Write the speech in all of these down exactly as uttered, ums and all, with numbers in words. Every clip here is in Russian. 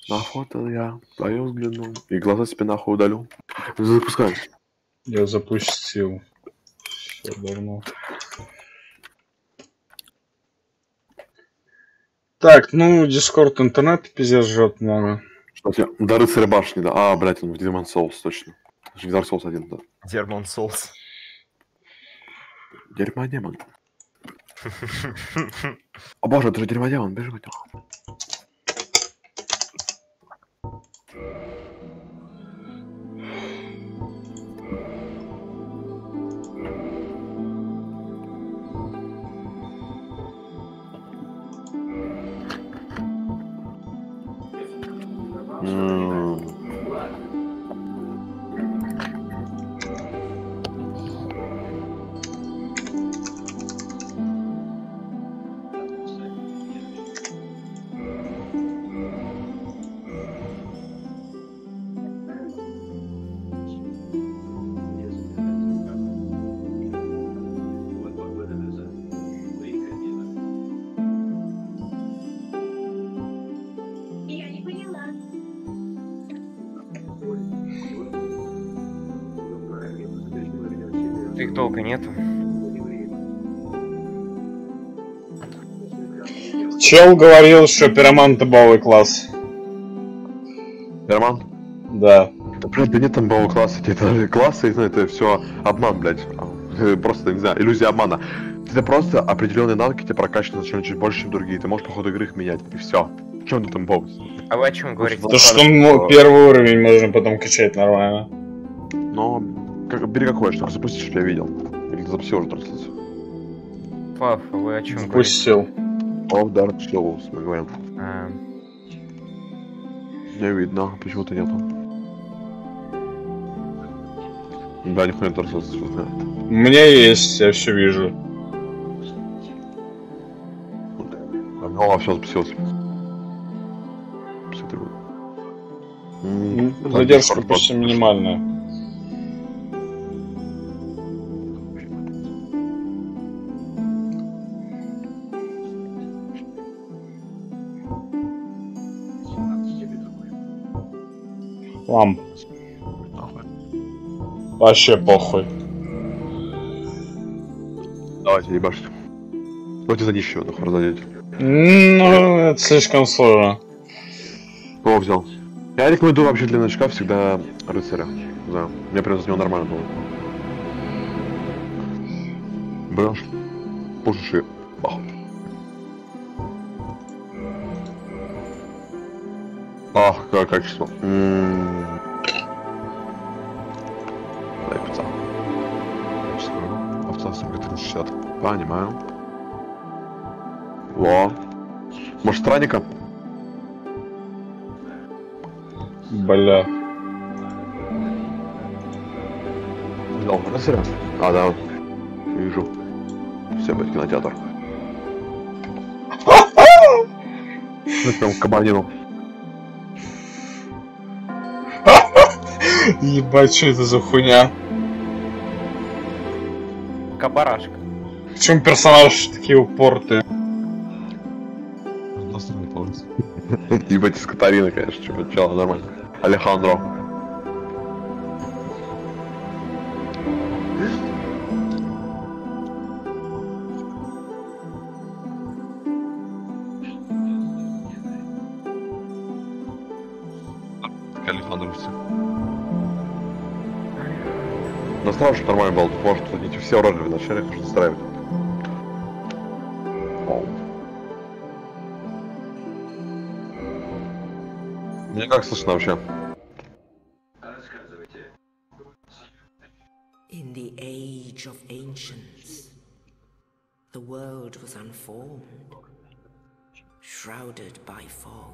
На фото я твою взглянул и глаза себе нахуй удалю. Запускай. Я запустил. Все давно. Так, ну, Дискорд интернет пиздец жжет много. Что тебе? До рыцаря башни, да. А, блядь, он в Demon Souls, точно. В Dark Souls один, да. Demon Souls. Дерьмодемон. О боже, это же дерьмодемон, бежи, блядь. Их долго нету. Чел говорил, что пироман табовый класс. Пироман? Да. Да, блядь, да нет там боевого класса, это классы, это все обман, блядь. Просто, не знаю, иллюзия обмана. Это просто определенные навыки тебе прокачаны зачем чуть больше, чем другие. Ты можешь по ходу игры их менять, и все. Чем ты там боус? А вы о чем говорите? То, что что первый уровень можно потом качать нормально. Но как, бери какой, чтобы запустить, чтобы я видел. Или ты запустил уже трансляцию? Пав, а вы о чем говорите? Пустил. Of Dark Souls, мы говорим. А, Не видно, почему-то нету. Да, нихуя Dark Souls, что знаю. У меня есть, я все вижу. О, все запустилось. пятьдесят три года. Задержка почти минимальная. Ламп. Вообще похуй. Давайте, ебашьте. Давайте за нищего, нахуй разодеть. Ну, это слишком сложно. Кого взял? Я рекомендую вообще для новичка всегда рыцаря. Да, мне прям за него нормально было. Берешь, пушишь и бах. Ах, какое качество. М-м-м. Дай пицца. Качество. Овца сто тридцать шестьдесят. Понимаю. Во. Может, странника? Бля. Взял рыцаря? А, да. Вижу. Все, блядь, кинотеатр. Ну, прям кабанину. Ебать, что это за хуйня? кабарашка. Почему персонаж такие упорты? Ебать, из Катарины, конечно, что начало нормально. Алехандро. Алехандро все. Настраивай, что нормально было, тут может эти все оранжевые вначале, нужно настраивать. Мне как слышно вообще? In the age of ancients, the world was unformed, shrouded by fog.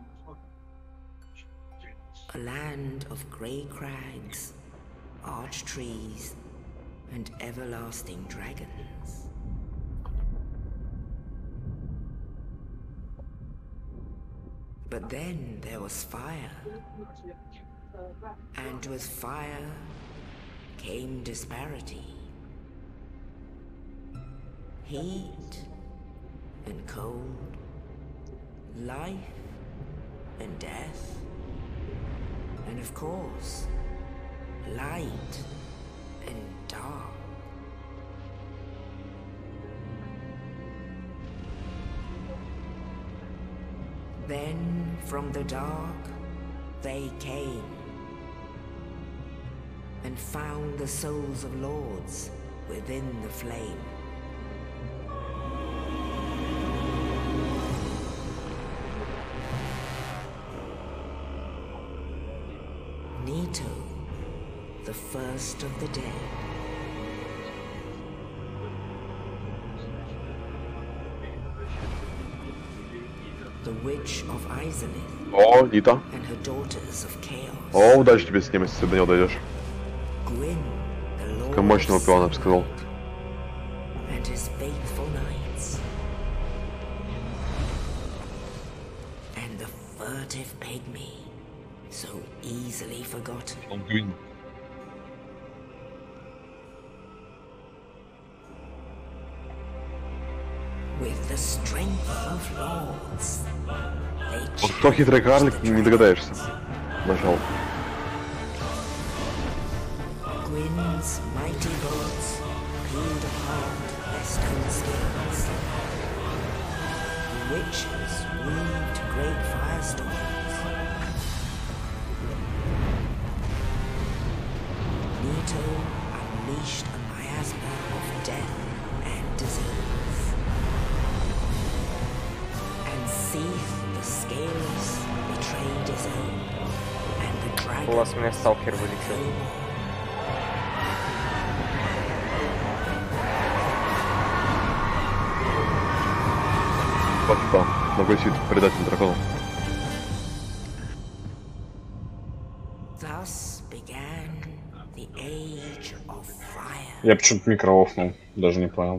A land of grey crags, arch trees, and everlasting dragons. But then there was fire, and with fire came disparity. Heat and cold, life and death. And of course, light and dark. Then from the dark they came and found the souls of lords within the flame. Nito, the first of the dead. The witch of Izalith О, Нита. and her daughters of chaos. О, удачи тебе с ним, если ты до него дойдешь. Gwyn, the lord Как мощного of пиона, я бы сказал. and his faithful knights. And the furtive pygmy, so easily forgotten. Он Гвин. With the strength of lords, they Вот кто хитрый карлик, не догадаешься. Нажал. Gwyn's mighty bullets peeled apart their stone skins. The witches weaved great firestorms. Nito unleashed a miasma of death and disease. And Seath, the scales, betrayed his own. And the dragon У вас у меня сталкер вылетел. came. Вот там, ногой сидит предатель дракона. Thus began the age of fire. Я почему-то микро офнул, даже не понял.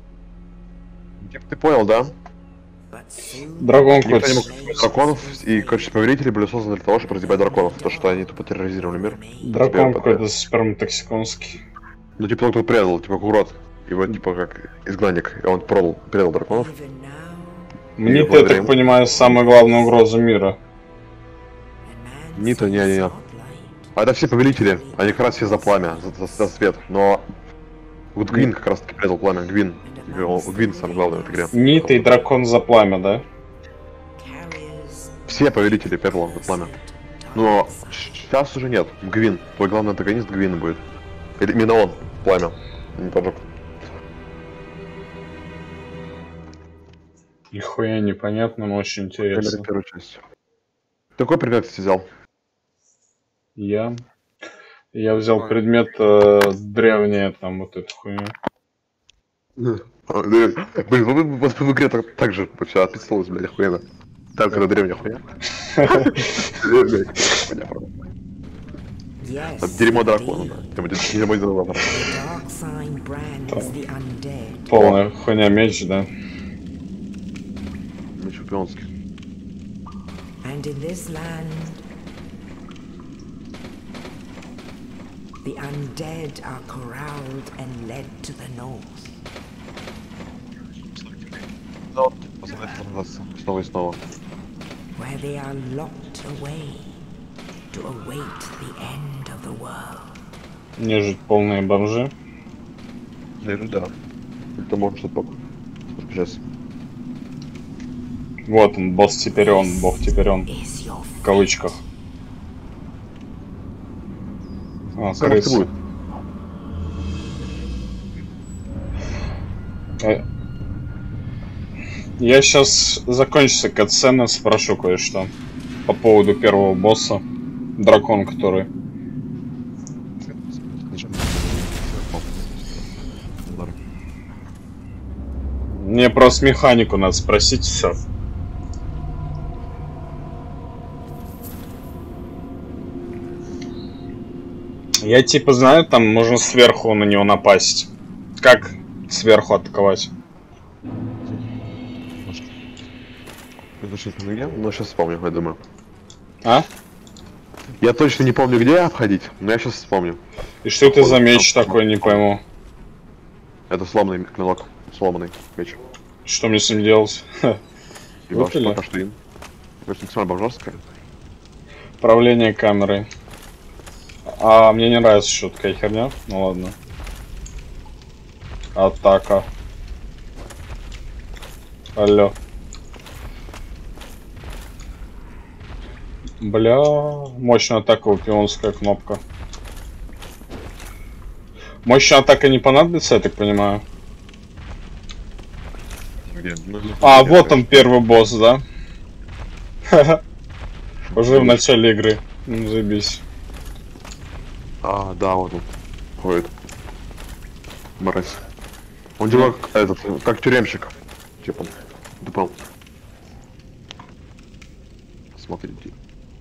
Ты понял, да? But soon Драгон Никто не хоть... мог разъебать драконов, и качество повелителей были созданы для того, чтобы разъебать драконов. То, что они тупо терроризировали мир. Дракон Теперь какой-то сперматоксиконский. Ну, типа, тот, кто предал, типа, как урод. Его, типа, как изгнанник. И он продал, предал драконов. even now, Мне-то, я так понимаю, самая главная угроза мира. a man Нита, sees не-не-не. godlight. А это все повелители. Они как раз все за пламя, за, за- за свет. Но вот Гвин как раз таки предал пламя. Гвин. Типа, он- Гвин самый главный в этой игре. Нита и дракон за пламя, да? Carriers Все повелители пепла за пламя. Но сейчас уже нет. Гвин. Твой главный антагонист Гвин будет. Или именно он. Пламя. Не поджог. Нихуя непонятно, но очень интересно. Первую часть. Какой предмет ты взял? Я... Я взял предмет э, древнее, там вот эту хуйню. А, Блин, вы- вы- вот в игре так, так же все описывалось, блядь, охуенно. Так, это древняя хуйня. Блядь, хуйня, правда. yes, Там дерьмо indeed. дракона, да. Там будет дерьмо динозавра. The dark sign brands the undead. Полная хуйня меч, да? Ну, чемпионский. And in this land, the undead are corralled and led to the north. Снова и снова. Where they are locked away to await the end of the world. Нежить полные бомжи. Наверное, да. Это может что-то сейчас. Вот он, босс теперь он, бог теперь он. Is your В кавычках. А, Как это крыса. будет? Э, Я сейчас закончится катсцена, спрошу кое-что по поводу первого босса. Дракон, который... Мне просто механику надо спросить, все. Я типа знаю, там можно сверху на него напасть. Как сверху атаковать? Это что-то на ноге? Ну, сейчас вспомню, я думаю. А? Я точно не помню, где обходить, но я сейчас вспомню. И что это за меч такой, не пойму. Это сломанный клинок. Сломанный меч. Что мне с ним делать? Ха. Ебашь, Вот или? пока что им. Конечно, максимально бомжарская. Управление камерой. А мне не нравится еще такая херня. Ну ладно. Атака. Алло. Бля, мощная атака, пионская кнопка. Мощная атака не понадобится, я так понимаю. Где? Ну, А, где, вот он конечно. первый босс, да? Уже в начале игры. Ну, заебись. А, да, вот он. Ходит. Мразь. Он типа как этот, как тюремщик. Типа, тупал. Смотрите.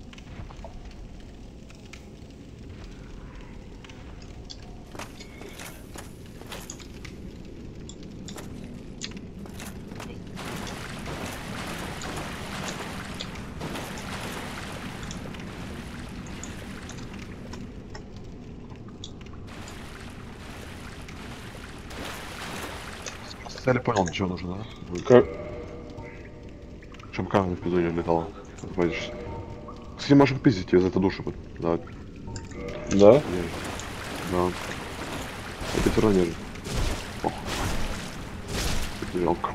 Цели понял, ничего нужно, да? Как... Чем камера в пизду не летала. Отводишься. Кстати, можешь пиздить из этой души. Да. Да? Да. Это все равно не. Ох. Это жалко.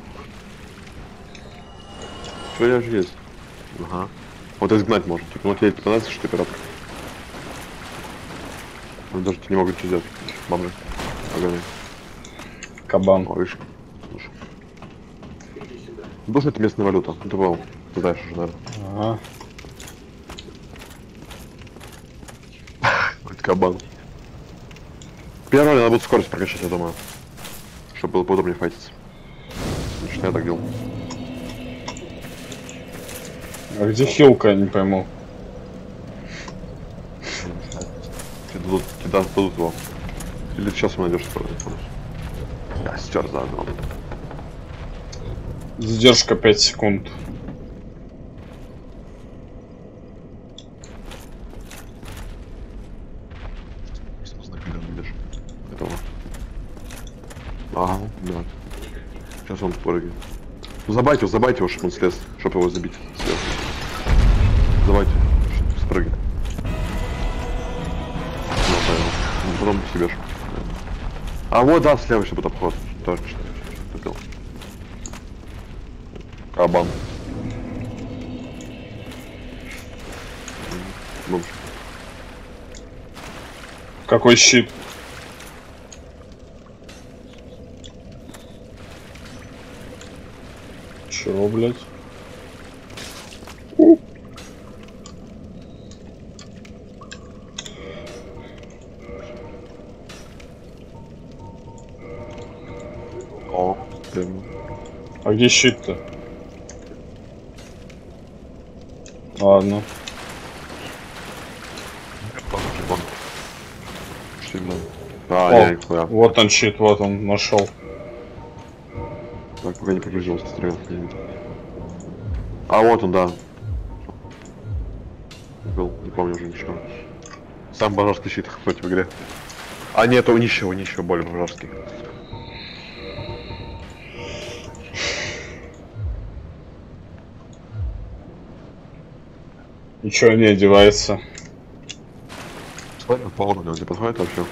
Что я же есть? Ага. Вот изгнать можно. Типа, ну тебе понравится, что ты пиратка. Он даже не могут ничего сделать. Бомжи. Огонь. Кабан. О, видишь? Слушай. Должна это местная валюта. Ну, ты был. Ты знаешь уже, наверное. Ага. Это кабан. Первое, надо будет скорость прокачать, я думаю. Чтобы было поудобнее файтиться. Лично я так делал. А где хилка, я не пойму. Тебе дадут, тебе дадут его. Или ты сейчас его найдешь, правда. Я стер заодно. Задержка пять секунд. Ага, да. Сейчас он прыгает. Ну забайте его, забайте его, чтобы он слез, чтобы его забить. Слез. Забайте, чтобы спрыгнет. Ну, понял. Ну, потом себе ж. А вот, да, слева еще будет обход. Точно. Что ты делал? Кабан. Бомж. Какой щит? Чего, блядь? У. О, блин. А где щит-то? Ладно. Сильно. А, О, я их хуя. вот он щит, вот он, нашел. Так, пока не прогрузился, стрел. А вот он, да. Был, не помню уже ничего. Сам божарский щит хоть в игре. А нет, у нищего, у нищего более божарский. Ничего не одевается. Смотри, по уровню, он тебе подходит вообще.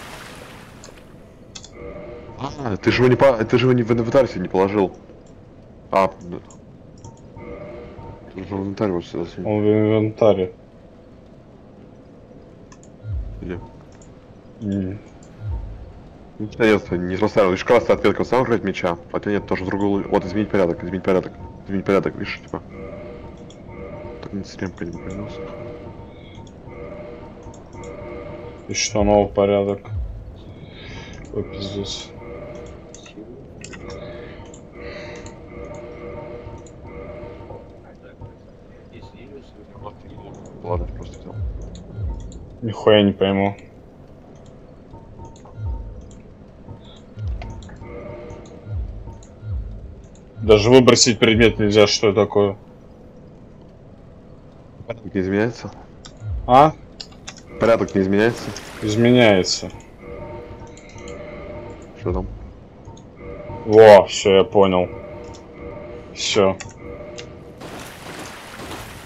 А, ты же его не по... ты же его не в инвентарь себе не положил. А, да. Ты же в инвентарь вот сюда сидит. Он в инвентаре. Где? М. Ну, тебя нет, не поставил. Видишь, красная ответка сам играть меча, а ты нет, тоже в другую. Вот, изменить порядок, изменить порядок. Изменить порядок, видишь, типа. Так не стремка не появился. И что, новый порядок? Ой, пиздец. Ладно, ты просто взял. Нихуя не пойму. Даже выбросить предмет нельзя, что это такое? Порядок не изменяется? А? Порядок не изменяется? Изменяется. Что там? Во, все, я понял. Все.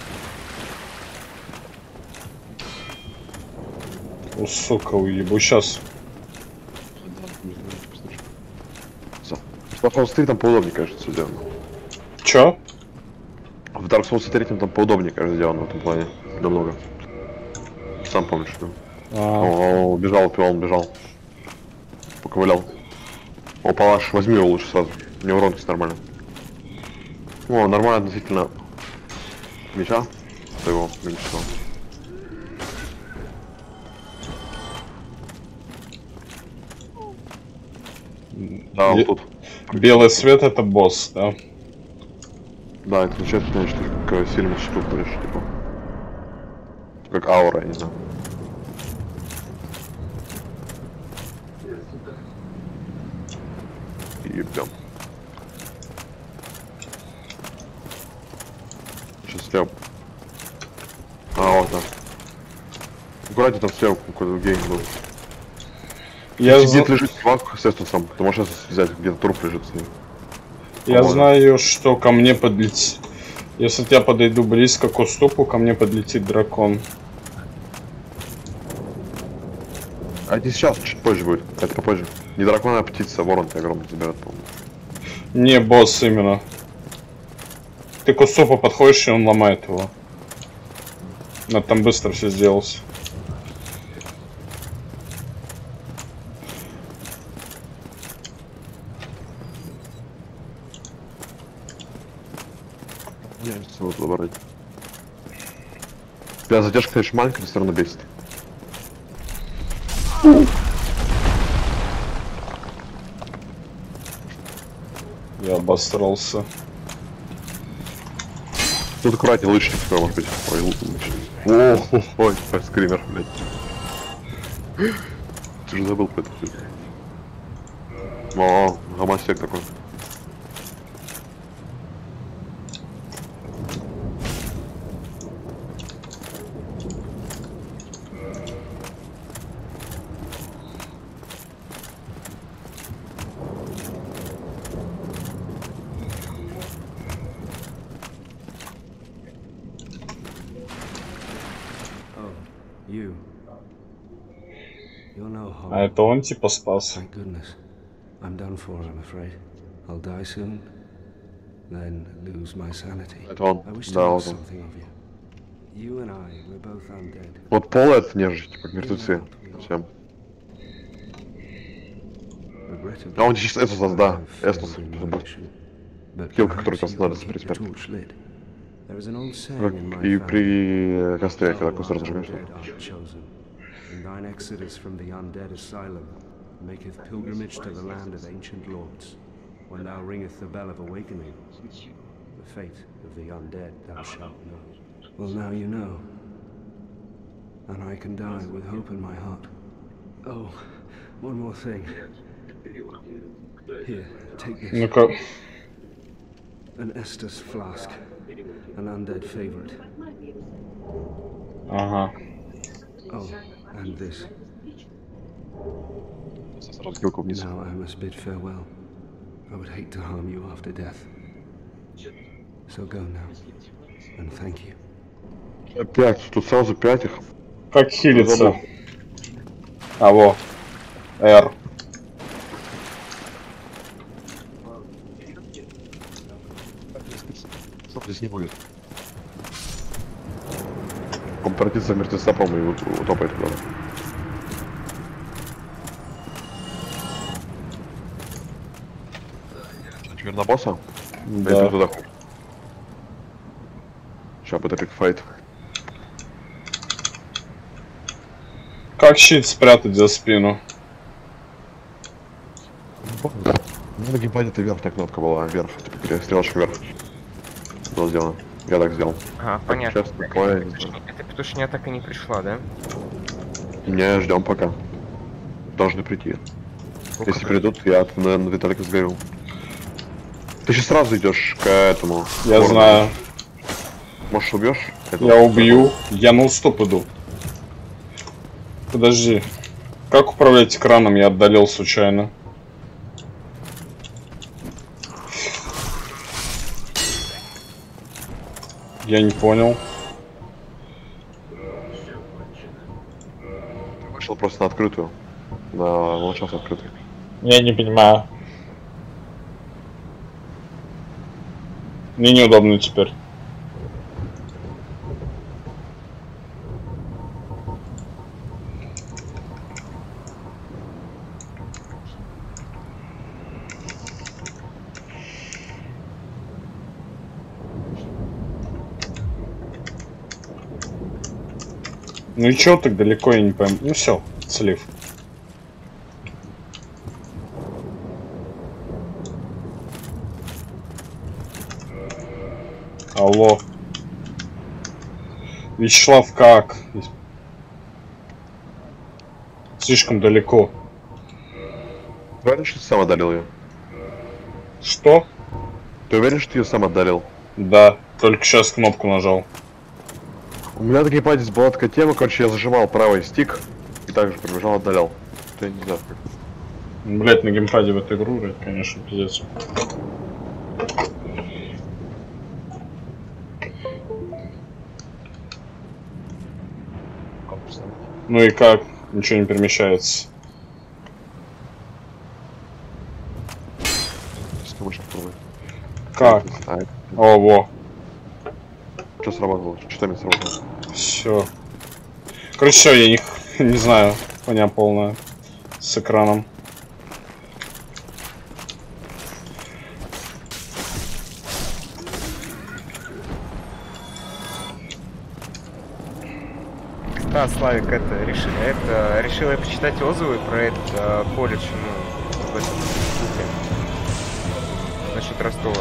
О, сука, уебу. Сейчас. В Dark Souls три там поудобнее, конечно, все сделано. Чё? В Dark Souls три там поудобнее, конечно, сделано в этом плане. Намного. Сам помнишь, что? А, О, о, бежал, пилон, бежал. Поковылял. О, палаш, возьми его лучше сразу. У него урон, кстати, нормально. О, нормально относительно меча своего магического. Да, вот Бе- тут. белый свет это босс, да? Да, это означает, что ты как сильно щиту ходишь, типа. Как аура, я не знаю. Ебем. Сейчас слева. А, вот там. Аккуратнее там слева, какой-то гейм был. Я, Сидит, за- лежит чувак с эстусом. Ты можешь это взять, где-то труп лежит с ним. я По-моему. знаю, что ко мне подлетит. Если я подойду близко к уступу, ко мне подлетит дракон. А это сейчас, чуть позже будет. Это попозже. Не дракон, а птица, ворон ты огромный заберет, по-моему. Не, босс именно. Ты к уступу подходишь, и он ломает его. Но там быстро все сделалось. Я сейчас его забрать. Тебя задержка, конечно, маленькая, но все равно бесит. Я обосрался. Тут аккуратнее, лучник такой, может быть. Ой, лучник. О, ой, ой, скример, блядь. Ты же забыл про это. О, гомосек такой. You. You're no harm. А это он типа спас. Thank goodness. I'm done for, I'm afraid. I'll die soon, then lose my sanity. Это он. I wish to Да, ask вот он. something of you. You and I, we're both undead. Вот пол это нежить, типа мертвецы. Всем. Regrettably, А он здесь Эстус, да. I've Эстус. failed in my mission. But Килка, который perhaps там you становится can при keep the смерти. torch lit. There is an old saying Как in my и family. при костре, когда костер Thou зажигаешь. undead art chosen, and thine exodus from the undead asylum maketh pilgrimage to the land of ancient lords. When thou ringeth the bell of awakening, the fate of the undead thou shalt know. Well, now you know, and I can die with hope in my heart. Oh, one more thing. Here, take this. Ну-ка. An Estus flask, an undead favorite. Ага. Oh, and this. Сразу килку вниз. Now I must bid farewell. I would hate to harm you after death. So go now, and thank you. Пять, тут сразу пять их. Как хилится? Забыл. А во. R. Здесь не будет. Он превратится в мертвеца, по-моему, и утопает куда-то. Теперь на босса? Да. Я иду туда. Сейчас будет эпик файт. Как щит спрятать за спину? Ну, на геймпаде это верхняя кнопка была, вверх, типа, где стрелочка вверх. Было сделано. Я так сделал. Ага, понятно. Сейчас такое. Эта петушня так и не пришла, да? Не, ждем пока. Должны прийти. Если придут, я на, на Виталика сгорю. Ты сейчас сразу идешь к этому. Я городу. знаю. Может, убьешь? Я убью. Я на уступ иду. Подожди. Как управлять экраном? Я отдалил случайно. Я не понял. начал просто на открытую. На он начался открытый. Я не понимаю. Мне неудобно теперь. Ну и чё так далеко, я не пойму. Ну все, слив. Алло. Вячеслав, как? Слишком далеко. Ты уверен, что ты сам отдалил ее? Что? Ты уверен, что ты ее сам отдалил? Да, только сейчас кнопку нажал. У меня на геймпаде была такая тема, короче, я зажимал правый стик и также пробежал, отдалял. Я не знаю как. Блять, на геймпаде в эту игру играть, конечно, пиздец. Ну и как? Ничего не перемещается. Как? О, во. Что сработало? Что там сработало? Все. Короче, все, я не, не знаю. Хуйня полная. С экраном. Да, Славик, это решил, это решил я почитать отзывы про этот э, колледж, ну, в этом институте. Насчет Ростова.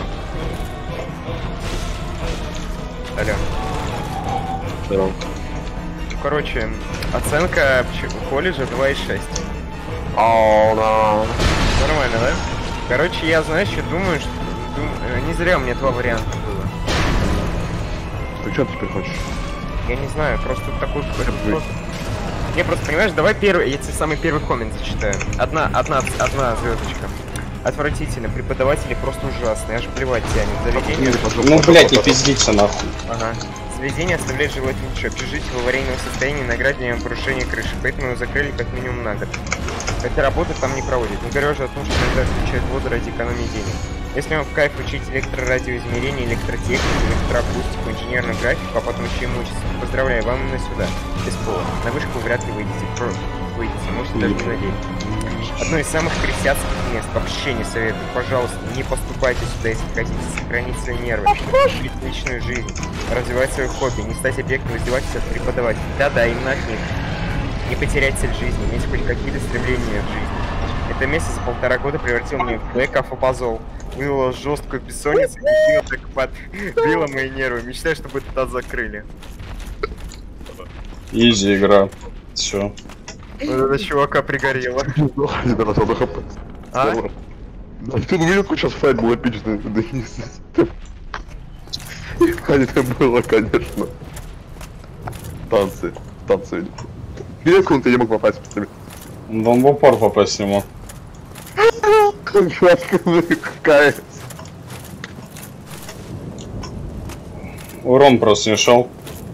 Алло. Да. Короче, оценка у колледжа два и шесть. О, да. Нормально, да? Короче, я, знаешь, что думаю, что дум... не зря у меня два варианта было. Ты что теперь хочешь? Я не знаю, просто такой просто... Не, просто понимаешь, давай первый, я тебе самый первый коммент зачитаю. Одна, одна, одна звездочка. Отвратительно, преподаватели просто ужасные, аж плевать тянет. Заведение... Ну, блять, не пиздиться нахуй. Ага. Заведение оставляет желать лучше. Общежитие в аварийном состоянии, наградное порушение крыши, поэтому его закрыли как минимум на год. Хотя работы там не проводят. Не говоря уже о том, что иногда включают воду ради экономии денег. Если вам в кайф учить электрорадиоизмерение, электротехнику, электроакустику, инженерную графику, а потом еще и мучиться, поздравляю, вам именно сюда. Без пола. На вышку вряд ли выйдете. Просто выйдете, можете даже не надеяться. Одно из самых крестьянских мест. Вообще не советую. Пожалуйста, не поступайте сюда, если хотите сохранить свои нервы, жить личную жизнь, развивать свое хобби, не стать объектом издевательства от преподавателей. Да-да, именно от них. Не потерять цель жизни, иметь хоть какие-то стремления в жизни. Это место за полтора года превратило меня в бэкафопазол. Вывело жесткую бессонницу и сильно так подбило мои нервы. Мечтаю, чтобы этот закрыли. Изи игра. Все. Вот это чувака пригорело. А? Ты увидел, как сейчас файт был эпичный? Это было, конечно. Танцы. Танцы. Где секунд я не мог попасть по тебе? Да он в упор попасть не мог. Какая? Урон просто не шел.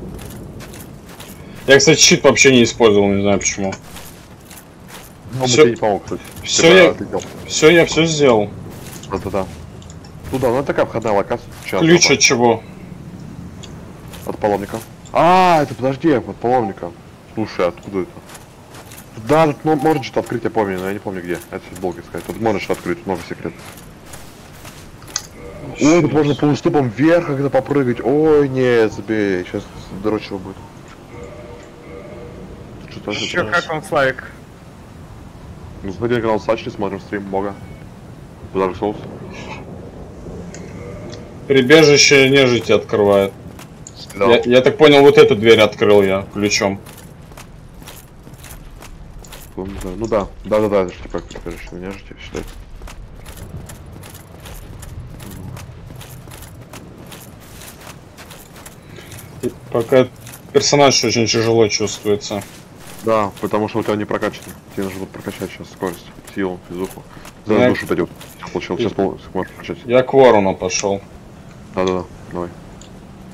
Я, кстати, щит вообще не использовал, не знаю почему. Ну, Всё- тебе не помог, кстати. Все Ты я, делал. все я все сделал. Да-да-да. Ну да, ну такая входная локация. Сейчас Ключ попа- от чего? От паломника. А, это подожди, от паломника. Слушай, откуда это? Да, тут ну, можно что-то открыть, я помню, но я не помню где. Это сейчас долго искать. Тут можно что-то открыть, много секретов. Ой, тут можно по уступам вверх когда попрыгать. Ой, нет, забей, сейчас дрочево будет. Что-то Чё, как вам, Славик? Ну, смотри на канал Сачи, смотрим стрим Бога. Dark Souls. Прибежище нежити открывает. Да. Я, я так понял, вот эту дверь открыл я ключом. Ну да, ну да, да, да, да, это же типа как прибежище на нежити считать. И пока персонаж очень тяжело чувствуется. Да, потому что у тебя не прокачано. Тебе нужно будет прокачать сейчас скорость, силу, физуху. За Я- душу пойдет. Получил, сейчас полностью можешь прокачать. Я к ворону пошел. Да-да-да, давай.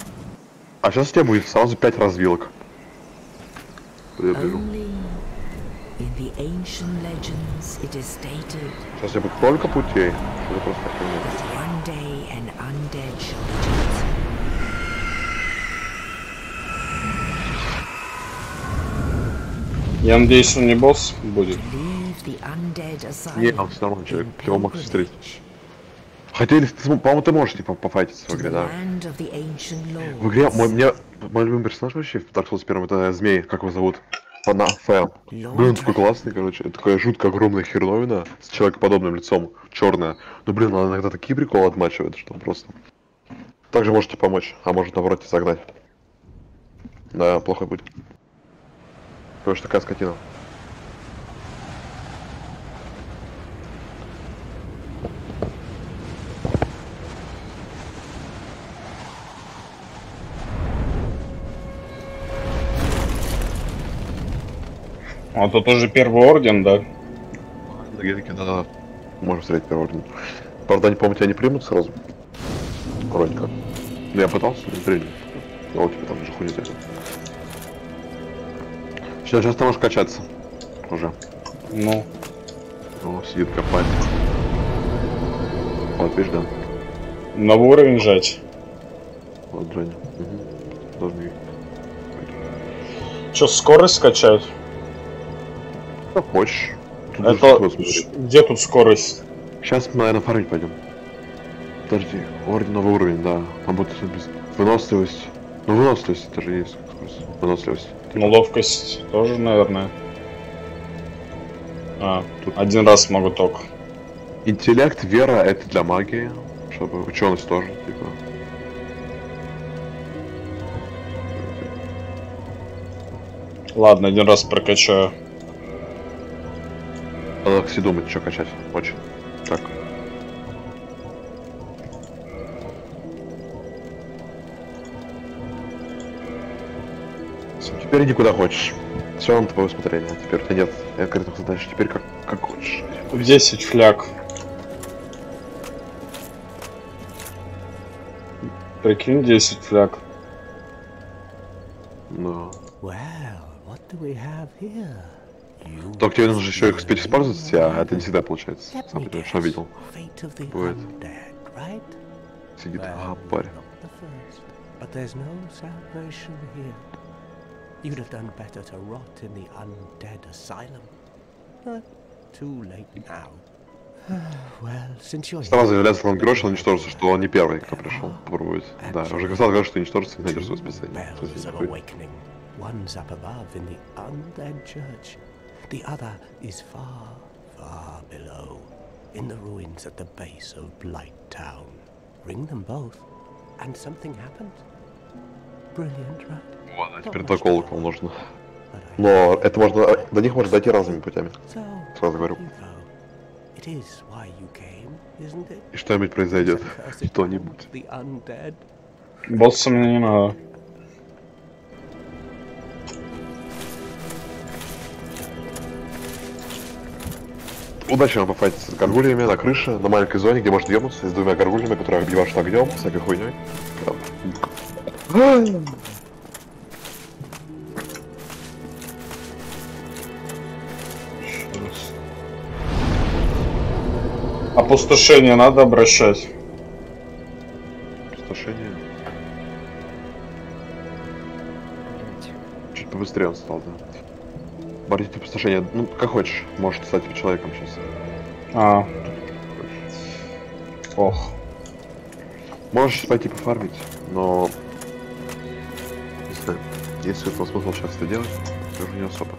А сейчас у тебя будет сразу пять развилок. Я беру. Only In the ancient legends, it is stated Сейчас я буду только путей. Это просто херня. that one day an undead shall return. Я надеюсь, он не босс будет. Leave the undead asylum Не, он все равно человек. in Ты его мог встретить. pilgrimage Хотя, или ты, по-моему, ты можешь типа пофайтиться в to игре, the да? land of the ancient lords. В игре мой, мне, мой любимый персонаж вообще в Dark Souls первом это змей, как его зовут? Панафел. Блин, он такой классный, короче. Это такая жутко огромная херновина с человекоподобным лицом, черная. Но, блин, она иногда такие приколы отмачивает, что просто. Также можете помочь, а может наоборот тебя загнать. Да, плохой путь. Короче, такая скотина. А тут уже первый орден, да? На гелике, да-да-да. Можем встретить первый орден. Правда, они, по-моему, тебя не примут сразу. Вроде как. Ну, я пытался, не принял. А у тебя там же хуйня делает. Сейчас, сейчас ты можешь качаться. Уже. Ну, О, сидит копать. Вот, видишь, да? новый уровень жать. Вот, Женя. Угу. Должны. Че, скорость скачать? Как хочешь. Тут Это... даже такое, смотри. Где тут скорость? Сейчас мы, наверное, фармить пойдем. Подожди, орден новый уровень, да. Там будет без... выносливость. Ну, выносливость это же есть. Выносливость. Ну, ловкость тоже, наверное. А, тут один раз могу только. Интеллект, вера это для магии. Чтобы ученость тоже, типа. Ладно, один раз прокачаю. Надо все думать, что качать. Очень. Так. Всё, теперь иди куда хочешь. Все на твое усмотрение. Теперь у тебя нет конкретных задач. Теперь как, как хочешь. десять фляг. Прикинь, десять фляг. Но. Well, what do we have here? You Только тебе нужно еще их успеть использовать, а это не всегда получается. Let Сам me понимаешь, что guess. видел. Fate of the Будет. undead, right? Сидит, Well, ага, парень. not the first, but there's no salvation here. You'd have done better to rot in the undead asylum. But too late now. Well, since you're Сразу here, заявляется главный герой, что он уничтожится, что он не первый, кто пришел попробовать. Да, уже сразу говорят, что уничтожится и найдешь свое спасение. bells of awakening. One's up above in the undead church. The other is far, far below, in the ruins at the base of Blight Town. Ring them both, and something happens. Brilliant, right? Вот, а теперь до колокол нужно. But I Но это можно, до них можно дойти разными путями. So, Сразу говорю. you go. It is why you came, isn't it? И что-нибудь произойдет. Cursed Что-нибудь. The undead. Босса мне не надо. Удачно пофайтиться с горгульями на крыше, на маленькой зоне, где можно ебнуться, с двумя горгульями, которые объебашь огнем, всякой хуйней. Опустошение надо обращать. Опустошение. Блять. Чуть побыстрее он стал, да. Бороть опустошение. Ну, как хочешь. Можешь стать человеком сейчас. А. Ох. Можешь пойти пофармить, но... Не знаю. Если это смысл сейчас это делать, то уже не особо.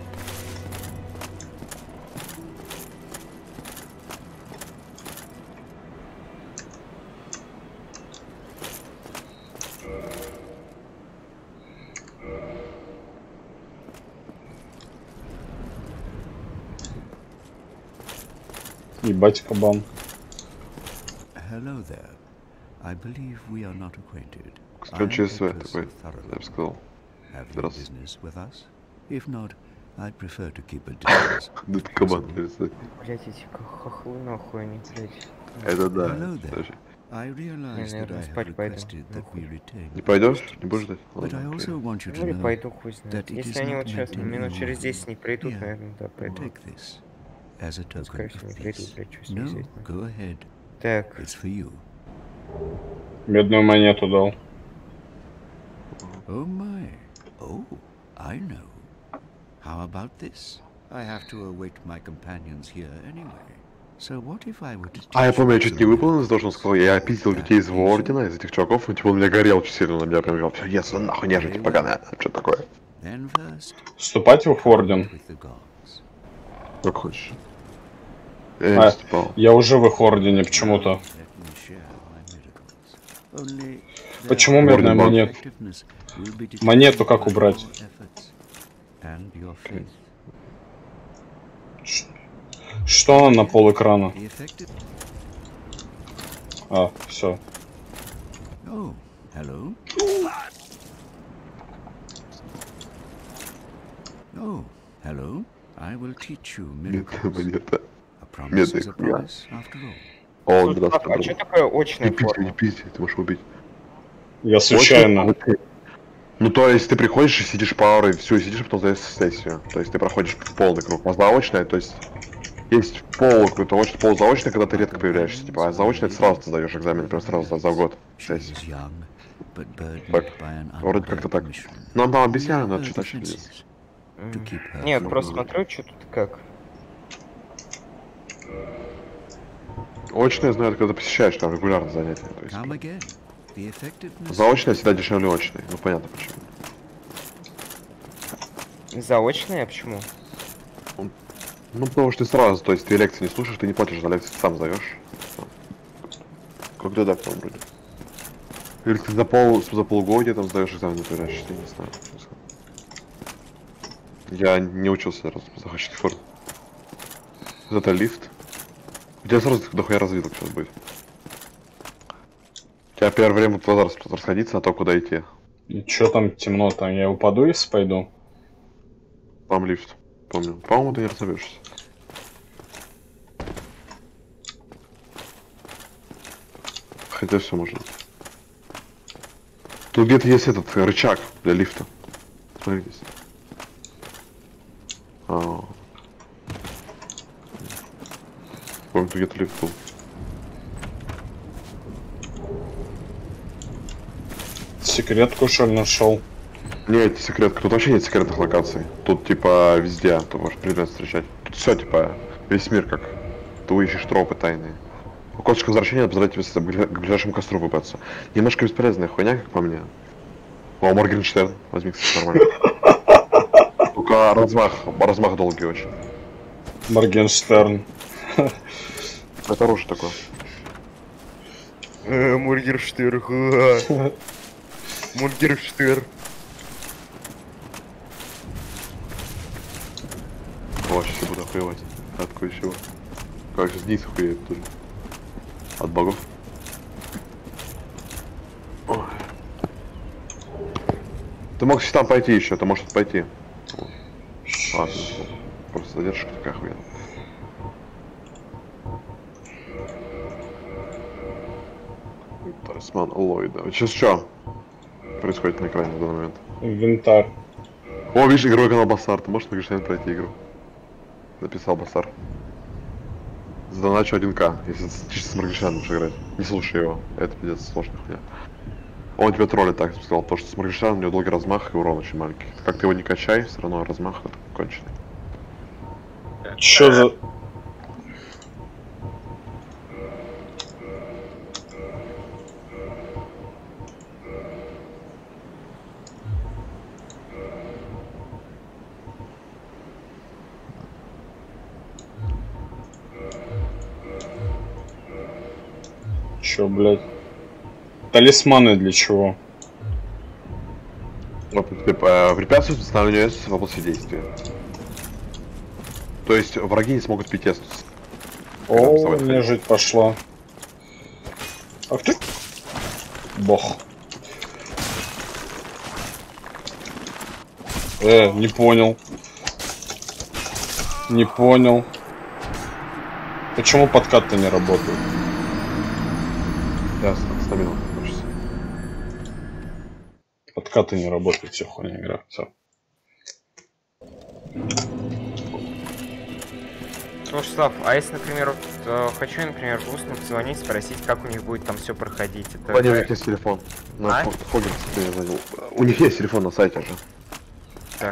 Ебать кабан. Hello there. I believe we are not acquainted. Кстати, ЧСВ I'm такой, Nicholas of я бы сказал. Have you Здравствуйте. business with us? If not, I'd prefer to keep a distance. Да ты кабан, представь. Блять, эти х- хохлы нахуй, они, блять. Это да. Hello there. Подожди. I realize Я, that I наверное, have спать пойду. requested that we retain Не the пойдешь? hostages, Не будешь ждать? but I Ладно, also окей. want you to Ну или know пойду, хуй знает. that it Если is они not вот сейчас meant in минут ill через will. десять не придут, Here, наверное, да, пойду. take this as a Ну, token скорее всего, of не придут, peace. блядь, что с ней No, взять. go ahead. Так, It's for you. Медную монету дал. Oh my. Oh, I know. How about this? I have to await my companions here anyway. So what if I were to А я teach помню, я you чуть to не выполнил remember из того, что он сказал. Я пиздил людей из его that ордена, из этих чуваков, и типа он меня горел очень сильно, на меня прям говорил, все, yes, ну нахуй нежить, поганая, что такое. Then first, Вступать в их орден? with the gods. Как хочешь. Я не А, вступал. я уже в их ордене почему-то. Let me share my miracles. Only Почему their медная Орден монета? effectiveness will be determined Монету как by убрать? your efforts and your faith. Что она на пол экрана? The effective. А, все. Oh, hello. Oh, hello. I will teach you Медная miracles. монета. A promise is a Медная promise, after all. О, тут, а, здравствуй. а что такое очная Не пизди, не форма? пизди, ты можешь убить. Я случайно. Очень- Ну, то есть ты приходишь и сидишь пару, и все, и сидишь, потом сдаешь сессию. То есть ты проходишь полный круг. А заочная, то есть есть пол, какой-то очный, полузаочный, когда ты редко появляешься, типа, а заочный ты сразу сдаешь экзамен, например, сразу за, за год She was сессию. young, but burdened Так, by an вроде как-то unfair так. commission. Нам там We объясняли, are но her читать defenses М. to keep her Нет, from просто ruin. смотрю, что тут как. Очное, знаю, когда посещаешь там регулярно занятия. То есть, Come again. The effectiveness. заочное всегда дешевле очной. Ну, понятно почему. Заочная, а почему? Ну, потому что ты сразу, то есть ты лекции не слушаешь, ты не платишь за лекции, ты сам сдаешь. Как-то так, по-моему, вроде. Или ты за, пол, за полугодия там сдаешь экзамен, например, я не знаю. Я не учился раз в захваченной форме. Зато лифт. У тебя сразу дохуя развиток сейчас будет. У тебя первое время будет глаза рас- расходиться на то, куда идти. И чё там темно там? Я упаду, если пойду? Там лифт. Помню. По-моему, ты не разобьешься. Хотя все можно. Тут где-то есть этот э, рычаг для лифта. Смотри здесь. А. Помню, тут где-то лифт был. Секретку, что ли, нашел? Нет, секретка. Тут вообще нет секретных локаций. Тут типа везде ты можешь предмет встречать. Тут все типа весь мир как. Ты ищешь тропы тайные. У косточка возвращения позволяет тебе с- к бли- к ближайшему костру выбраться. Немножко бесполезная хуйня, как по мне. О, Моргенштерн. Возьми, кстати, нормально. Только размах, размах долгий очень. Моргенштерн. Это оружие такое. Мургерштыр. Мургерштыр. О, сейчас я буду охуевать. От кое-чего. Как же Денис охуеет тоже. От богов. Ой. Ты мог там пойти еще, ты можешь тут пойти. Ладно, просто задержка такая охуенная. Талисман Ллойда. Сейчас что происходит на экране в данный момент? Инвентарь. О, видишь, игровой канал Басар. Ты можешь на пройти игру? Написал Басар. Задоначу один ка, если с- чисто с Моргенштерном будешь играть. Не слушай его, это пиздец сложная хуйня. Он тебя троллит, так сказал, потому что с Моргенштерном у него долгий размах и урон очень маленький. Как ты его не качай, все равно размах это конченый. Чё за... Чё, блядь? Талисманы для чего? Вот, типа, препятствует восстановлению эс в области действия. То есть враги не смогут пить эс. О, мне жить пошла. Ах ты! Бог. Э, не понял. Не понял. Почему подкат-то не работает? Ясно, стамина хочется. Подкаты не работают, все хуйня игра. Все. Слушай, Слав, а если, например, вот, э, хочу, например, устно позвонить, спросить, как у них будет там все проходить, это... У них есть телефон. На А? Хоггинс я звонил. У них есть телефон на сайте же. Так.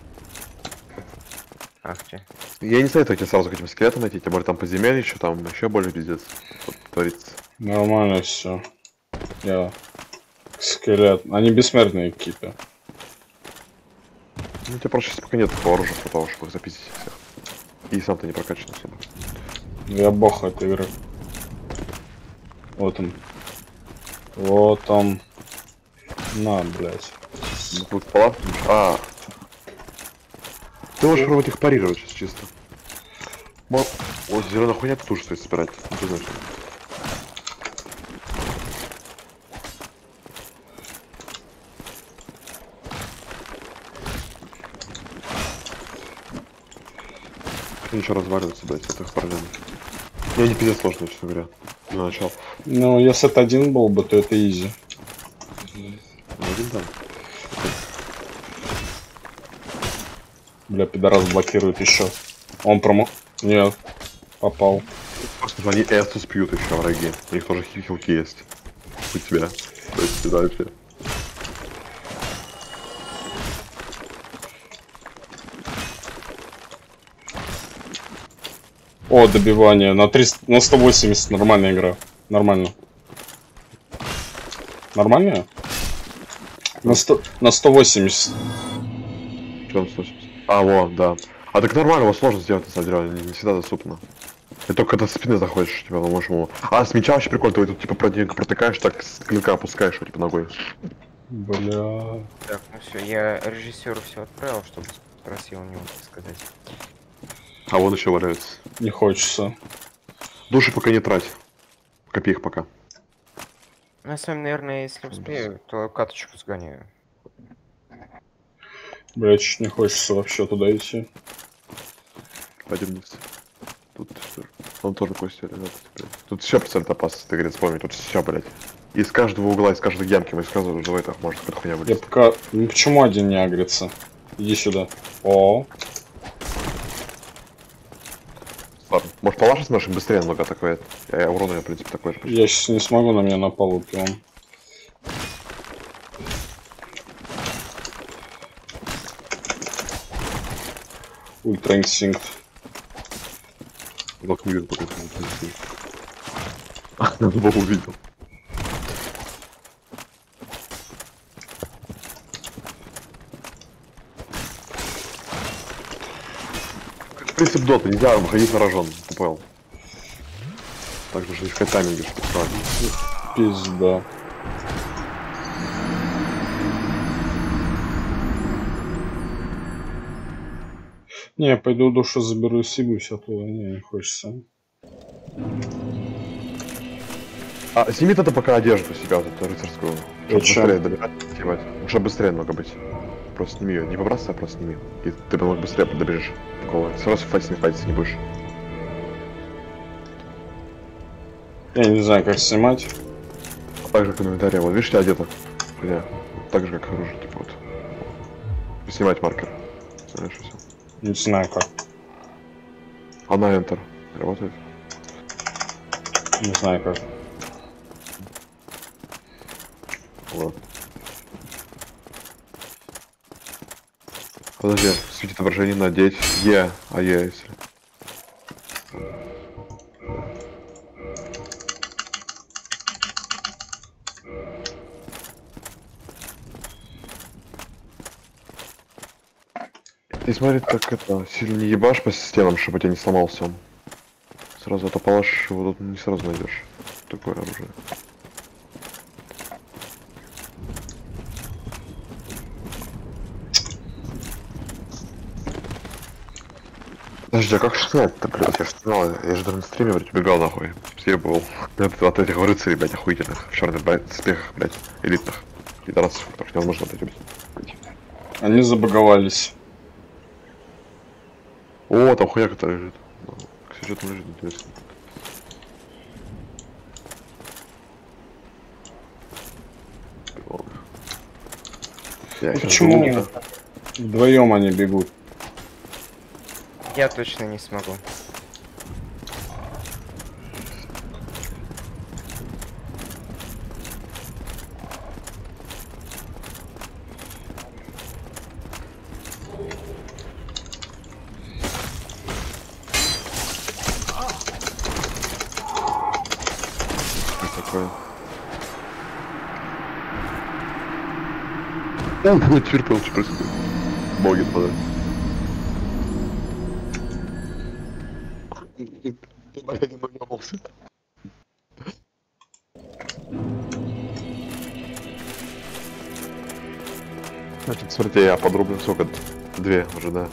Ах ты. Я не советую тебе сразу к этим скелетам найти, тем более там подземелье еще, там еще более пиздец тут творится. Нормально все. Я скелет. Они бессмертные какие-то. Ну, у тебя просто сейчас пока нет такого оружия для того, чтобы их записать всех. И сам ты не прокачан особо. Я бог этой игры. Вот он. Вот он. На, блядь. Ну, тут палатки. А. Ты можешь пробовать их парировать сейчас чисто. Мо- Вот зеленая хуйня тут тоже стоит собирать. Ну, ты знаешь. Ничего разваливается, блядь, это их проблема. Я не пиздец сложно, честно говоря. На начало. Ну, если это один был бы, то это изи. Ну, один да. Бля, пидорас блокирует еще. Он промо... Нет. Попал. Просто же они эстус пьют еще, враги. У них тоже хилки есть. У тебя. То есть, да, вообще. О, добивание. На триста... На сто восемьдесят нормальная игра. Нормально. Нормальная? На сто... На сто восемьдесят. Что он сто восемьдесят? А, вот, да. А так нормально, его сложно сделать, на самом деле, не, не всегда доступно. И только когда со спины заходишь, типа, можешь ему... А, с мяча вообще прикольно, ты тут, типа, противника протыкаешь, так с клинка опускаешь его, типа, ногой. Бля. Так, ну все, я режиссеру все отправил, чтобы спросил у него, так сказать. А вон еще валяется. Не хочется. Души пока не трать. Копи их пока. Ну, я с вами, наверное, если успею, то каточку сгоняю. Бля, чуть не хочется вообще туда идти. Пойдем вниз. Тут что? Он тоже кости лежат. Блядь. Тут все процент опасности, ты, говорит, вспомни, тут все, блядь. Из каждого угла, из каждой ямки мы сразу выживает, так может какая-то хуйня Я вылезть. пока... Ну почему один не агрится? Иди сюда. О. Ладно, может полашить нашим быстрее намного атакует. Я, я урона, я, в принципе, такой же почти. Я сейчас не смогу, на меня напал он. Ультра инстинкт. Лок не видел, пока ты не его увидел. Принцип дота, нельзя выходить на рожон, ты понял. Так нужно искать тайминги, чтобы справить. Пизда. Не, я пойду душу заберу и сибусь, а то не, не хочется. А, сними это пока одежду себя, вот эту рыцарскую. Чтобы Зачем? быстрее добирать, снимать. Чтобы быстрее много быть. Просто сними ее, не побрасывай, а просто сними. И ты намного быстрее добежишь. Такого. Сразу файтить не файтиться не будешь. Я не знаю, как снимать. А также комментарии, вот видишь, я одета. Хуйня. Так же, как оружие, типа вот. Снимать маркер. Знаешь, все. Не знаю как. А на Enter работает? Не знаю как. Вот. Подожди, светит отображение надеть. Е, а Е, если. Ты смотри, так это, сильно не ебашь по стенам, чтобы у тебя не сломался он. Сразу это положишь, его тут не сразу найдешь. Такое оружие. Подожди, а как снять-то, блядь? Я ж знал, я же даже на стриме, блядь, убегал нахуй. Съебывал. От, от этих рыцарей, блядь, охуительных. В черных, блядь, доспехах, блядь, элитных. Пидорасов, которых невозможно, блядь, убить. Они забаговались. О, там хуяка-то лежит. Кстати, что там лежит, интересно. Я Почему вдвоем они бегут? Я точно не смогу. Такое. Он на черпал, что происходит. Боги подай. Я не наебался. Значит, смотрите, я подрублю, сколько? Две уже, да.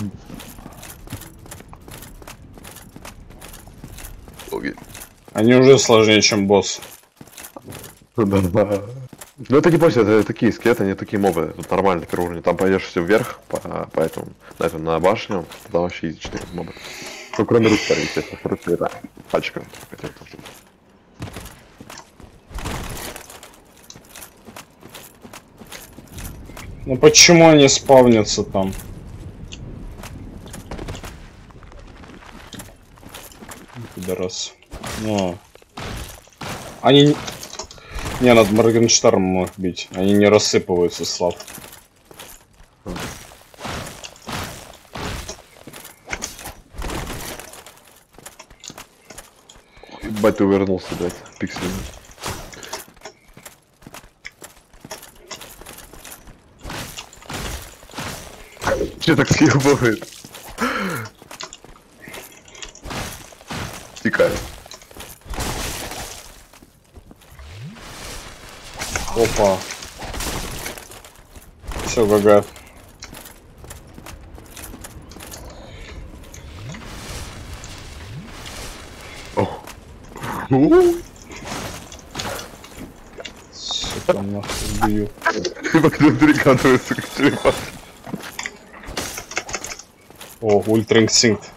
Боги. Они уже сложнее, чем босс. Да, да. Ну это не бойся, это такие скелеты, они такие мобы, тут нормально первый уровень. Там пойдешь все вверх, по, по этому, на эту, на башню, туда вообще есть четыре мобы. Ну кроме рыцаря, естественно, рыцаря, да, пачка. Ну почему они спавнятся там? Пидорас. Ну. Они... Не, надо Моргенштерном их бить. Они не рассыпываются, Слав. Ебать, ты увернулся, блядь, пиксельный. Че так съебывает? Стекает. Опа. Все, ГГ. Ох. Сука, нахуй бью. Ебать, перекатывается как черепаха. О, ультра инстинкт.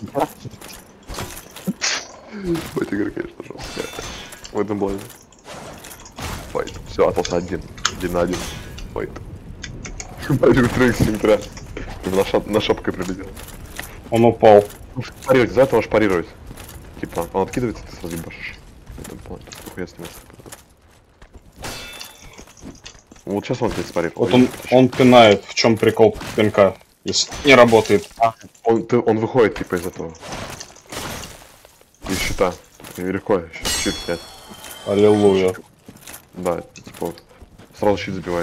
Ебать, игры, конечно, жесткая. В этом плане. Файт. Все, остался один. Один на один. Файт. Ебать, ультра инстинкт, раз. На, шап на шапкой прилетел. Он упал. Парировать, за это можешь парировать. Типа, он откидывается, ты сразу ебашишь. В этом плане. Хуя снимается. Вот сейчас он тебя спарировал. Вот он, он пинает. В чем прикол пинка? Если не работает. А, он, ты, он выходит типа из этого. Из щита. И легко щит снять. Аллилуйя. Да, типа вот. Сразу щит забивает.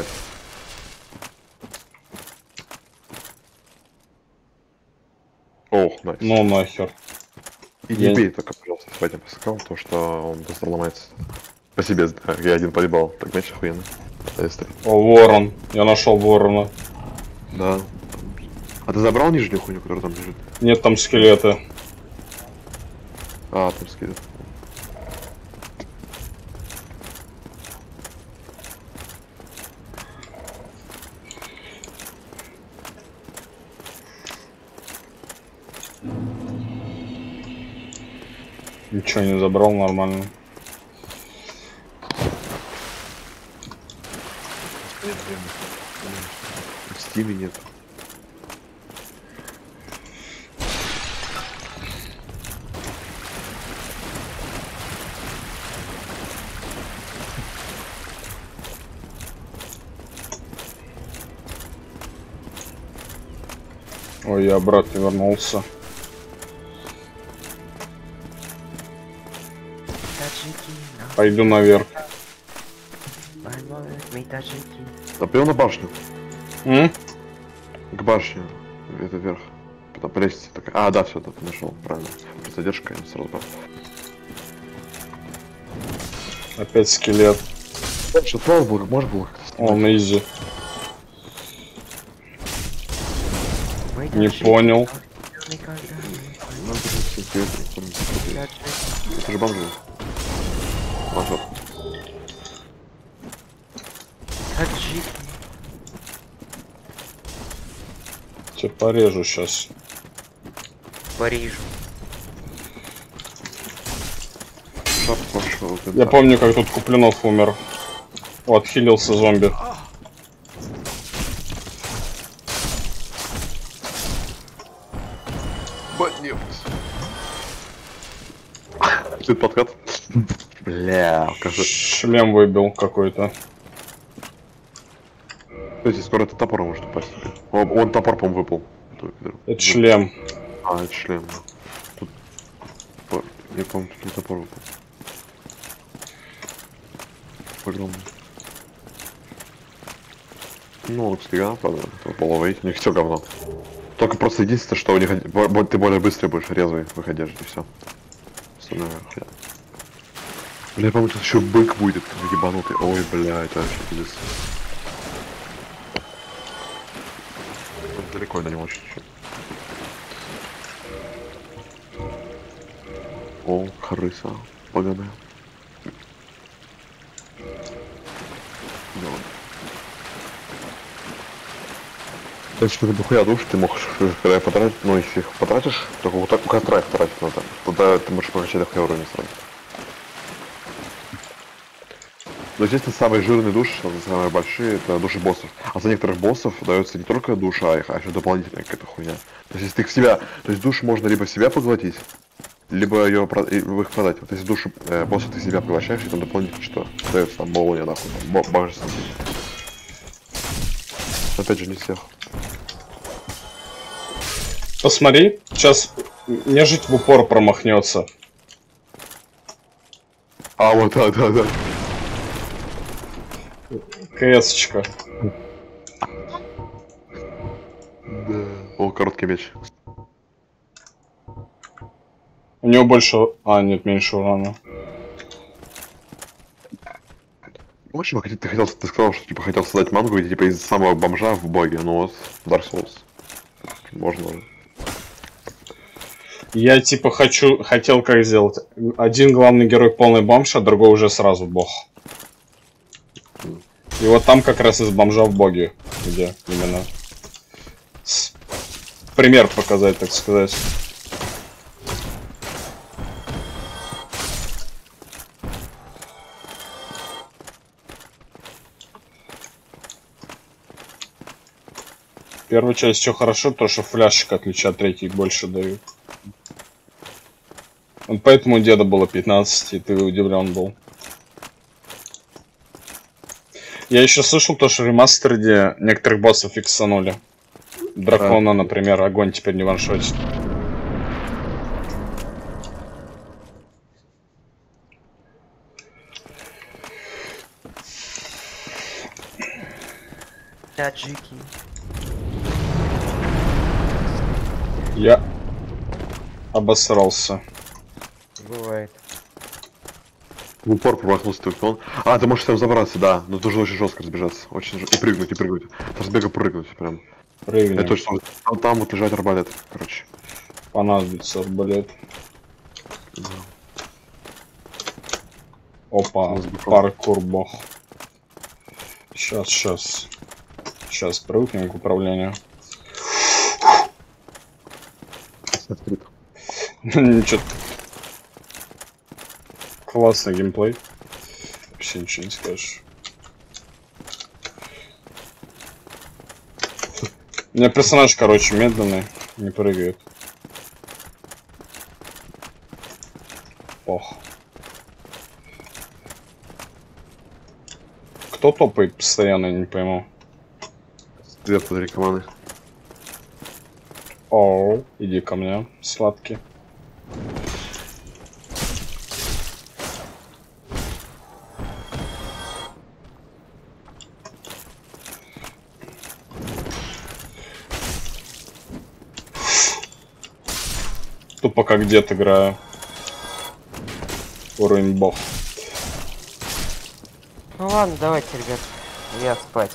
Ох, найс. Ну нахер. И я... не бей только, пожалуйста, с этим посыкал, то что он быстро ломается. По себе, я один поебал. Так мяч охуенный. О, ворон. Я нашел ворона. Да. А ты забрал нижнюю хуйню, которая там лежит? Нет, там скелеты. А, там скелет. Ничего не забрал, нормально. В стиме нет. Ой, я обратно вернулся. Пойду наверх. Да прям на башню. М? К башне. Это вверх. Потом по лестнице такая. А, да, все, ты нашел. Правильно. Задержка, я сразу брал. Опять скелет. Что то было, может было как-то. О, на изи. Не понял. Это же бомжи. Бомжот. Тебя порежу сейчас. Парижу. Шап пошел. Я помню, как тут Куплинов умер. О, отхилился зомби. Ебанем. Что это подкат? Бля, кажется. Шлем выбил какой-то. Кстати, скоро это топор может упасть. О, он топор, по-моему, выпал. Это шлем. А, это шлем. Тут... Я помню, тут топор выпал. Огромный. Ну, лук стига, правда, половый, у них все говно. Только просто единственное, что у них ты более быстрый будешь, резвый выходишь, и все. Остальное хуя. Бля, я помню, тут еще бык будет, ебанутый. Ой, бля, это вообще пиздец. Далеко до него чуть-чуть. О, крыса поганая. То есть, когда дохуя душ, ты можешь, когда потратить, ну, если их потратишь, только вот так у костра их тратить надо. Тогда ты можешь прокачать дохуя уровень сразу. Но, естественно, самые жирные души, самые большие, это души боссов. А за некоторых боссов дается не только душа их, а еще дополнительная какая-то хуйня. То есть, если ты их в себя, то есть душу можно либо себя поглотить, либо ее их продать. Вот если душу э, босса ты себя поглощаешь, и там дополнительно что дается, там молния, нахуй, там, божественный. Опять же, не всех. Посмотри, сейчас нежить в упор промахнется. А, вот, да, да, да. КС-очка. Да. О, короткий меч. У него больше... А, нет, меньше урона. В общем, ты хотел, ты сказал, что типа хотел создать мангу, и типа из самого бомжа в боге, ну вот, Dark Souls. Можно. Я типа хочу, хотел как сделать. Один главный герой полный бомж, а другой уже сразу бог. И вот там как раз из бомжа в боге, где именно. С... Пример показать, так сказать. Первая часть все хорошо, то что фляжек отличие от третьей больше дают. Вот поэтому у деда было пятнадцать, и ты удивлен был. Я еще слышал то, что в ремастере некоторых боссов фиксанули. Дракона, например, огонь теперь не ваншотит. Таджики. Я обосрался. Бывает. В упор промахнулся только он. А, ты можешь там забраться, да. Но должен очень жестко разбежаться. Очень жестко. И прыгнуть, и прыгнуть. С разбега прыгнуть прям. Прыгни. Это точно. Там, там вот лежать арбалет, короче. Понадобится арбалет. Да. Опа, паркур бог. Сейчас, сейчас. Сейчас привыкнем к управлению. Ничего. Классный геймплей. Вообще ничего не скажешь. У меня персонаж, короче, медленный, не прыгает. Ох. Кто топает постоянно, не пойму. Две подари команды. Оу, иди ко мне, сладкий. Тупо как дед играю. Уровень бог. Ну ладно, давайте, ребят. Я спать.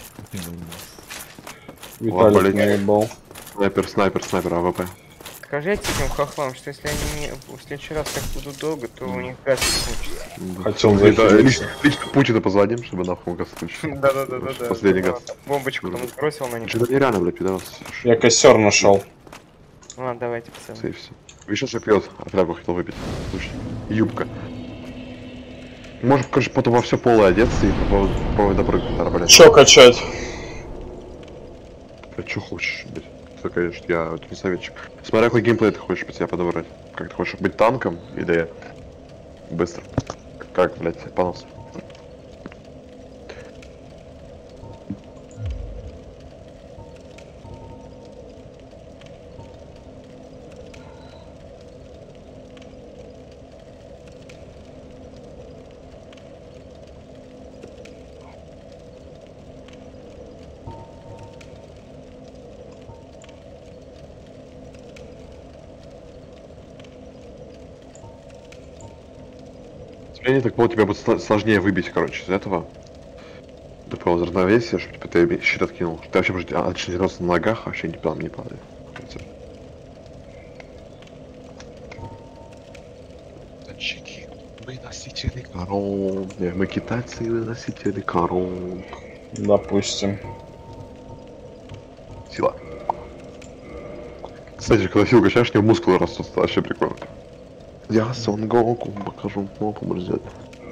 Виталик наебал. Снайпер, снайпер, снайпер, АВП. Скажите этим хохлам, что если они не в следующий раз так будут долго, то у них газ кончится. Хотел Да, захилиться. лично, лично Путина позвоним, чтобы нахуй газ включил. Да-да-да-да. Последний газ. Бомбочку там сбросил на них. Что-то нереально, блядь, пидорас. Я костер нашел. Ну ладно, давайте, пацаны. Сейвся. Еще что пьет, а флягу хотел выпить. Слушай, юбка. Может, короче, потом во все полое одеться и попробовать допрыгнуть на арбалет. Чё качать? А чё хочешь, блядь? что, конечно, я вот не советчик. Смотря какой геймплей ты хочешь под себя подобрать. Как ты хочешь быть танком или быстро? Как, блядь, понос? Я не так понял, тебя будет сложнее выбить, короче, из этого. Такого равновесия, чтобы типа, ты щит откинул. Ты вообще будешь отлично держаться на ногах, вообще не там не падает. Танчики, мы носители корон. Не, мы китайцы, мы носители корон. Допустим. Сила. Кстати, когда силу качаешь, у него мускулы растут, это вообще прикольно. Я Сон Гоку покажу, кнопку можно взять.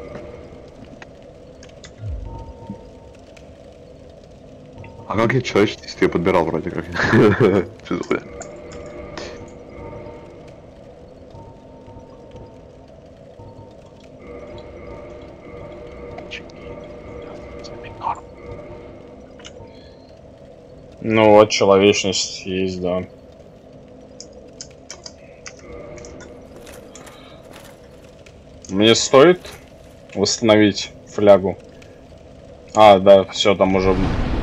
А как я человеческий я подбирал вроде как? Что за хуйня? Ну вот, человечность есть, да. Мне стоит восстановить флягу? А, да, все, там уже...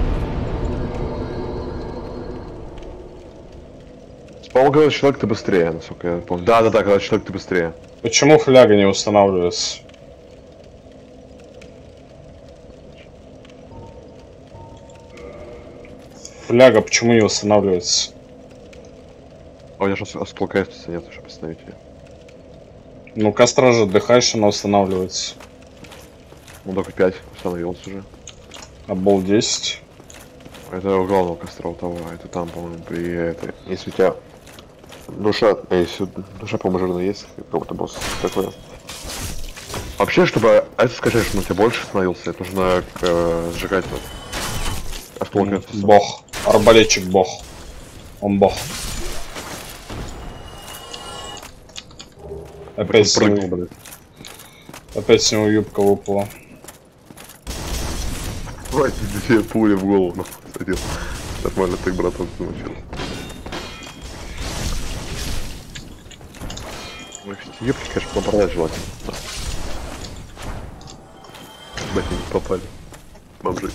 По-моему, когда человек ты быстрее, насколько я помню. Да-да-да, когда человек ты быстрее. Почему фляга не устанавливается? Фляга почему не устанавливается? А у меня сейчас осколка эфтиса нет, чтобы остановить ее. Ну, костра же отдыхаешь, она устанавливается. Ну, только пять установилось уже. А бол десять? Это у главного костра у того, а это там, по-моему, при этой. Если у тебя душа, если душа, по-моему, жирная есть, какого-то босса такое. Вообще, чтобы это скачать, чтобы он тебе больше становился, это нужно э, сжигать вот. Осколка эфтиса. Бог. Арбалетчик бог. Он бог. Опять с, Прыгнул, него, блядь. опять с него юбка выпала. Ой, тебе пули в голову, ну, садил. Нормально так, братан, замочил. Ой, эти юбки, конечно, попадать желательно. Блять, не попали. Бомжи.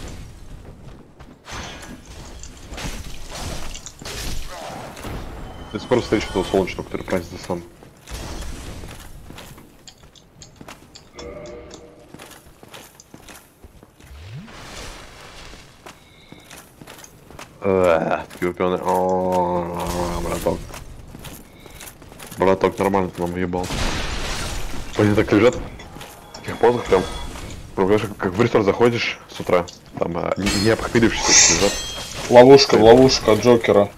Ты скоро встретишь этого солнечного, который празднится сам. Такие упёны. О, браток. Браток, нормально ты нам въебал. Они так лежат. В таких позах прям. Прям как в ресторан заходишь с утра. Там а, не, не обхмелившись лежат. Ловушка, ловушка от Джокера.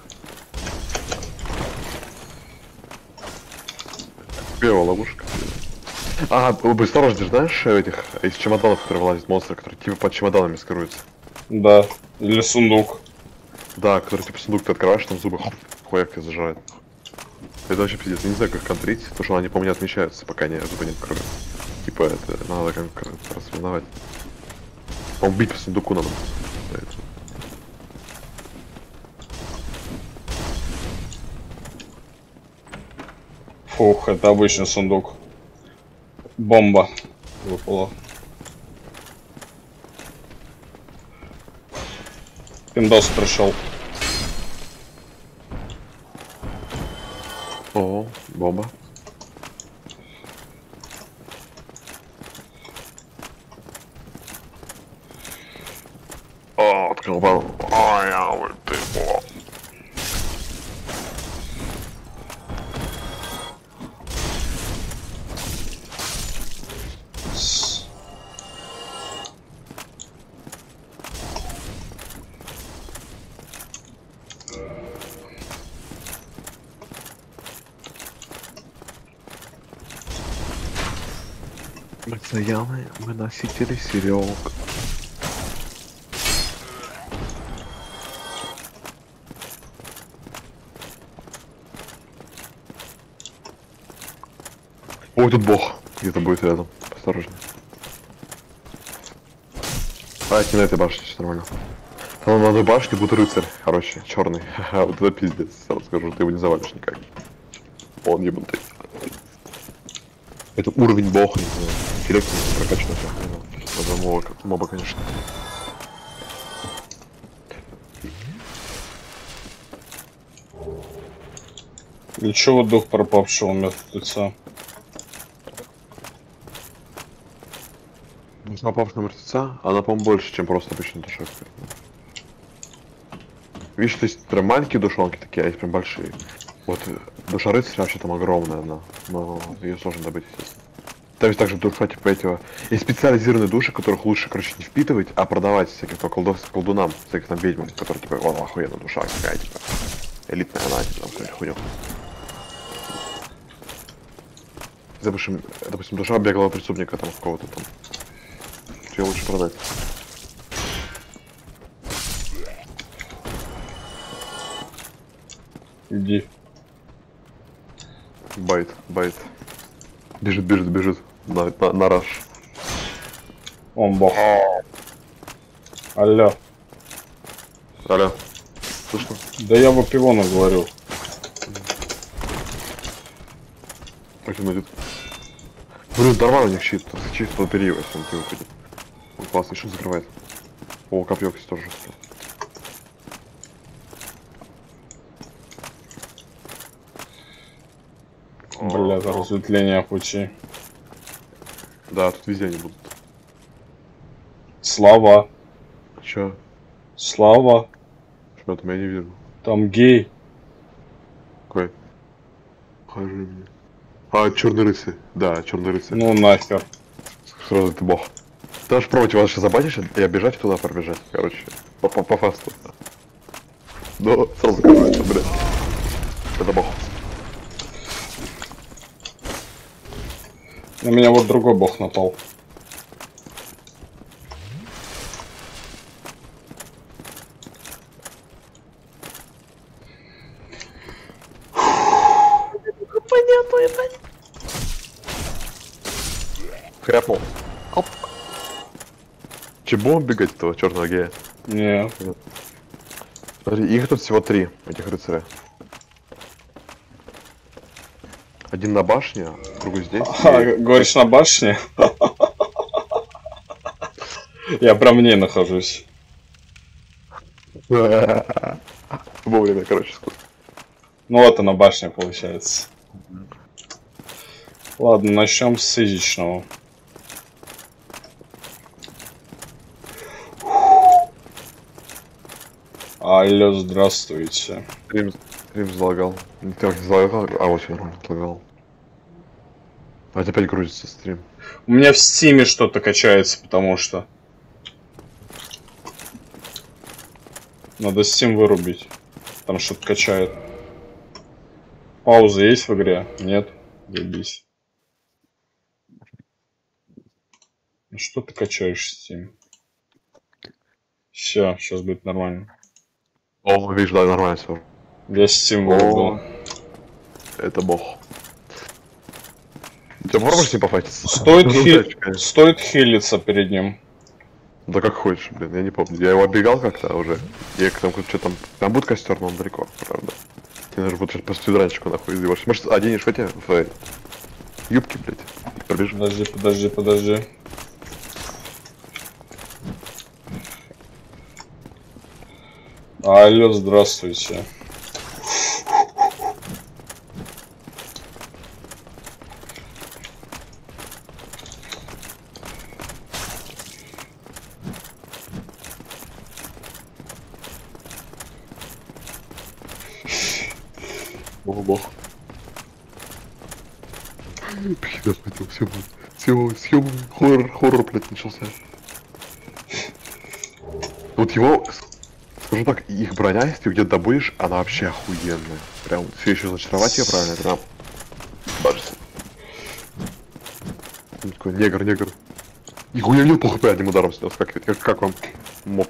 Первая ловушка. А, быстро ждешь, знаешь, этих из чемоданов, которые вылазят монстры, которые типа под чемоданами скрываются. Да. Или сундук. Да, который типа сундук ты открываешь, там зубы хуяк тебя зажирает. Это вообще пиздец, я не знаю как контрить, потому что они, по-моему, не отмечаются, пока не зубы не откроют. Типа это надо как распознавать. По-моему, бить по сундуку надо. Фух, это обычный сундук. Бомба выпала. Пиндос пришел. О, бомба. О, открыл бомбу. Ой, я вот ты, о. Мы стоялы, мы носители серег. Ой, тут бог. Где-то будет рядом. Осторожно. А, это не на этой башне, все нормально. Там на одной башне будет рыцарь, короче, черный. Ха-ха, вот это пиздец, сразу скажу, ты его не завалишь никак. Он ебанутый. Это уровень бога, не знаю. Интеллект не прокачан. Это моба, моба, конечно. Для чего дух пропавшего мертвеца? Душа пропавшего мертвеца, она, по-моему, больше, чем просто обычная душа. Видишь, то есть прям маленькие душонки такие, а есть прям большие. Вот душа рыцаря вообще там огромная она, но ее сложно добыть, естественно. Там есть также душа типа этого. Есть специализированные души, которых лучше, короче, не впитывать, а продавать всяким то колдов, колдунам, всяких там ведьмам, которые типа, о, охуенная душа какая, типа, элитная она, типа, там, какая-то хуйня. Допустим, допустим, душа беглого преступника там какого-то там. Ее лучше продать. Иди. Байт, байт. Бежит, бежит, бежит. На, на, на раш. Он бог. Алло. Алло. Слышно? Да я в пивону говорю. Как он идет? Блин, нормально у них щит. Чисто лотерею, если он тебе выпадет. Он классный щит закрывает. О, копье, кстати, тоже жестко. Бля, это разветвление пути. Да, тут везде они будут. Слава. Чё? Слава. Что там я не вижу. Там гей. Какой? Покажи мне. А, черный рыцарь. Да, черный рыцарь. Ну нахер. Сразу ты бог. Ты можешь пробовать его сейчас забатишь и оббежать туда пробежать. Короче. По, по, по фасту. Ну, сразу короче, блядь. Это бог. На меня вот другой бог напал. Хряпнул. Оп. Чего бегать этого черного гея? Не. Смотри, их тут всего три, этих рыцаря. Один на башне, другой здесь. А, и... говоришь, на башне? Я прям в ней нахожусь. Вовремя, короче, сколько. Ну вот она башня получается. Ладно, начнем с физичного. Алло, здравствуйте. Стрим, стрим залагал. Не так не залагал, а вот все нормально залагал. А опять грузится стрим. У меня в стиме что-то качается, потому что... Надо Steam вырубить. Там что-то качает. Пауза есть в игре? Нет? Заебись. Ну что ты качаешь Steam? Все, сейчас будет нормально. О, видишь, да, нормально все. Я Steam вырубил. Это бог. Ты попробуешь с ним пофайтиться? Стоит, хи... Стоит хилиться перед ним. Да как хочешь, блин, я не помню. Я его оббегал как-то уже. Я там что там. Там будет костер, но он далеко, правда. Тебе нужно будет сейчас по спидранчику нахуй сделать. Может, оденешь в эти в юбки, блядь. Пробежим. Подожди, подожди, подожди. Алло, здравствуйте. Бог, бог. Пидор, хотел, все будет. Все, съем, хоррор, хоррор, блядь, начался. Вот его, скажу так, их броня, если ты где-то добудешь, она вообще охуенная. Прям все еще зачаровать ее правильно, это прям... Бажется. Такой негр, негр. Нихуя не пол хп одним ударом снес, как, как, как вам моб?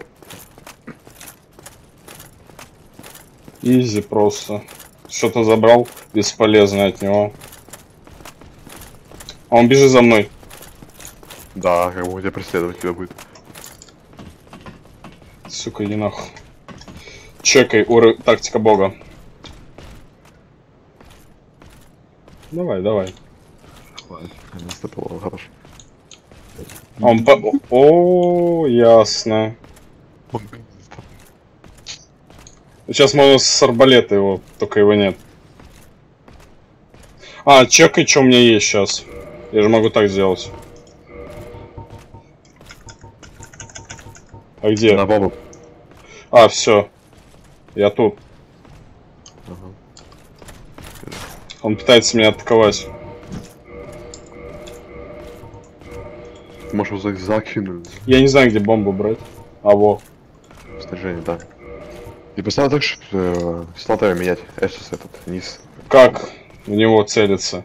Изи просто. Что-то забрал бесполезно от него. А он бежит за мной. Да, как бы у тебя преследовать тебя будет. Сука, иди нахуй. Чекай, ур... тактика бога. Давай, давай. Ладно, наступило, хорошо. Он по... О, ясно. Сейчас можно с арбалета его, только его нет. А, чекай, что у меня есть сейчас. Я же могу так сделать. А где? На бабу. А, все. Я тут. Ага. Он пытается меня атаковать. Можешь его закинуть. Я не знаю, где бомбу брать. А, во. Снаряжение, да. И поставил так, что э, слотами менять. Эсус этот, низ. Как в него целиться?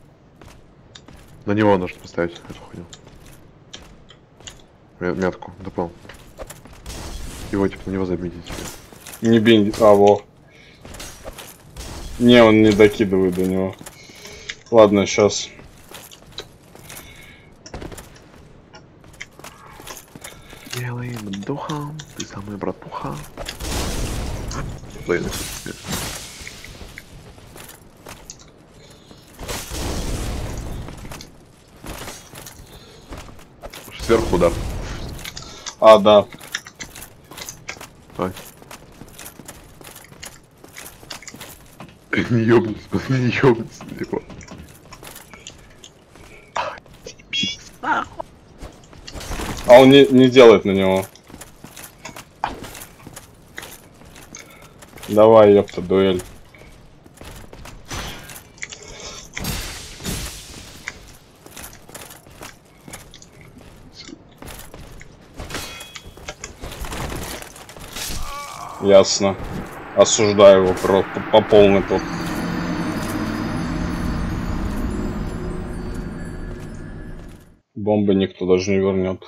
На него нужно поставить эту хуйню. Ме- Метку, допол. Его типа на него заметить. Не бинь. А, во. Не, он не докидывает до него. Ладно, сейчас. Белым духом, ты самый братуха. Блин, сверху удар. А, да. Давай. Не ёбнись, не ёбнись на него. А он не, не делает на него. Давай, ёпта, дуэль. Ясно. Осуждаю его про, по, по полной тут. Бомбы никто даже не вернет.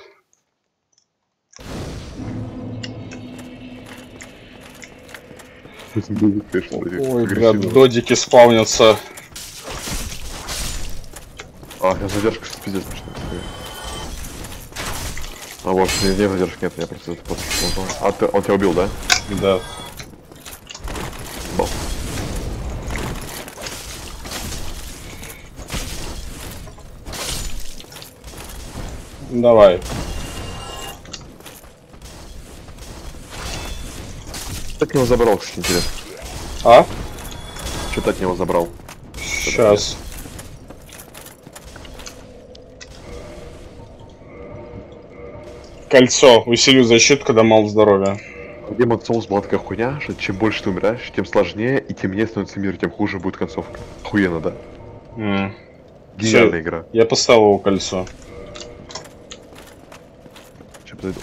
Ой, блядь, додики спавнятся. А, я задержка сейчас пиздец начинаю стоять. А вот, не, не задержки нет, я просто это просто. А ты, он тебя убил, да? Да. Бал. Давай. Что от него забрал, кстати, интересно. А? Что ты от него забрал? Сейчас. Кольцо. Усилю защиту, когда мало здоровья. Демон Souls была такая хуйня, что чем больше ты умираешь, тем сложнее и темнее становится мир, тем хуже будет концовка. Охуенно, да? Mm. Гениальная Всё, игра. я поставил его кольцо. Сейчас подойду.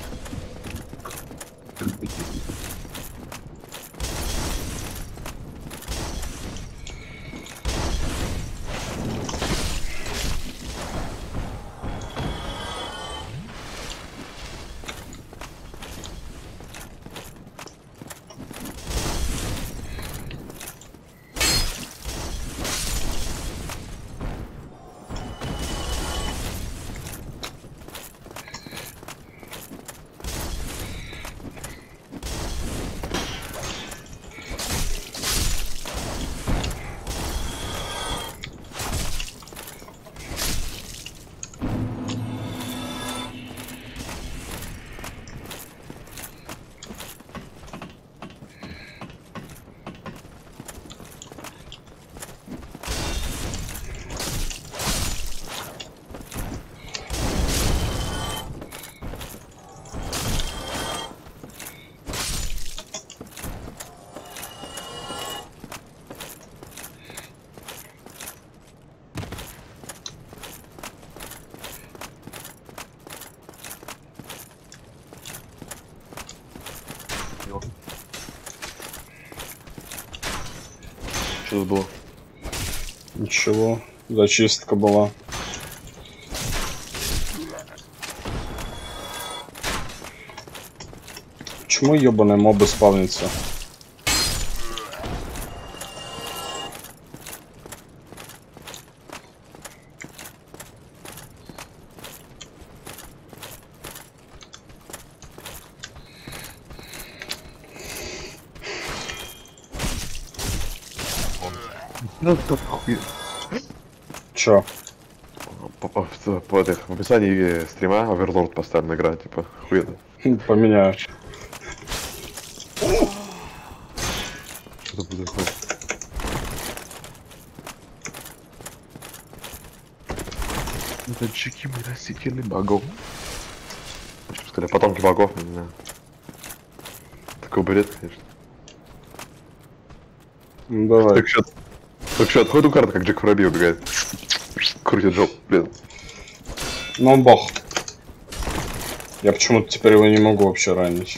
Что тут было? Ничего. Зачистка была. Почему ебаные мобы спавнятся? Ну, что хуй. Чё? По, по, в, по этих, в описании стрима Оверлорд постоянно играет, типа, хуйно. Поменяю. Что будет хуй? Это чеки мы носители богов. Что сказали, потомки богов, не знаю. Такой бред, конечно. Ну, давай. Так что, так что отходит у карты, как Джек Воробей убегает. Крутит жоп, блин. Ну он бог. Я почему-то теперь его не могу вообще ранить.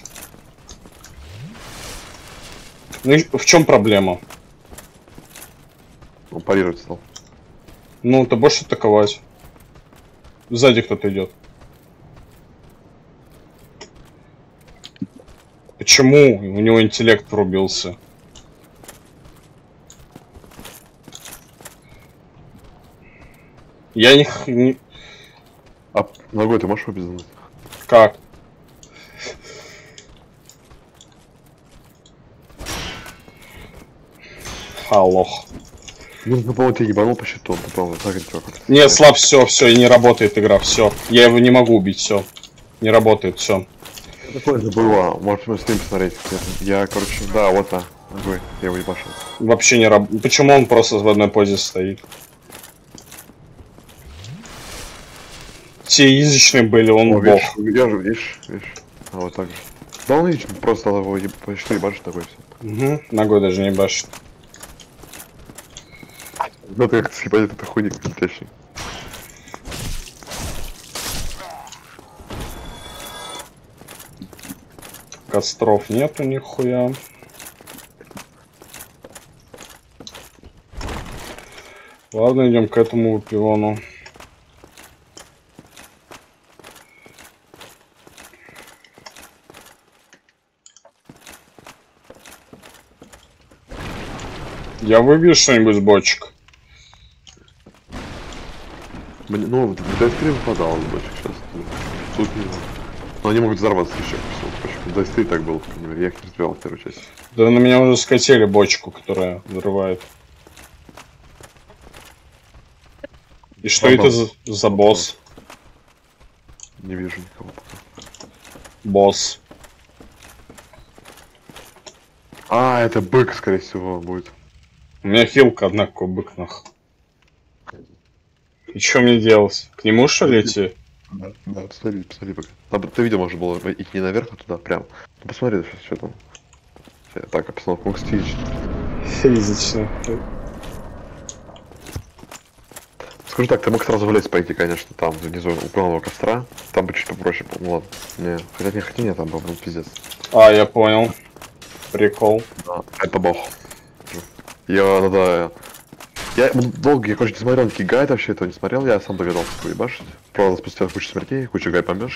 Ну и в чем проблема? Он парировать стал. Ну, ты будешь атаковать. Сзади кто-то идет. Почему у него интеллект врубился? Я не... х- не... А ногой ты можешь обезумить? Как? Аллох. Ну, по-моему, ты ебанул по щиту, ты, по-моему, так или чё? Нет, слаб, все, все, и не работает игра, все. Я его не могу убить, все. Не работает, все. Такое же было, может, мы стрим посмотреть. Я, короче, да, вот на, ногой, я его ебашил. Вообще не работает. Почему он просто в одной позе стоит? Те язычные были, он О, бог. видишь, я же, видишь, видишь. А вот так же. Да он видишь, просто стал его еб... по щиту ебашить такой все. Угу. Ногой даже не башит. Ну ты как съебать это хуйник летящий. Костров нету нихуя. Ладно, идем к этому пиону. Я выбью что-нибудь с бочек. Мне, ну, в Дайстри выпадало больше сейчас. Тут не знаю. Но они могут взорваться еще. В Дайстри так было, по крайней мере. Я их не разбивал в первую часть. Да на меня уже скатили бочку, которая взрывает. И что Бомба. это за, за босс? Не вижу никого пока. Босс. А, это бык, скорее всего, будет. У меня хилка, однако, бык нах. И что мне делать? К нему что ли идти? Да, да, посмотри, посмотри пока. Там, ты видел, можно было идти не наверх, а туда, прям. Ну, посмотри, сейчас, что там. Я так, обстановка Мукстич. Физично. Скажу так, ты мог сразу в лес пойти, конечно, там, внизу, у главного костра. Там бы чуть попроще было, ну ладно. Не, хотя не, хотя нет, там был, ну, пиздец. А, я понял. Прикол. Да, это бог. Я, надо... Я долго, я, короче, не смотрел никакие гайды, вообще этого не смотрел, я сам догадался его ебашить. Правда, спустя кучу смертей, кучу гай помешек.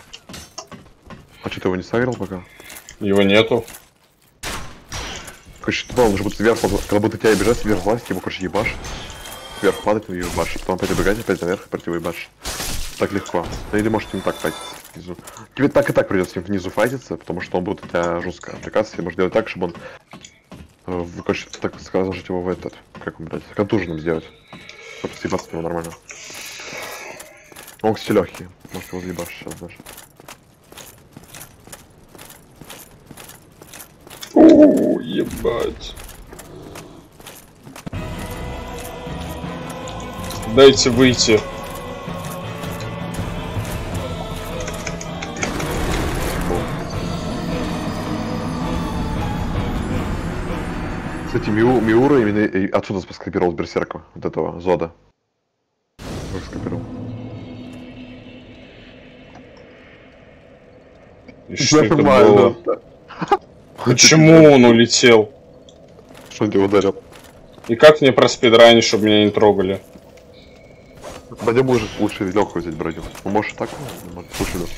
А что ты его не сагрил пока? Его нету. Короче, туда он же будет вверх, когда будет тебя бежать, вверх власть, его, короче, ебашит. Вверх падать, и ебашит. Потом опять убегать, опять наверх, и против ебашит. Так легко. Ну или может не так файтиться внизу. Тебе так и так придется с ним внизу файтиться, потому что он будет у тебя жестко отвлекаться, и может делать так, чтобы он... э, Короче, так сказать, его в этот... Как он, блядь, контуженным сделать. Чтобы съебаться с него нормально. Он, кстати, легкий. Может его съебашь сейчас даже. О, ебать. Дайте выйти. Кстати, Миу, Миура именно и отсюда скопировал с берсерка, вот этого Зода. Как скопировал. И что это было? Почему он улетел? Что он тебя ударил? И как мне проспидранить, чтобы меня не трогали? Пойдем уже лучше легкую взять броню. Ну, может так? Ну, может, лучше да.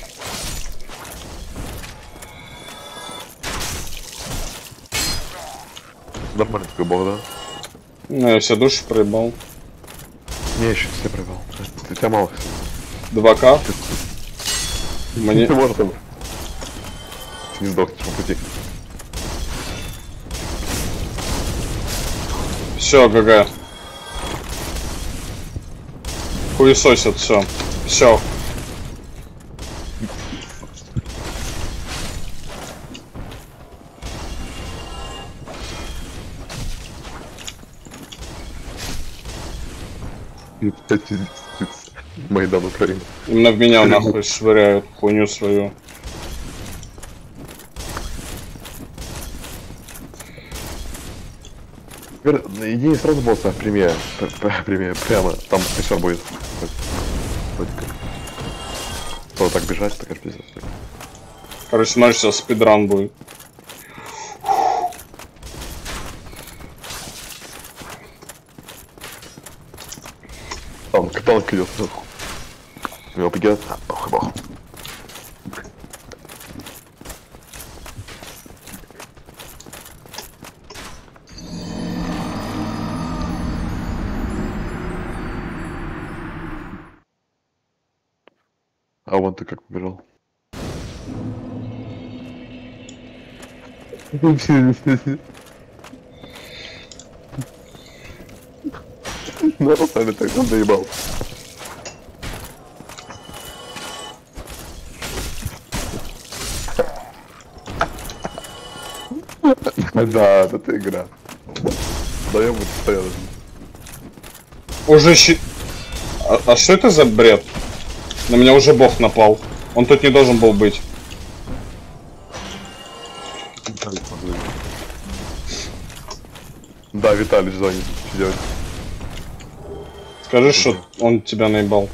Нормальный такой бог, да? Ну, я все души проебал. Не, еще все проебал. Ты тебя мало. два ка. Мне... Ты можешь там. Ты не сдохнешь по пути. Все, ГГ. Хуесосят, все. Все. Майдан Украины. Именно в меня нахуй швыряют хуйню свою. Иди не сразу босса, прими, прими, прямо, там костер будет. Вроде как. То так бежать, так аж пиздец. Короче, смотри, сейчас спидран будет. Там танк идет. Его погибает. А, похуй, похуй. А вон ты как побежал. Народ, наверное, так он доебал. Да, это игра. Даем вот постоянно. Уже щи... А, а что это за бред? На меня уже бог напал. Он тут не должен был быть. Да, Виталий в зоне. Что делать? Скажи, что он тебя наебал.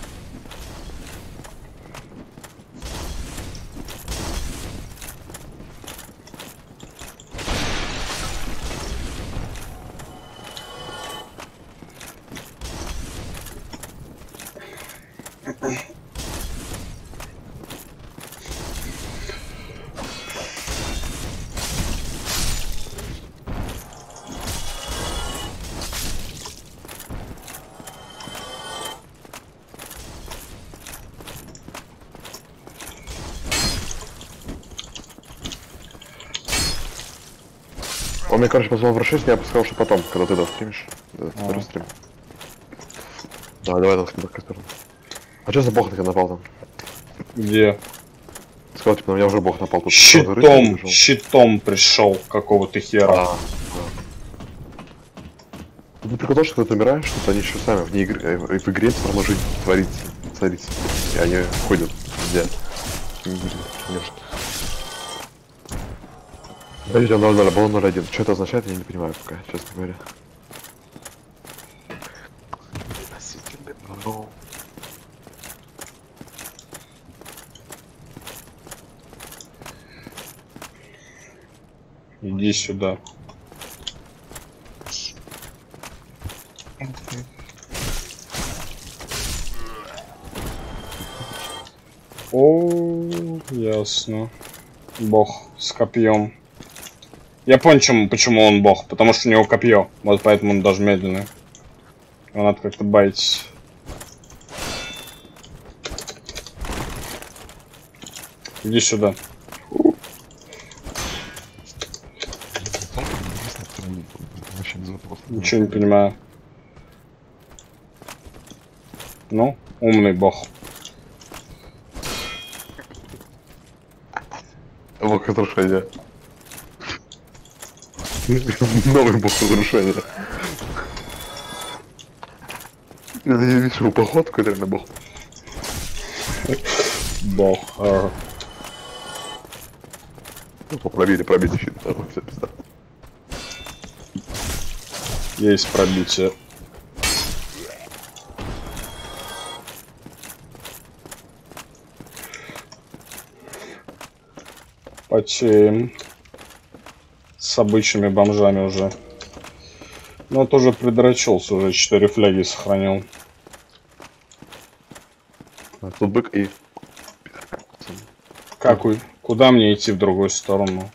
Он мне, короче, позвал в расширение, я бы сказал, что потом, когда ты достримишь. Да, второй стрим. Давай, давай, давай, давай, давай. А что за бог таки напал там? Где? Сказал, типа, на меня уже бог напал тут. Щитом, щитом пришел какого-то хера. А, ну прикол то, что когда ты умираешь, что они еще сами вне игры, в игре все равно жизнь творится, царится. И они ходят везде. Подожди, ноль ноль, был ноль один. Что это означает, я не понимаю пока, честно говоря. Иди сюда. О, ясно. Бог с копьем. Я понял, почему, почему он бог, потому что у него копье. Вот поэтому он даже медленный. Его надо как-то байтить. Иди сюда. Ничего не понимаю. Ну, умный бог. Бог разрушения. Новый бог разрушения. Я не вижу походку, реально бог. Бог. А... Ну, пробили, пробили щит. Все, пизда. Есть пробитие. Потеем. С обычными бомжами уже. Но тоже придрачился, уже четыре фляги сохранил. А тут бык и... Какой? Куда мне идти в другую сторону?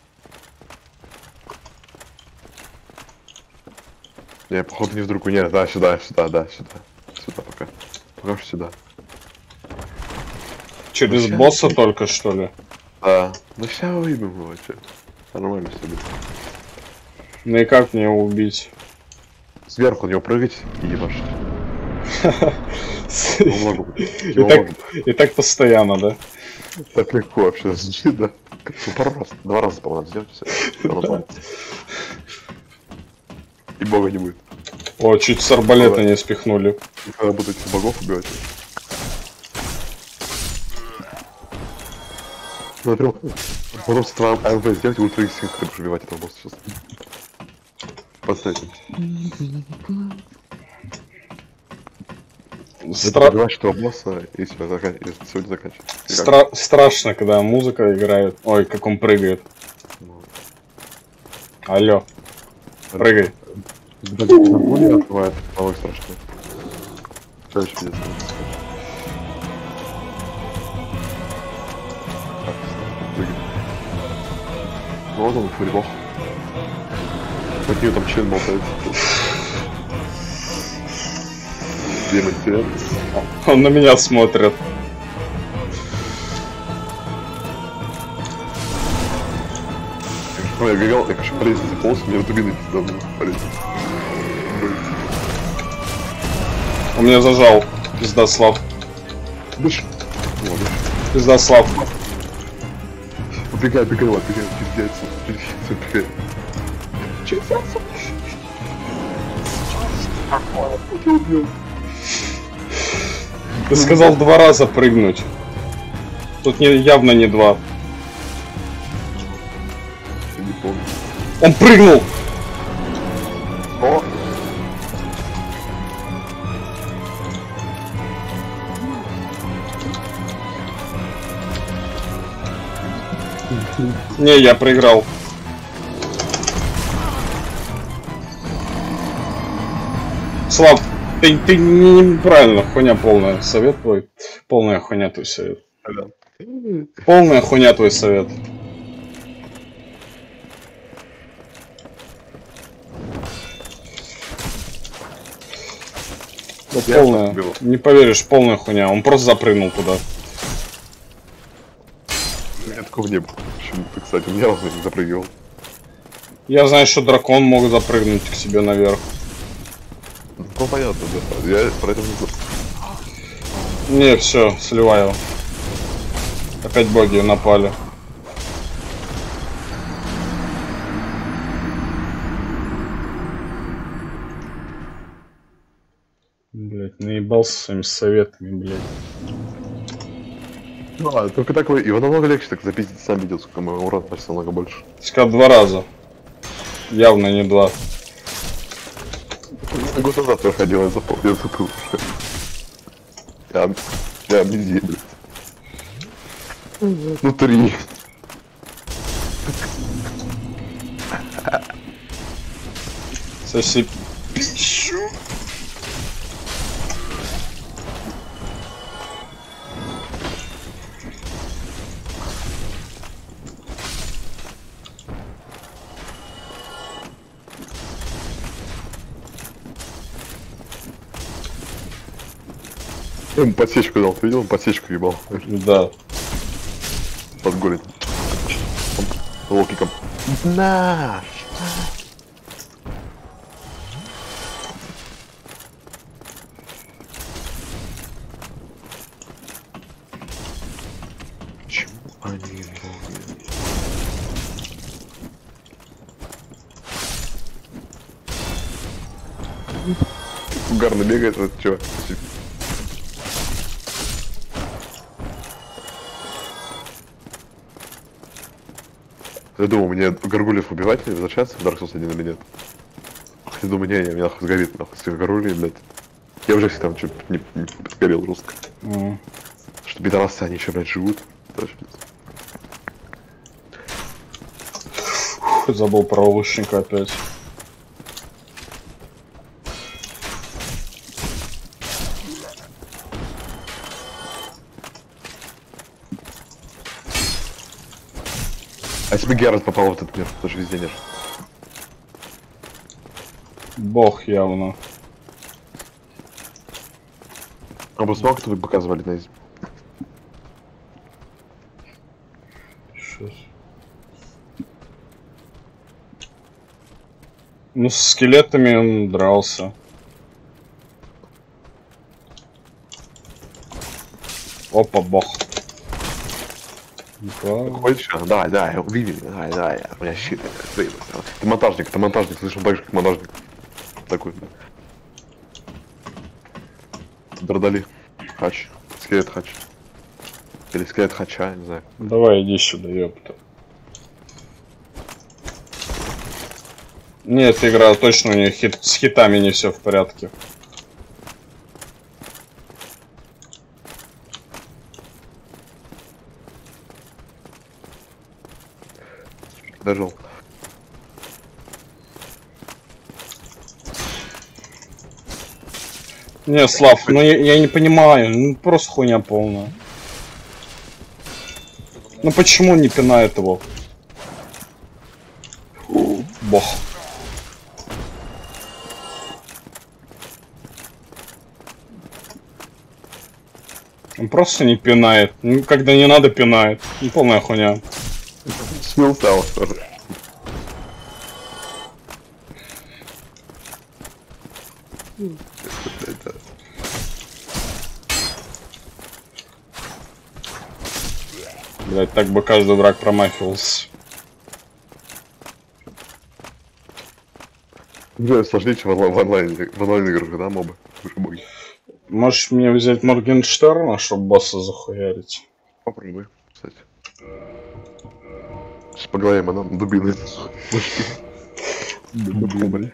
Не, походу не в другую, нет, да, сюда, сюда, да, сюда. Сюда пока. Пока что сюда. Через Ну, ща- босса только, что ли? Да. Ну сейчас выйдем его, че. Нормально все будет. Ну и как мне его убить? Сверху на него прыгать и ебашить. И так, и так постоянно, да? Так легко вообще звучит, да? Ну, пару раз, два раза, по-моему, надо сделать, все. И бога не будет. О, чуть с арбалета не спихнули. Когда будут этих богов убивать. Смотрю, потом с твоим АМВ сделать ультра икс, ты будешь убивать этого босса сейчас. Поставьте. Стра... Убиваешь этого босса и все, закан... и сегодня заканчивать. Стра... Страшно, когда музыка играет. Ой, как он прыгает. Алло. Прыгай. Да, не открывает, малой страшно. Что еще пиздец? Прыгай. Вот он, фурибох. От нее там член болтается. Демон. Он на меня смотрит. Ну, я бегал, я, конечно, полез за полос, мне дубины пизда полез. Он меня зажал. Пиздослав. Дышь. Ладно. Пиздослав. Убегай, бегай, ладно, бегай, пиздец. Все, бегай. Че это? Я убил. Ты сказал два раза прыгнуть. Тут не, явно не два. Я не помню. Он прыгнул! О! Не, я проиграл. Слав, ты, ты неправильно, хуйня полная. Совет твой. Полная хуйня твой совет. Да. Полная хуйня твой совет. Да, полная. Не поверишь, полная хуйня. Он просто запрыгнул туда. У меня такого не было. Почему-то, кстати, у меня разно не запрыгивал. Я знаю, что дракон мог запрыгнуть к себе наверх. Ну понятно, да. Я про это не знаю. Не, все, сливаю. Опять боги напали. Блять, наебался своими советами, блять. Ну ладно, только такой, его намного легче так запиздить, сам видел, сколько моего урона почти намного больше. Сказал два раза. Явно не два. Год назад проходил, я запомнил, я забыл уже. Я, я амнезия, блядь. Ну три. Соси пищу. Я ему подсечку дал, ты видел? Он подсечку ебал. Да. Под голень. Локиком. На! Почему они боги? Угарно бегает этот чувак. Я думал, мне горгульев убивать или возвращаться в Dark Souls один или нет? Я думаю, не, не, меня нахуй сгорит, нахуй, с этих горгулей, блядь. Я уже там чуть не, не сгорел жестко. Mm. Что пидорасы, они еще, блядь, живут. Фух, забыл про лучника опять. А если бы Геральт попал в этот мир, тоже везде нет. Бог явно. А бы смог, кто-то показывали на изм. Сейчас. Ну, с скелетами он дрался. Опа, бог. Да. Хочешь? Давай, давай, убей меня, давай, давай, у меня щит. Ты монтажник, ты монтажник, слышал так же, как монтажник. Такой, да. Дордали. Хач. Скелет хач. Или скелет хача, не знаю. Давай, иди сюда, ёпта. Нет, игра точно у нее хит, с хитами не все в порядке. Дожил. Не, Слав, ну я, я не понимаю, ну просто хуйня полная. Ну почему он не пинает его? Бог. Он просто не пинает. Ну, когда не надо, пинает. Ну, полная хуйня. Смелся тоже. Блять, так бы каждый враг промахивался. Ну, сложнее, чем в онлайн, в онлайн играх, да, мобы? Можешь мне взять Моргенштерна, чтобы босса захуярить? Попробуй, кстати. Сейчас по голове нам дубины. Дубины.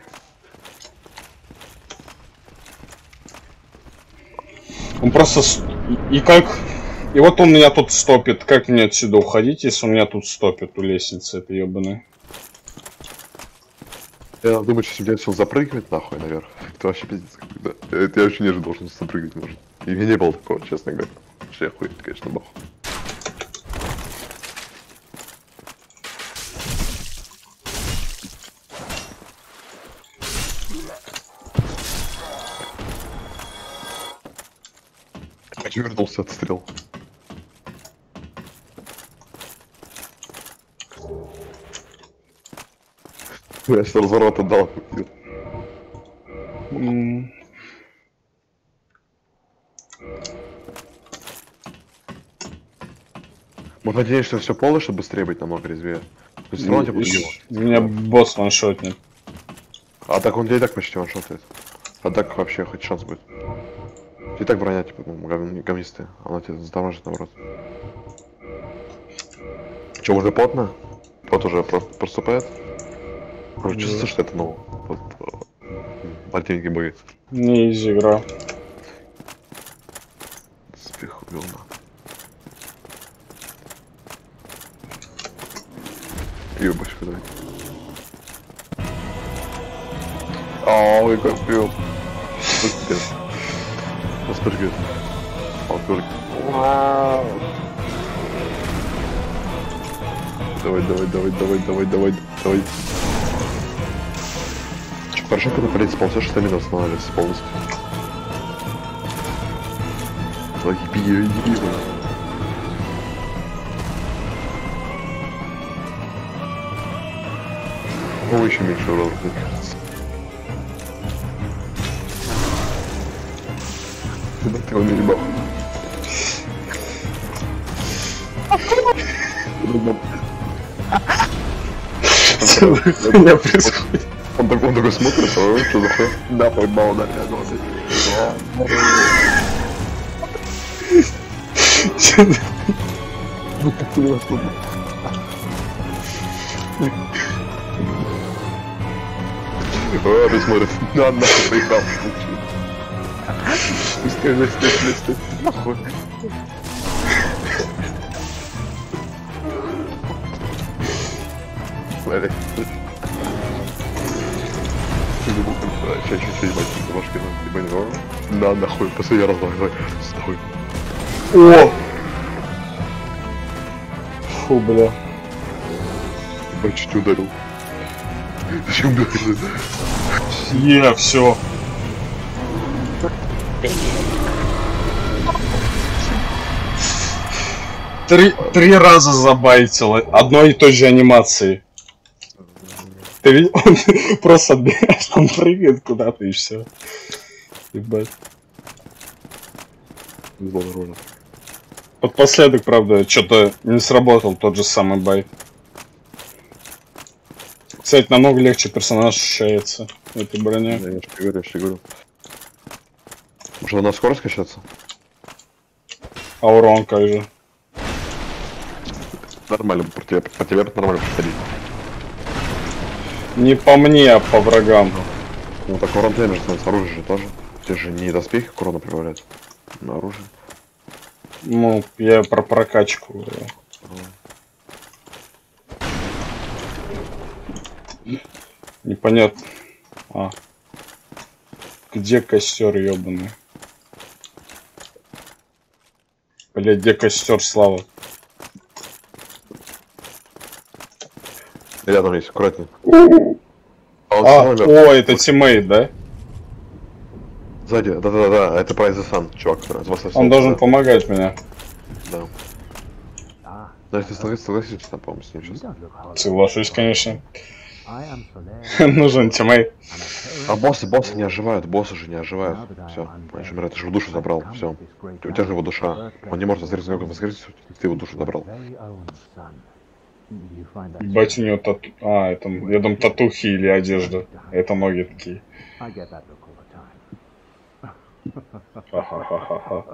Он просто... С... И, и как... И вот он меня тут стопит. Как мне отсюда уходить, если он меня тут стопит у лестницы, это ебаный? Я думаю, что если начал запрыгивать нахуй наверх, это вообще пиздец. Да. Это я вообще не ожидал, что он запрыгивать может. И у меня не было такого, честно говоря. Что я хуй, конечно, бог. Я вернулся от стрел. Я с разворота дал. Mm. Мы надеемся, что все полное, чтобы быстрее быть намного резвее. То есть все равно тебя будет. Меня босс ваншотнет. А так он тебя и так почти ваншотает. А так вообще хоть шанс будет. И так броня, типа, ну, гов... говнистая. Она тебя затормажит наоборот. Че, уже потно? Пот уже про проступает? Уже да. Чувствуешь, что это, ну, вот, ботинки были. Не изи игра. Спиху говна. Ёбачка, давай. Ой, как пил. Пиздец. Господи, алкоголик. Давай, давай, давай, давай, давай, давай, давай. Че, хорошо, когда полез ползешь, стамина останавливается полностью. Давай, еби, еби, еби. Ну, еще меньше урона, мне кажется. Да ты его наебал. Что за хуйня происходит? Он такой, он такой смотрит, а что за хуйня? Да, поебал, да, я думал. Ну как ты его слушал? О, ты смотришь. Да, нахуй, поиграл. Скажи, стой, стой, стой. Нахуй. Смотри. Сейчас, сейчас, сейчас, ебать, башки на ебать. Да, нахуй, последний раз, давай, давай. Нахуй. О! Фу, бля. Ебать, чуть ударил. Зачем ударил? Е, все. Три, три раза забайтило одной и той же анимации. Ты видел? Он просто отбегаешь, он прыгает куда-то и все. Ебать. Нормально. Подпоследок, правда, что-то не сработал тот же самый байт. Кстати, намного легче персонаж ощущается в этой броне. Да, я же говорю, я же говорю. Может, она скоро скачаться? А урон как же? Нормально, по тебе, по тебе нормально подходить. Не по мне, а по врагам. Ну так урон дэмэдж становится, оружие же тоже. Те же не доспехи к урону прибавляют, но оружие. Ну, я про прокачку говорю. Непонятно. А. Где костер, ёбаный? Блять, где костер, Слава? Рядом есть, аккуратно. А, о, это тиммейт, да? Сзади, да-да-да, это Прайз Сан, чувак. Он должен помогать мне. Да. Да, если согласись, согласись, там, по-моему, с ним сейчас. Соглашусь, конечно. Нужен тиммейт. А боссы, боссы не оживают, боссы же не оживают. Все, понимаешь, Мира, ты же его душу забрал, все. У тебя же его душа. Он не может воскреснуть, как воскреснуть, ты его душу забрал. Ебать, у него тату... А, это, я думаю, татухи или одежда. Это ноги такие. Ха-ха-ха-ха-ха.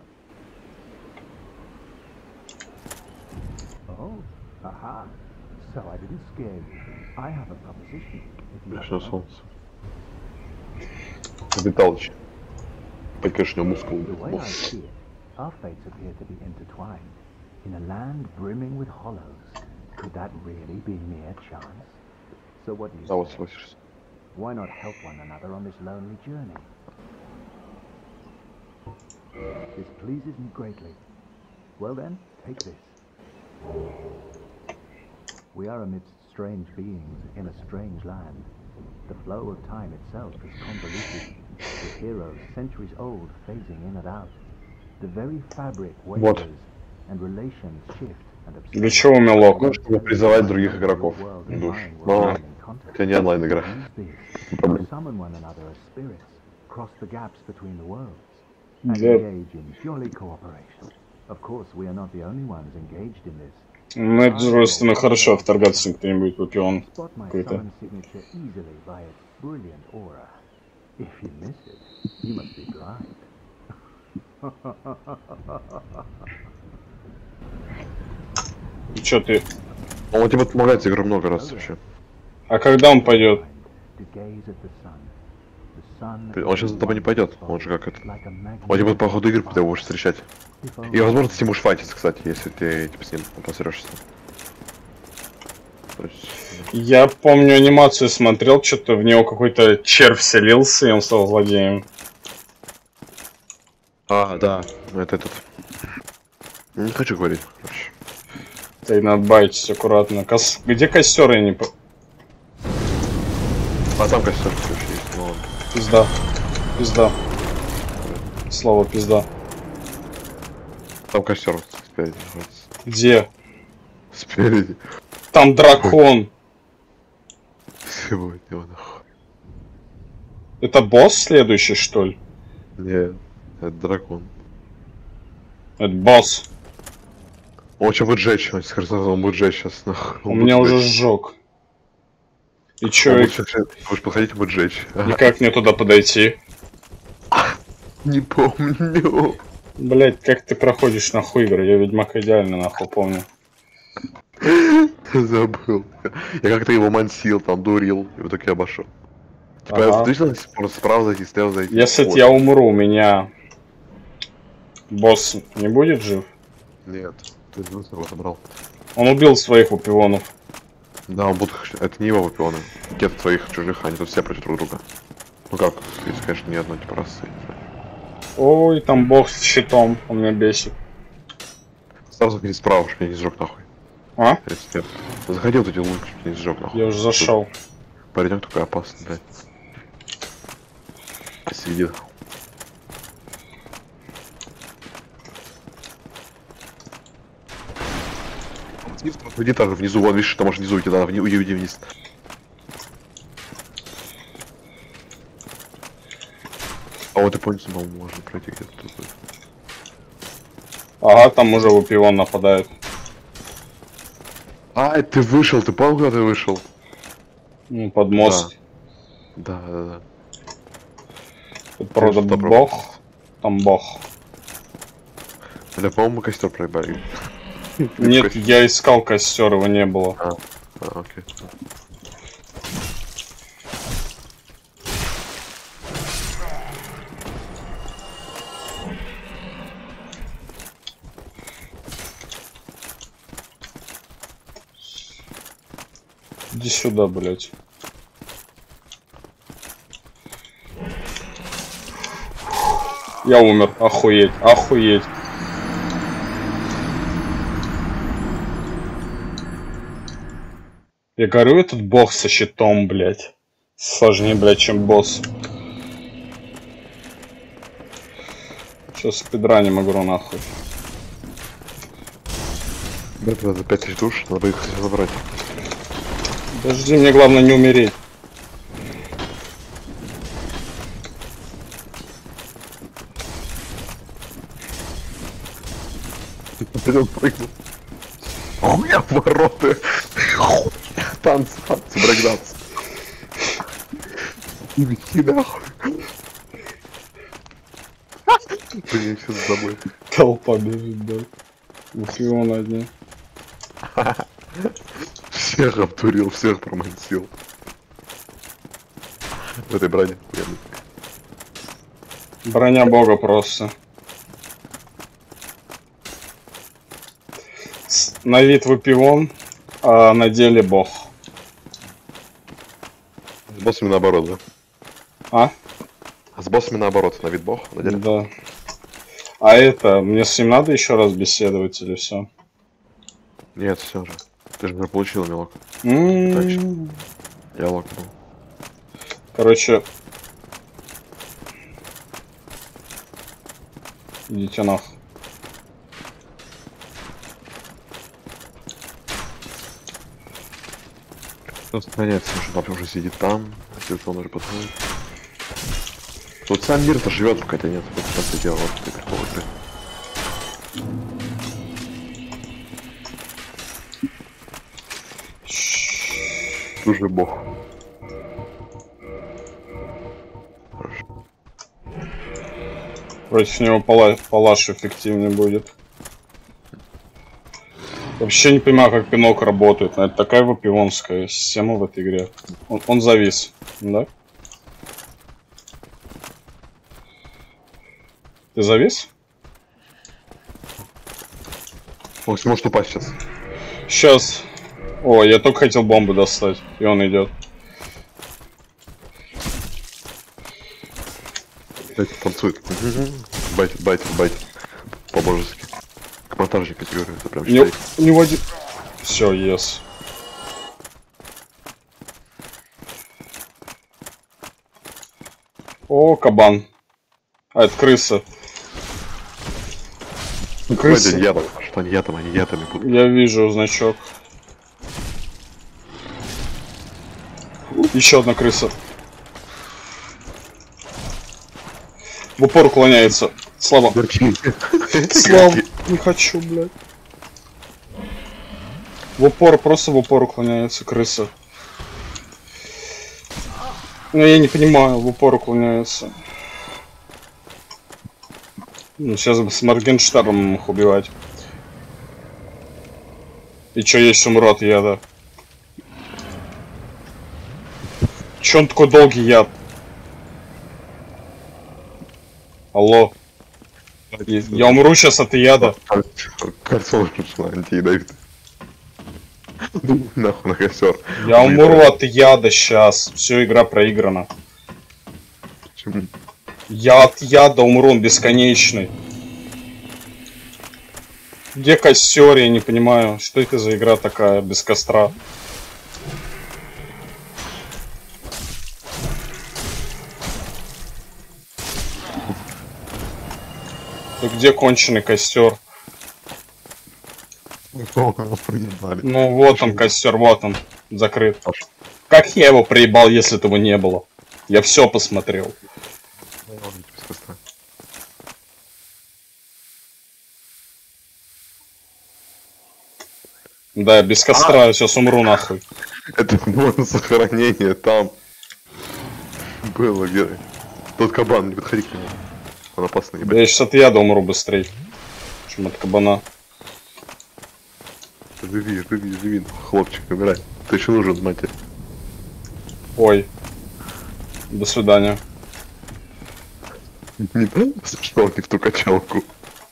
Бляшное солнце. Виталыч. Покажи, мускул. In a land brimming with hollows, could that really be mere chance? So what do you Да, вот say? согласишься. Why not help one another on this lonely journey? This pleases me greatly. Well then, take this. We are amidst strange beings in a strange land. The flow of time itself is convoluted, with heroes centuries old phasing in and out. The very fabric wavers. Для чего мелок? Ну, чтобы призывать других игроков в душ. Но это не онлайн игра. Ну, это просто хорошо вторгаться кто-нибудь в пион какой-то. И чё ты? Он тебе помогает игру много раз вообще. А когда он пойдет? Он сейчас за тобой не пойдет. Он же как это. Он тебе по ходу игры, когда будешь встречать. И возможно ты с ним будешь файтиться, кстати, если ты типа, с ним посрешься. Есть... Я помню анимацию смотрел, что-то в него какой-то червь вселился, и он стал злодеем. А, да, это этот. Не хочу говорить, короче. Да и надо байтить аккуратно. Кос... Где костер, я не по... А там костер, короче, есть, но... Пизда. Пизда. Слово пизда. Там костер спереди. Где? Спереди. Там дракон. Сегодня его нахуй. Это босс следующий, что ли? Нет, это дракон. Это босс. Он что будет жечь? Он сказал, он будет жечь сейчас нахуй. У меня уже сжег. И чё? И... Будешь подходить, будет жечь. И как мне туда подойти? Не помню. Блять, как ты проходишь нахуй игры? Я Ведьмака идеально нахуй помню. Забыл. Я как-то его мансил, там дурил, и в итоге обошел. Типа, ага. Точно справа зайти, слева зайти. Если вот. Я умру, у меня босс не будет жив? Нет, ты его забрал. Он убил своих вупионов. Да, он будет... это не его вупионы. Какие-то твоих чужих, они тут все против друг друга. Ну как, если, конечно, не одно типа расы. Ой, там бог с щитом, он меня бесит. Сразу заходи справа, чтобы меня не сжег нахуй. А? Рецепт. Заходи вот эти луки, чтобы не сжег нахуй. Я уже зашел. Паренек такой опасный, блядь. Сидит. Иди тоже внизу, вон, видишь, там может внизу идти, да, вниз, уйди вниз. А вот и понял, по-моему, можно пройти где-то тут. Ага, там уже Выпион нападает. А, ты вышел, ты понял, куда ты вышел? Ну, под мост. Да, да, да. Тут, правда, что бог. Там бог. Это, по-моему, костер проебали. Нет, я искал костер, его не было. А, а, окей. Иди сюда, блять. Я умер, охуеть, охуеть. Я говорю, этот бог со щитом, блять. Сложнее, блять, чем босс. Сейчас спидраним игру нахуй. Это надо пять тысяч душ, надо их забрать. Подожди, мне главное не умереть. Хуя вороты! Танцы, танцы, брейкданс. Иди нахуй. Блин, сейчас забыл. Толпа бежит, да. Выпион одни. Всех обтурил, всех промансил. В этой броне. Броня бога просто. С- На вид Выпион, а на деле бог. С боссами наоборот, да? А? А с боссами наоборот, на вид бог, на деле. Да. А это, мне с ним надо еще раз беседовать или все? Нет, все же. Ты же уже получил мелок. М-м-м. Я лок был. Короче. Идите нахуй. Просто понять, что папа уже сидит там, а телефон уже подходит. Тут сам мир-то живет, хотя нет, вот это дело, вот ты прикол игры. Слушай, бог. Хорошо. Против него пала... палаш эффективнее будет. Вообще не понимаю, как пинок работает. Но это такая выпивонская система в этой игре. Он, он завис, да? Ты завис? Макс, может упасть сейчас. Сейчас. О, я только хотел бомбу достать, и он идет. Дайте танцует. Байтит, байтит, байтит. По-божески. К монтажной категории, это прям Не, считай. не води... Все, ес. О, кабан. А, это крыса. Крыса. Пойди, ядом. Что они ядом, они ядами будут. Я вижу значок. Еще одна крыса. В упор уклоняется. Слава. Горчи. Слава. Не хочу, блядь. В упор, просто в упор уклоняется крыса. Ну я не понимаю, в упор уклоняется. Ну сейчас бы с Моргенштерном их убивать. И чё, есть умру от яда? Чё он такой долгий яд? Алло. Я умру сейчас от яда. Кольцо нужно антиядовитое. Нахуй на костер. Я умру от яда сейчас. Все, игра проиграна. Почему? Я от яда умру, он бесконечный. Где костер, я не понимаю. Что это за игра такая, без костра? И где конченый костер? Ну вот он костер, вот он, закрыт. Как я его проебал, если этого не было? Я все посмотрел. Да, без костра я сейчас умру нахуй. Это было захоронение там. Было, где... Тот кабан, не подходи к нему. Он опасный, ебать. Да я сейчас от яда умру быстрее, чем от кабана. Живи, живи, живи, хлопчик, умирай. Ты еще нужен, мать. Ой. До свидания. Что не в ту качалку.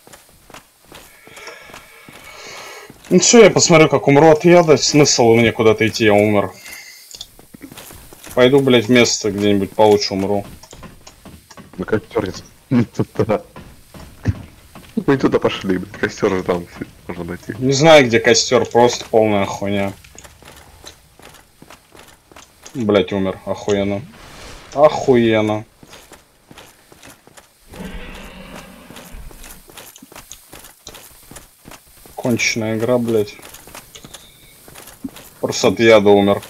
Ну все, я посмотрю, как умру от яда. Смысл мне куда-то идти, я умер. Пойду, блять, в место где-нибудь получше умру. На костер не туда. Мы туда пошли, блядь, костер же там можно найти. Не знаю, где костер, просто полная хуйня. Блять, умер, охуенно. Охуенно. Конченая игра, блять. Просто от яда умер.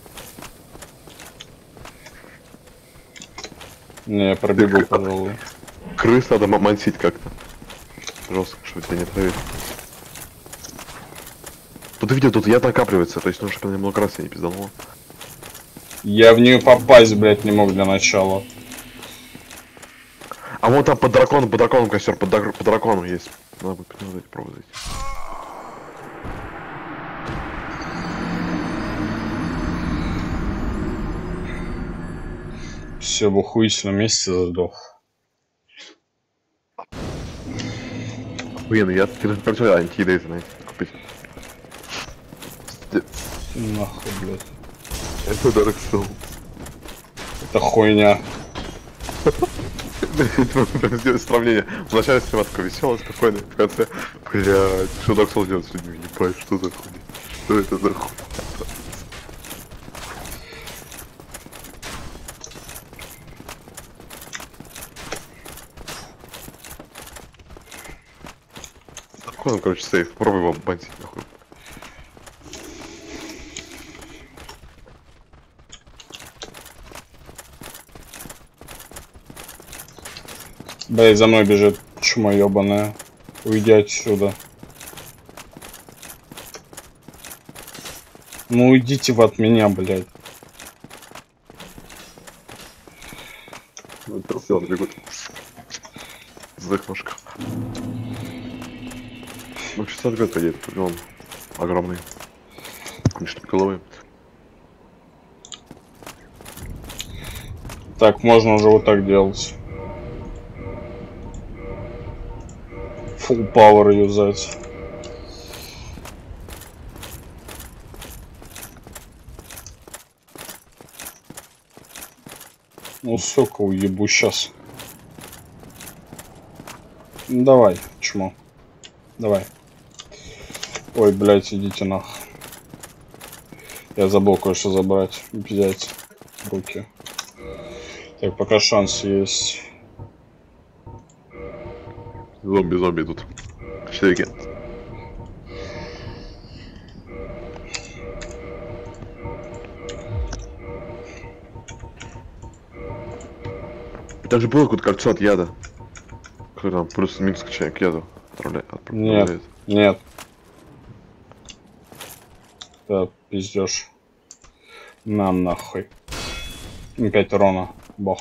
Не, я пробегу, пожалуй. Крыс надо мансить как-то. Жестко, чтобы тебя не отравить. Тут видел, тут яд накапливается, то есть нужно, чтобы немного раз я не пиздануло. Я в нее попасть, блять, не мог для начала. А вон там под драконом, под драконом костер, под, драк- под драконом есть. Надо будет по нему зайти, пробовать. Все, в охуительном месте сдох. Блин, я хотел антидейт, знаете, купить. Нахуй, блядь. Это Dark Souls. Это хуйня. Сделать сравнение. Вначале стрима такой веселый, спокойный, в конце, блядь, что Dark Souls делать с людьми, ебать, что за хуйня? Что это за хуйня? Драконом, короче, сейф, попробуй его бантить, нахуй. Блять, за мной бежит чмо ебаная. Уйди отсюда. Ну уйдите вы от меня, блядь. Все, он бегут. Злых ножках. Ну, шестьдесят год поедет, он огромный. Конечно, головы. Так, можно уже вот так делать. Full power юзать. Ну, сука, уебу сейчас. Давай, чмо. Давай. Ой, блядь, идите нах. Я забыл кое-что забрать. Взять в руки. Так, пока шанс есть. Зомби, зомби тут. Четыре. Там же было какое-то кольцо от яда. Который там плюс-минус качает к яду. Отправляет. Нет, нет. Да, пиздешь. На нахуй. Пять урона. Бог.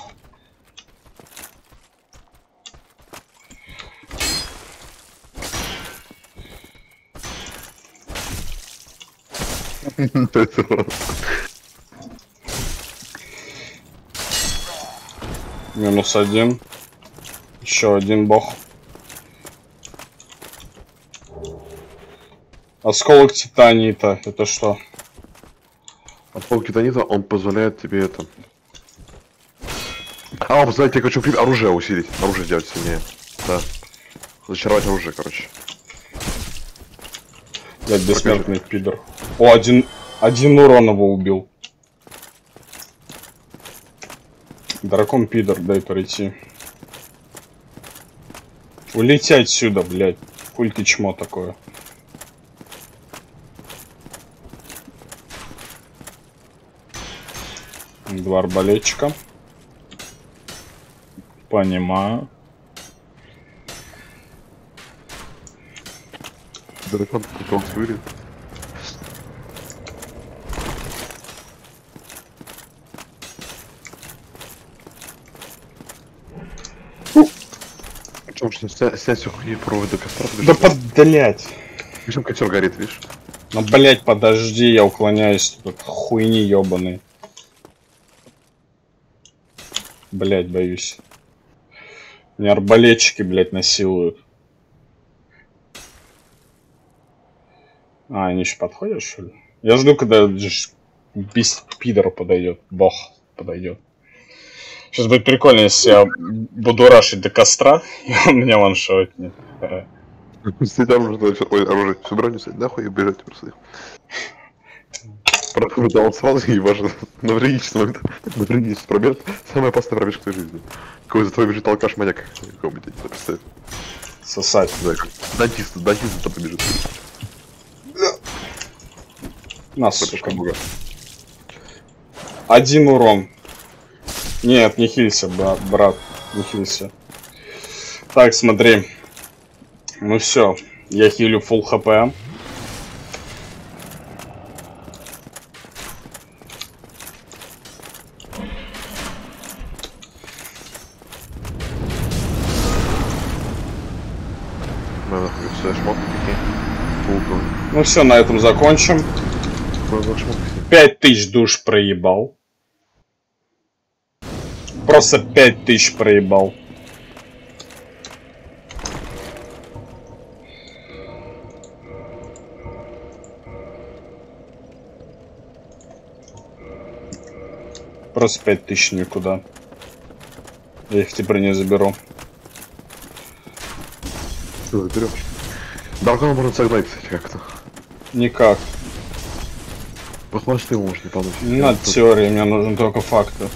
Минус один. Еще один бог. Осколок титанита. Это что? Осколок титанита, он позволяет тебе это... А, он позволяет тебе, короче, оружие усилить. Оружие сделать сильнее. Да. Зачаровать оружие, короче. Блять, бессмертный пидор. О, один... Один урон его убил. Дракон пидор, дай пройти. Улети отсюда, блядь. Хуй ты чмо такое. Два арбалетчика. Понимаю. Дракон, дракон свырит. Что, что снять всю хуйню провод до костра? Да под, блять. Видишь, котел горит, видишь? Ну, блять, подожди, я уклоняюсь тут от хуйни ёбаной. Блять, боюсь. Меня арбалетчики, блять, насилуют. А, они еще подходят, что ли? Я жду, когда без пидор подойдет. Бог подойдет. Сейчас будет прикольно, если я буду рашить до костра, и он меня ваншотнет. Кстати, оружие, ой, оружие, всю броню снять, нахуй и бежать просто. Правда, да, он сразу и важно, на трагический момент, на трагический пробег, самая опасная пробежка в твоей жизни. Какой за тобой бежит алкаш-маньяк, какого-нибудь, я не знаю, представь. Сосать. Да, дантист, дантист там побежит. На, сука. Один урон. Нет, не хилься, брат, брат, не хилься. Так, смотри. Ну все, я хилю фулл хп. Ну все, на этом закончим. Пять тысяч душ проебал. Просто пять тысяч проебал. Просто пять тысяч никуда. Я их теперь не заберу. Что заберешь? Дракона можно согнать, кстати, как-то. Никак. По хвосту можешь не получить. Не надо теории, мне нужны только факты.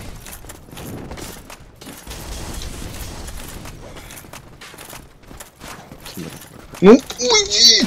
Ну, уйди!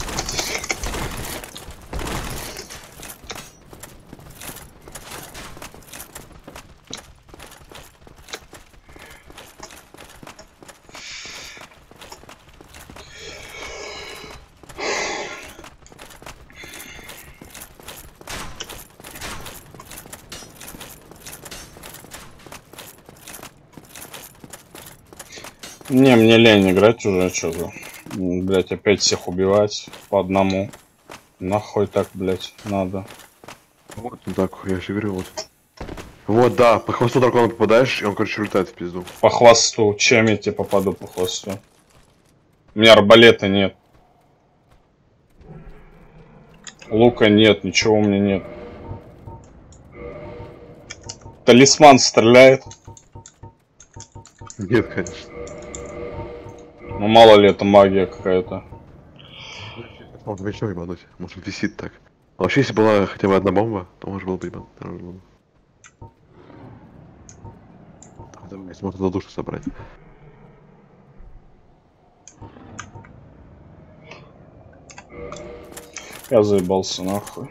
Не, мне лень играть уже, что-то. Блять, опять всех убивать по одному. Нахуй так, блять, надо. Вот, ну так, я же говорю, вот. Вот, да, по хвосту дракона попадаешь, и он, короче, улетает в пизду. По хвосту, чем я тебе попаду по хвосту? У меня арбалета нет. Лука нет, ничего у меня нет. Талисман стреляет? Нет, конечно. Ну мало ли это магия какая-то. Он тебя еще ебануть, может он висит так. А вообще, если была хотя бы одна бомба, то можно было бы ебан. Давай, можно за душу собрать. Я заебался нахуй.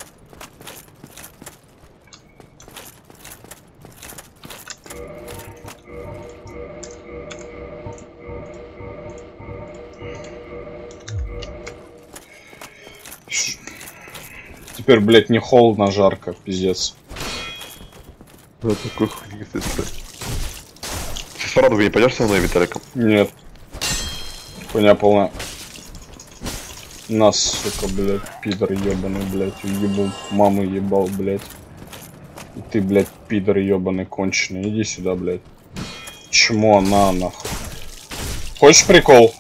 Теперь, блять, не холодно, а жарко, пиздец. Вот такой хуйня, ты стоишь. Сейчас в Радугу не пойдешь со мной, Виталиком? Нет. Хуйня полная. Нас, сука, блять, пидор ебаный, блять, ебу, маму ебал, блять. И ты, блять, пидор ебаный, конченый, иди сюда, блять. Чмо, на, нахуй. Хочешь прикол?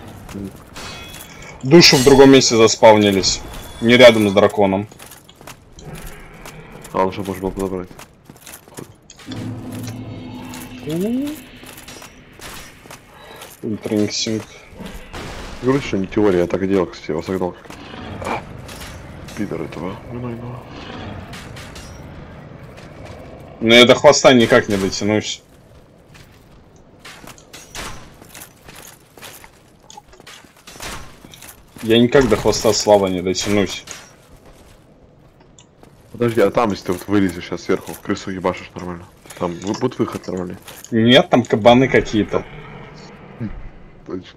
Души в другом месте заспавнились. Не рядом с драконом. А, он что можно было подобрать? Ультринксинг. Говорю, что не теория, я так и делал, кстати, я его согнал. Пидор этого. Но я до хвоста никак не дотянусь. Я никак до хвоста слава не дотянусь. Подожди, а там, если ты вот вылезешь сейчас сверху, в крысу ебашишь нормально. Там будет выход нормальный. Нет, там кабаны какие-то. Точно.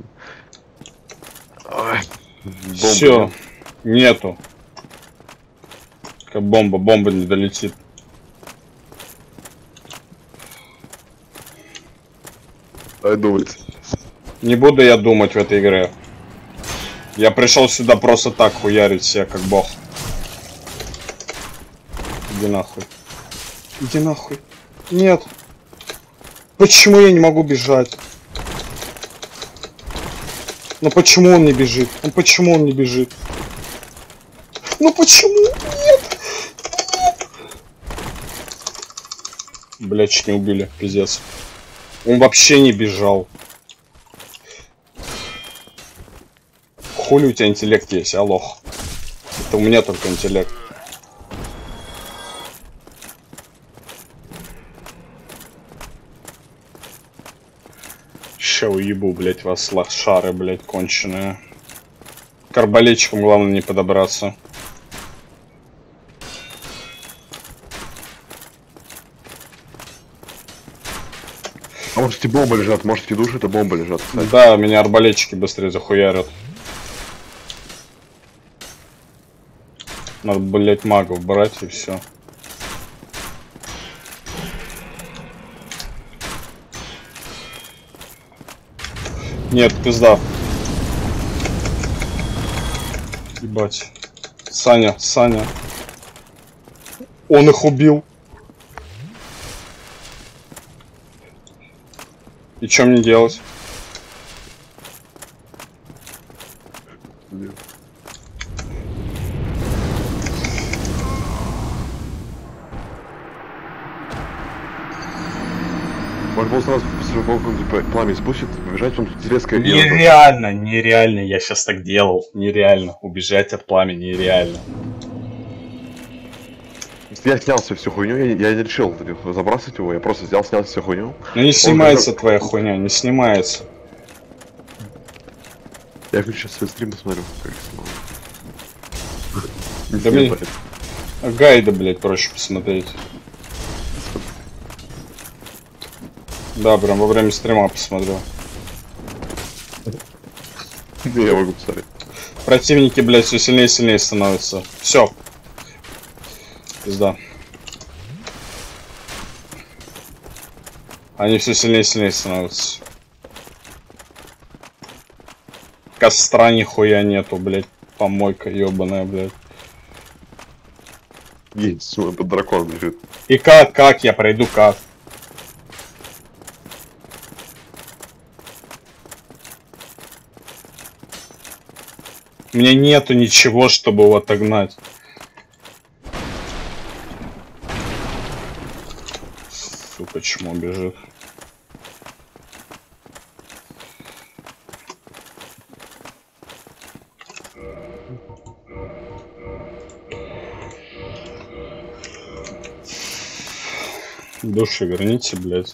Все, нету. Как бомба, бомба не долетит. Дай думать. Не буду я думать в этой игре. Я пришел сюда просто так хуярить себя, как бог. Иди нахуй. Иди нахуй. Нет. Почему я не могу бежать? Ну почему он не бежит? Ну почему он не бежит? Ну почему? Нет! Нет! Блядь, чуть не убили, пиздец. Он вообще не бежал. Хули у тебя интеллект есть, а лох? Это у меня только интеллект. Ща уебу, блять, вас лошары, блять, конченые. К арбалетчикам главное не подобраться. А может эти бомбы лежат, может эти души, это бомбы лежат, кстати. Да, меня арбалетчики быстрее захуярят. Надо, блять, магов брать и все. Нет, пизда. Ебать. Саня, Саня. Он их убил. И что мне делать? Может был сразу после пламя спустит, побежать, он тут резко... Нереально, нереально, я сейчас так делал. Нереально. Убежать от пламени нереально. Я снял всю, всю хуйню, я, я не решил забрасывать его, я просто взял, снял всю хуйню. Ну не снимается он... твоя хуйня, не снимается. Я включу сейчас свой стрим, посмотрю, как снимаю. Да мне... Гайды, блять, проще посмотреть. Да, прям во время стрима посмотрю. Я могу посмотреть. Противники, блять, все сильнее и сильнее становятся. Все. Пизда. Они все сильнее и сильнее становятся. Костра нихуя нету, блять. Помойка ебаная, блять. Есть, мой под дракон лежит. И как, как я пройду, как? У меня нету ничего, чтобы его отогнать. Сука, чмо бежит. Души верните, блядь.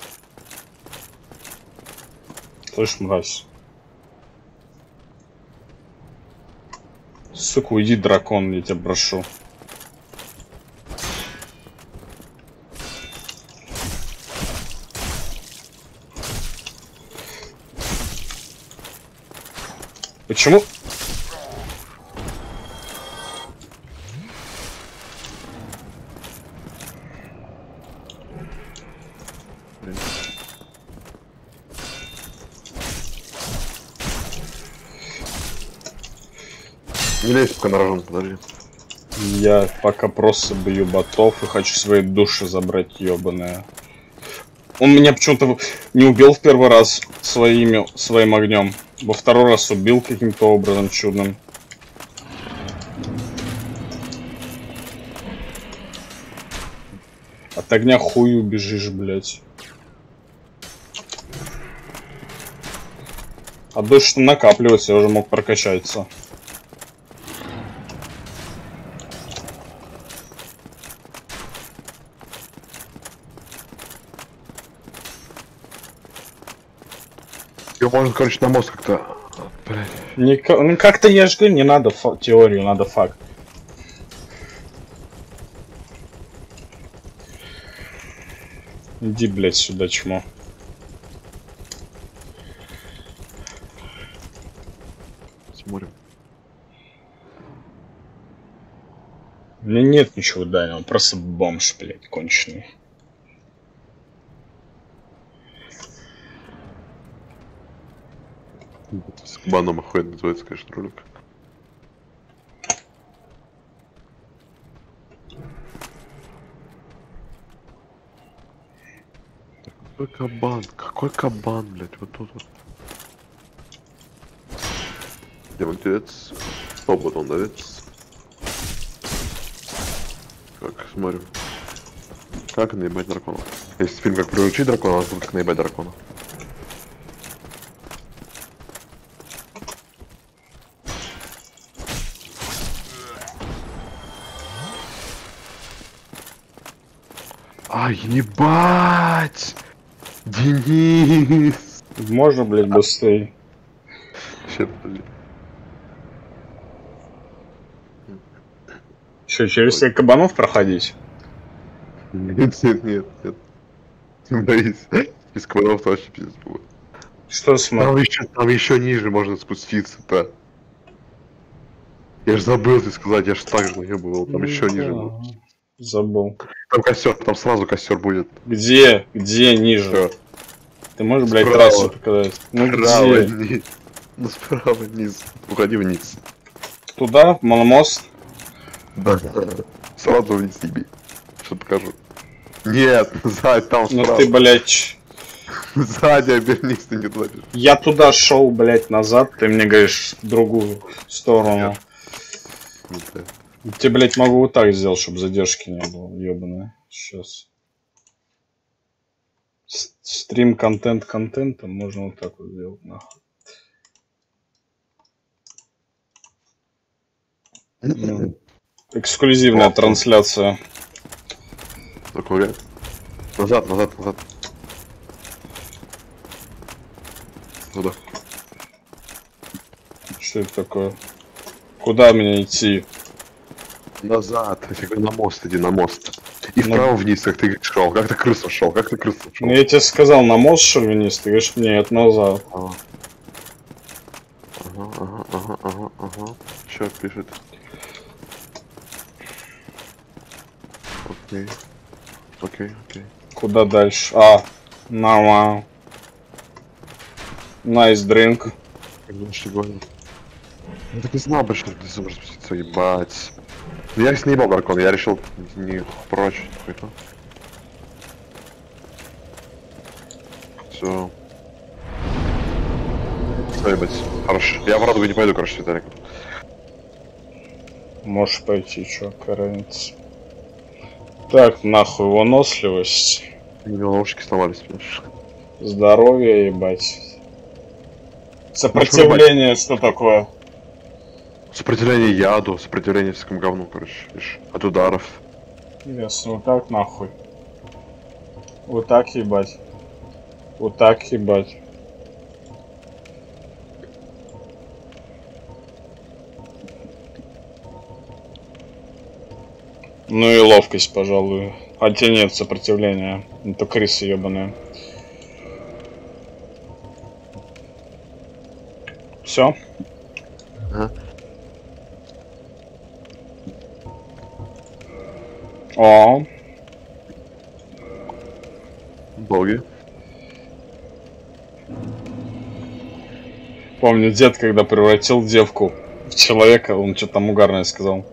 Слышь, мразь. Сука, уйди, дракон, я тебя прошу. Почему? Не лезь пока на рожон, подожди. Я пока просто бью ботов и хочу свои души забрать, ебаные. Он меня почему-то не убил в первый раз своими, своим огнем. Во второй раз убил каким-то образом чудным. От огня хуй убежишь, блять. А души накапливается, я уже мог прокачаться. Его можно, короче, на мост как-то... Не, ну как-то я же говорю, не надо теорию, надо факт. Иди, блядь, сюда, чмо. Смотрим. У меня нет ничего дальнего, он просто бомж, блядь, конченый. С кабаном охуенно называется, конечно, ролик. Какой кабан? Какой кабан, блядь? Вот тут вот. Демонтец. Свободоновец. Как, смотрю. Как наебать дракона? Есть фильм «Как приручить дракона», а тут «Как наебать дракона». Ай, ебать! Денис! Можно, блядь, быстрее? Ща, подожди. Что, через всех кабанов проходить? Нет, нет, нет, нет. Не боись. Из кабанов вообще пиздец будет. Что смотри? Там еще, там еще ниже можно спуститься-то. Я ж забыл тебе сказать, я ж так же наебывал, там еще ниже будет. Забыл. Там костер, там сразу костер будет. Где? Где ниже? Всё. Ты можешь, блядь, Справа. трассу показать? Ну Справа где? вниз. Ну справа вниз. Уходи вниз. Туда? В мост? Да. Сразу вниз еби. Что покажу. Нет, сзади, там Ну справа. ты, блядь... Сзади обернись, ты не туда бежишь. Я туда шел, блядь, назад, ты мне говоришь в другую сторону. Ну, ты. Тебе, блядь, могу вот так сделать, чтобы задержки не было, ёбаная. Сейчас. С- Стрим контент контента можно вот так вот сделать, нахуй. Ну, эксклюзивная трансляция. Такой, назад, назад, назад. Туда. Что это такое? Куда мне идти? Назад. Я говорю, на мост иди, на мост. И Ну. вправо вниз, как ты шел. Как ты крысу шел, как ты крысу шел. Ну я тебе сказал, на мост шовинист, ты говоришь, нет, назад. Ага, ага, ага, ага, ага, ага. Чё пишет? Окей. Окей, окей. Куда дальше? А, нормально. Nice drink. Конечно, гони. Я так и знал бы, что ты сможешь спуститься, ебать. Ну, я их не ебал, дракон, я решил не прочь какой-то. Все. Все, ебать. Хорошо. Я в радугу не пойду, короче, Виталик. Можешь пойти, чё, разница. Так, нахуй, выносливость. У него наушники сломались, понимаешь? Здоровье, ебать. Сопротивление, что такое? Сопротивление яду, сопротивление всякому говну, короче, видишь, от ударов. Ясно, вот так нахуй. Вот так ебать. Вот так ебать. Ну и ловкость, пожалуй. Хотя нет сопротивления. Это крысы ебаные. Все? Ага. О, Долгий. помню, дед, когда превратил девку в человека, он что-то там угарное сказал.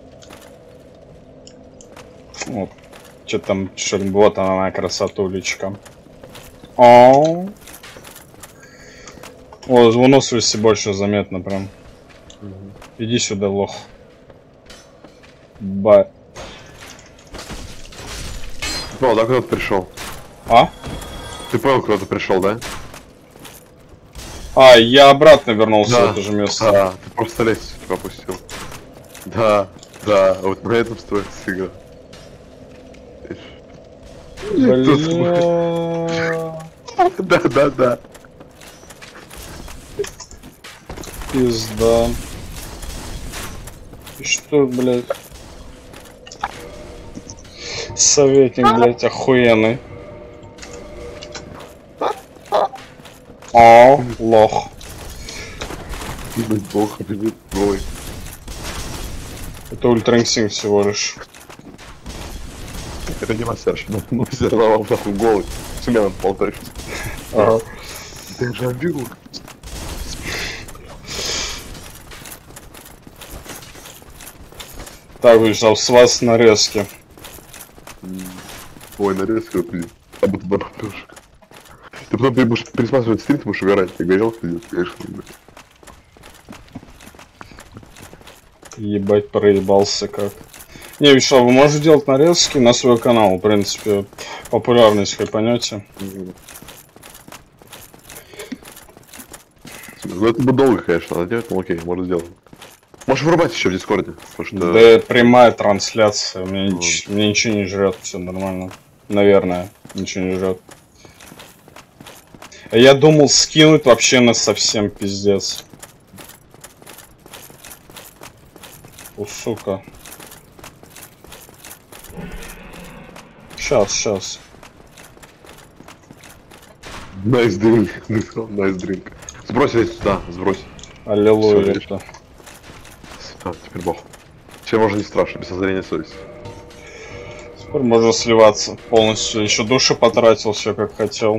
Вот. Что там, что-нибудь, вот она, моя красотулечка. О, О, выносливости больше заметно прям. Иди сюда, лох. Ба... О, да, куда ты пришел? А? Ты понял, куда ты пришел, да? А, я обратно вернулся Да. в это же место. Да, ты просто лестницу пропустил. Да, да, вот на этом строится игра. Бля... Да, да, да. Пизда. И что, блядь? Советник, блядь, охуенный. О, лох. Ебать, плохо, бежит голый. Это ультраинстинкт всего лишь. Это не массаж, ну, ну все равно вам нахуй голый. С меня болтаешь. Ага. Дежавю. Так, вышел с вас нарезки. Ой, нарезка, блин. А будто бы попёшек. Ты потом ты будешь пересматривать стрим, ты будешь угорать. Ты горел, ты конечно, блядь. Ебать, проебался как. Не, Вячеслав, вы можете делать нарезки на свой канал, в принципе, популярность хайпанете. Ну это бы долго, конечно, надо делать, ну окей, можно сделать. Можешь врубать еще в Дискорде, потому что... Да прямая трансляция, мне, mm. нич мне ничего не жрет, все нормально. Наверное, ничего не жрет. Я думал скинуть вообще на совсем пиздец. О, сука. Сейчас, сейчас. Nice drink. Nice drink. Сбрось сюда, сбрось. Аллилуйя, это. А, теперь бог. Чем можно не страшно, без созрения совести. Теперь можно сливаться полностью. Еще души потратил, все как хотел.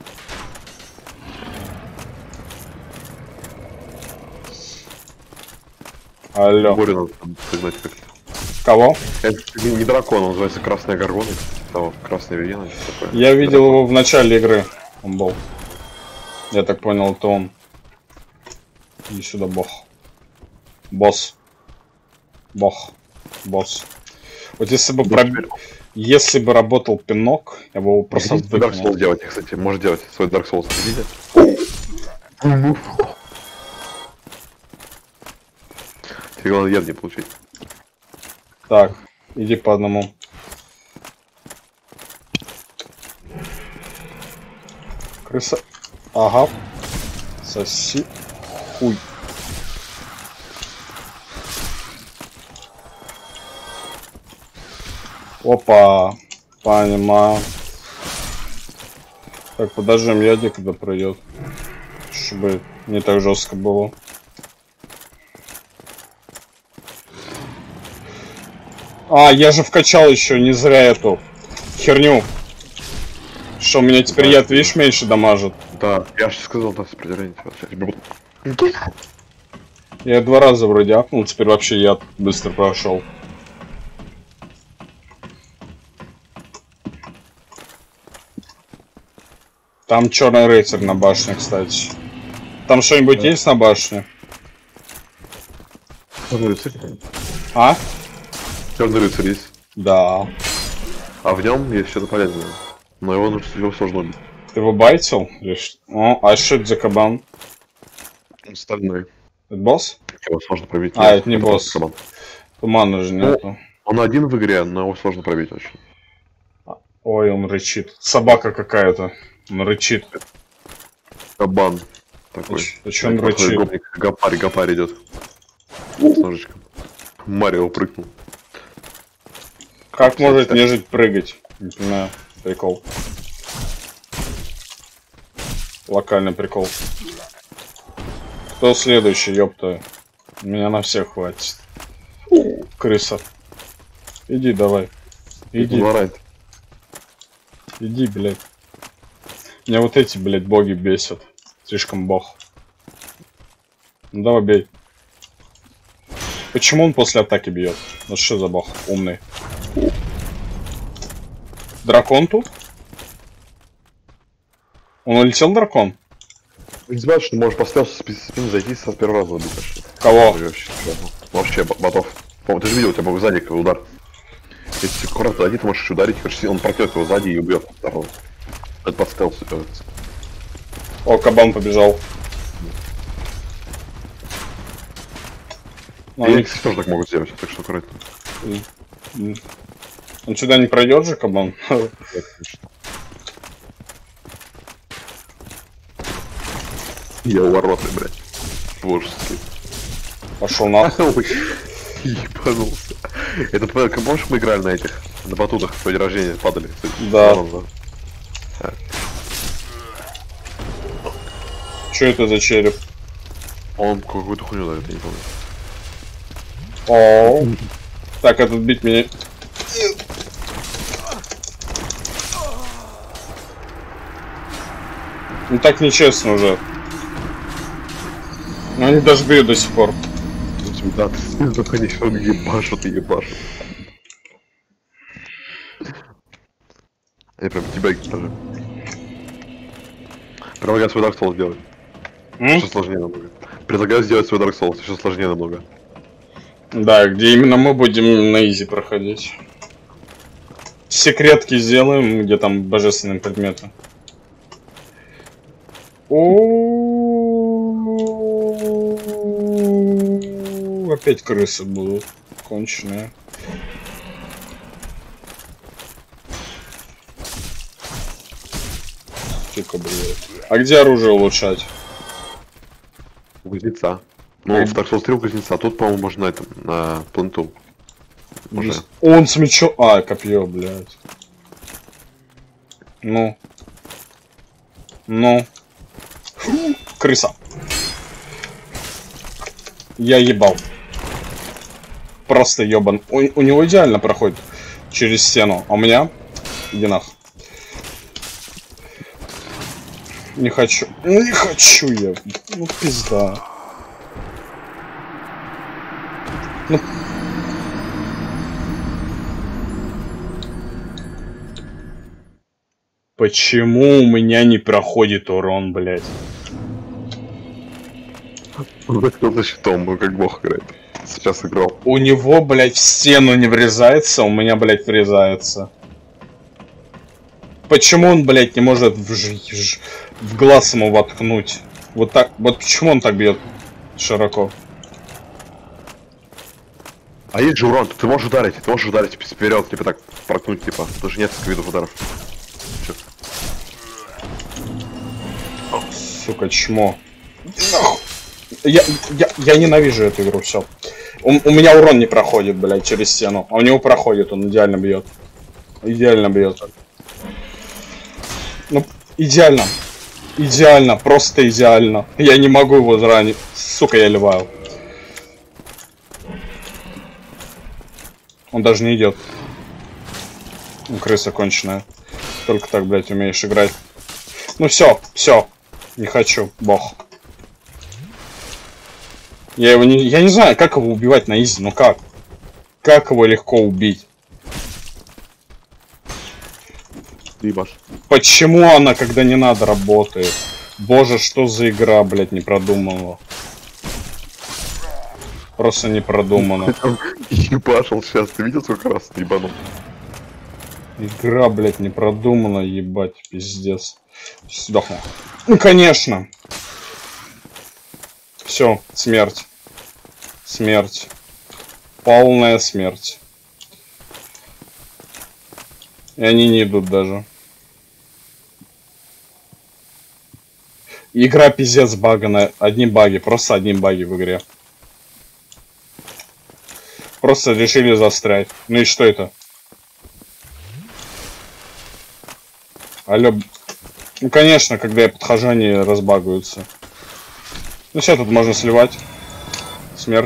Алло. Борю надо согнать как-то. Кого? Это не дракон, он называется Красная Горгона. Того, Красная Виена. Я видел дракон. Его в начале игры. Он был. Я так понял, это он. Иди сюда, бог. Босс. Бог. Босс. Вот если бы проб... если бы работал пинок, я бы его просто выкинул. Dark Souls делать, кстати, можешь делать свой Dark Souls. Видите? Тебе главное яд не получить. Так, иди по одному. Крыса. Ага. Соси. Хуй. Опа. Понимаю. Так, подождем яде, когда пройдет. Чтобы не так жестко было. А, я же вкачал еще не зря эту херню. Что, у меня теперь яд, видишь, меньше дамажит. Да, я же сказал, да, сопротивление. Я два раза вроде апнул, теперь вообще яд быстро прошел. Там черный рыцарь на башне, кстати. Там что-нибудь да. есть на башне? Черный рыцарь. А? Черный рыцарь есть. Да. А в нем есть что-то полезное. Но его, его сложно убить. Ты его байтил? О, а что это за кабан? Он стальной. Это босс? Его сложно пробить. А, это не это босс. Кабан. Тумана же нету. Ну, он один в игре, но его сложно пробить очень. Ой, он рычит. Собака какая-то. Он рычит. Кабан. Такой. А что он рычит? Гапарь, гапарь идет. С ножичком. Марио прыгнул. Как может нежить прыгать? Не понимаю. Прикол. Локальный прикол. Кто следующий, ёпта? Меня на всех хватит. Крыса. Иди давай. Иди. Ворать. Иди, блядь. Меня вот эти, блядь, боги бесят. Слишком бог. Ну давай бей. Почему он после атаки бьет? Ну что за бог? Умный. Дракон тут? Он улетел, дракон? Не знаю, что ты можешь по стелсу спин зайти с первого раза убить. Кого? Вообще, ботов. Ты же видел, у тебя был сзади удар. Если ты аккуратно зайди, ты можешь ударить, он прокет его сзади и убьет. Это по стелсу делается. О, кабан побежал. Ну, они, кстати, тоже так могут сделать, так что аккуратно. Он сюда не пройдет же, кабан? Я воротный, блядь. Божеский. Пошел нахуй. Ебанулся. Это, помнишь, мы играли на этих, на батутах в день рождения падали? Да. Что это за череп? Он какую-то хуйню дает, я не помню. О, так, этот бить меня. Ну так нечестно уже. Но они даже бьют до сих пор. Да, ты только не что ебашут, ебашут. Я прям тебя даже. Предлагаю свой Dark Souls сделать. Еще сложнее намного. Предлагаю сделать свой Dark Souls, еще сложнее намного. Да, где именно мы будем на изи проходить. Секретки сделаем, где там божественные предметы. О, опять крысы будут конченые. Тихо, блядь. А где оружие улучшать? У кузнеца. Ну, в Dark Souls три у кузнеца. Тут, по-моему, можно на этом, на пленту. Уже. Он с мечом... А, копье, блядь. Ну. Ну. Крыса. Я ебал. Просто ебан. У, у него идеально проходит через стену. А у меня... Иди нахуй. Не хочу. Не хочу я. Ну, пизда. Ну... Почему у меня не проходит урон, блядь? Кто за щитом, ну как бог играет. Сейчас играл. У него, блядь, в стену не врезается, у меня, блядь, врезается. Почему он, блядь, не может в, ж... в глаз ему воткнуть? Вот так, вот почему он так бьет широко? А есть же урон, ты можешь ударить, ты можешь ударить типа, вперед, типа так проткнуть, типа. Тоже несколько видов ударов. Чё? Сука, чмо. Я, я, я ненавижу эту игру, все. У, у меня урон не проходит, блядь, через стену. А у него проходит, он идеально бьет. Идеально бьет. Ну, идеально. Идеально, просто идеально. Я не могу его заранить. Сука, я ливаю. Он даже не идет. Ну, крыса конченая. Только так, блядь, умеешь играть. Ну все, все. Не хочу, бог. Я его не... Я не знаю, как его убивать на изи, ну как? Как его легко убить? Ебаш. Почему она, когда не надо, работает? Боже, что за игра, блядь, не продумала? Просто не продумано. Ебашил сейчас, ты видел, сколько раз ебанул? Игра, блядь, не продумана, ебать, пиздец. Сдохну. Ну, конечно. Все, смерть. Смерть. Полная смерть. И они не идут даже. Игра пиздец баганая. Одни баги, просто одни баги в игре. Просто решили застрять. Ну и что это? Алло. Ну конечно, когда я подхожу, они разбагаются. Ну все, тут можно сливать. Смерть.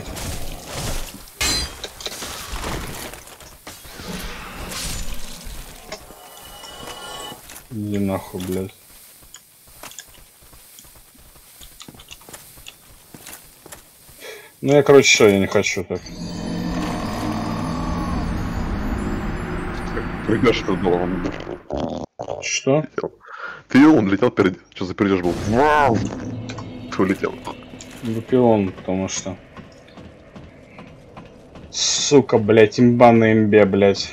Иди нахуй, блядь. Ну я, короче, что, я не хочу так. Придешь, что было. Что? Ты он летел перед... Что за перейдешь был? Вау! Ты улетел. Лупион, потому что... Сука, блядь, имба на имбе, блядь.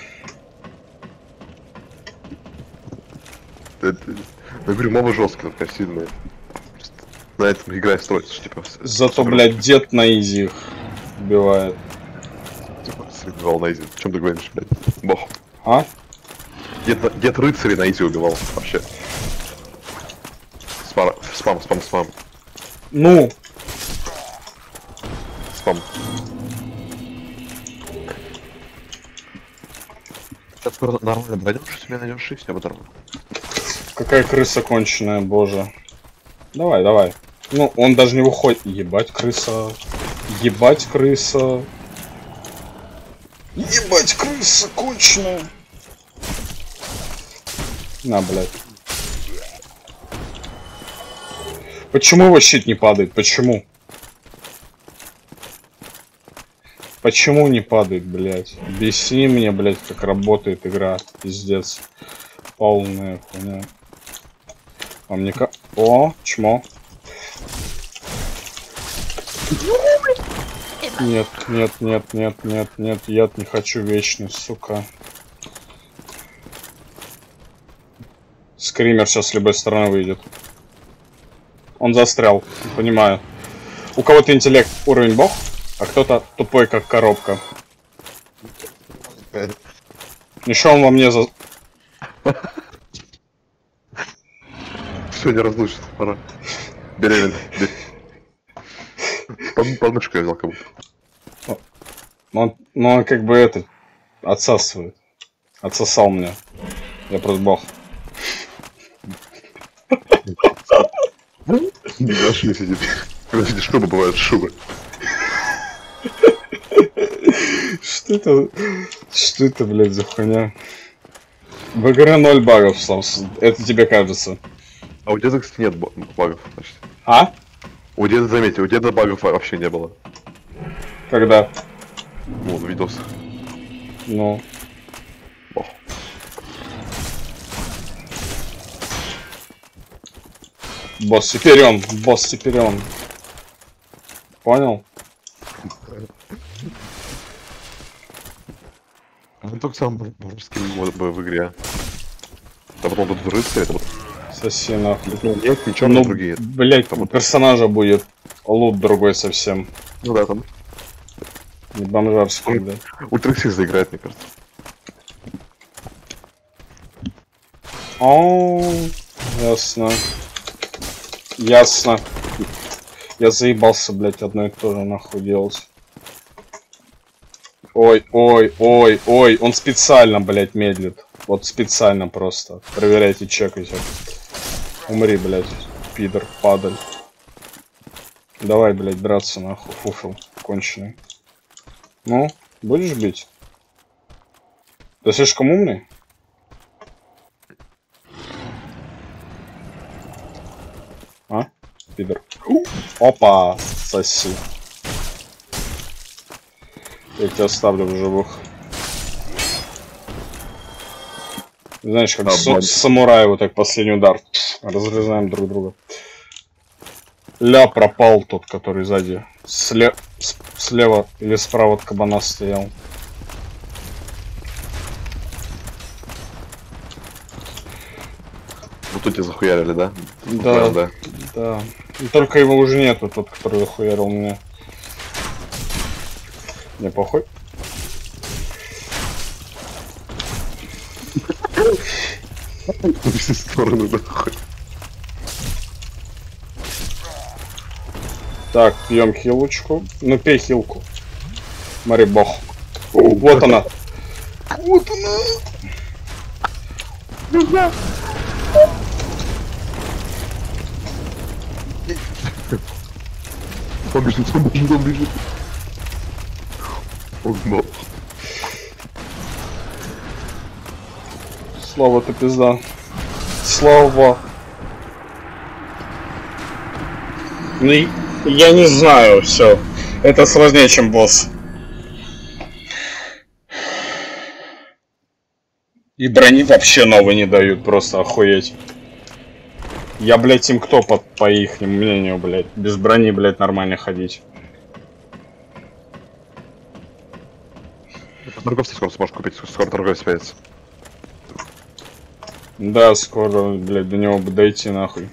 Это... Я говорю, мобы жесткие, такая сильная. На этом игра строится, что типа... Зато, блядь, дед на изи их убивает. Типа, убивал на изи. О чем ты говоришь, блядь? Бог. А? Дед, дед рыцарей на изи убивал, вообще. Спам, спам, спам, спам. Ну! Спам. Сейчас скоро нормально дойдешь, что тебе найдешь и все потом. Какая крыса конченая, боже. Давай, давай. Ну, он даже не выходит. Ебать, крыса. Ебать, крыса. Ебать, крыса конченая. На, блядь. Почему его щит не падает? Почему? Почему не падает, блядь? Объясни мне, блядь, как работает игра. Пиздец. Полная хуйня. А мне как... О, чмо. Нет, нет, нет, нет, нет, нет, я не хочу вечный, сука. Скример сейчас с любой стороны выйдет. Он застрял, понимаю. У кого-то интеллект уровень бог, а кто-то тупой как коробка. Еще он во мне за... Все, не разлучится, пора. Беременный. Под, подмышку я взял как будто. Ну он, ну он как бы это отсасывает. Отсосал меня. Я просто бог. Да, что сидит. Когда сидишь, шуба бывает, шуба. Что это? Что это, блядь, за хуйня? В игре ноль багов, Славс. Это тебе кажется. А у деда, кстати, нет багов, значит. А? У деда, заметьте, у деда багов вообще не было. Когда? Вон, видос. Ну. Ох. Босс теперь он, босс теперь он. Понял? Он только сам русский мод в игре. А потом будут рыцари, это вот. Соси нахуй. Нет, ничего, ну, другие. Блять, у персонажа будет лут другой совсем. Ну да, там. Не бомжарский, блядь. Ультраксис заиграет, мне кажется. О, ясно. Ясно. Я заебался, блять, одно и то же нахуй делать. Ой, ой, ой, ой, он специально, блять, медлит. Вот специально просто. Проверяйте, чекайте. Умри, блять, пидор, падаль. Давай, блять, драться нахуй, фуфел, конченый. Ну, будешь бить? Ты слишком умный? А? Пидор. Опа! Соси. Я тебя оставлю в живых. Знаешь, как с самурай, вот так последний удар. Разрезаем друг друга. Ля, пропал тот, который сзади. Сле... С слева или справа от кабана стоял. Вот тут тебя захуярили, да? Да, да. Да. И только его уже нету, тот, который захуярил меня. Не похуй. В все стороны, нахуй. Так, пьем хилочку. Ну пей хилку. Смотри, бог. О, вот она. Вот она. Он бежит, он бежит, он бежит. Он гнал. Слава, ты пизда. Слава. Ну, я не знаю, все. Это сложнее, чем босс. И брони вообще новые не дают, просто охуеть. Я, блядь, им кто по, по их мнению, блядь, без брони, блядь, нормально ходить. Торговца скоро сможешь купить, скоро торговец появится. Да, скоро, блядь, до него бы дойти нахуй.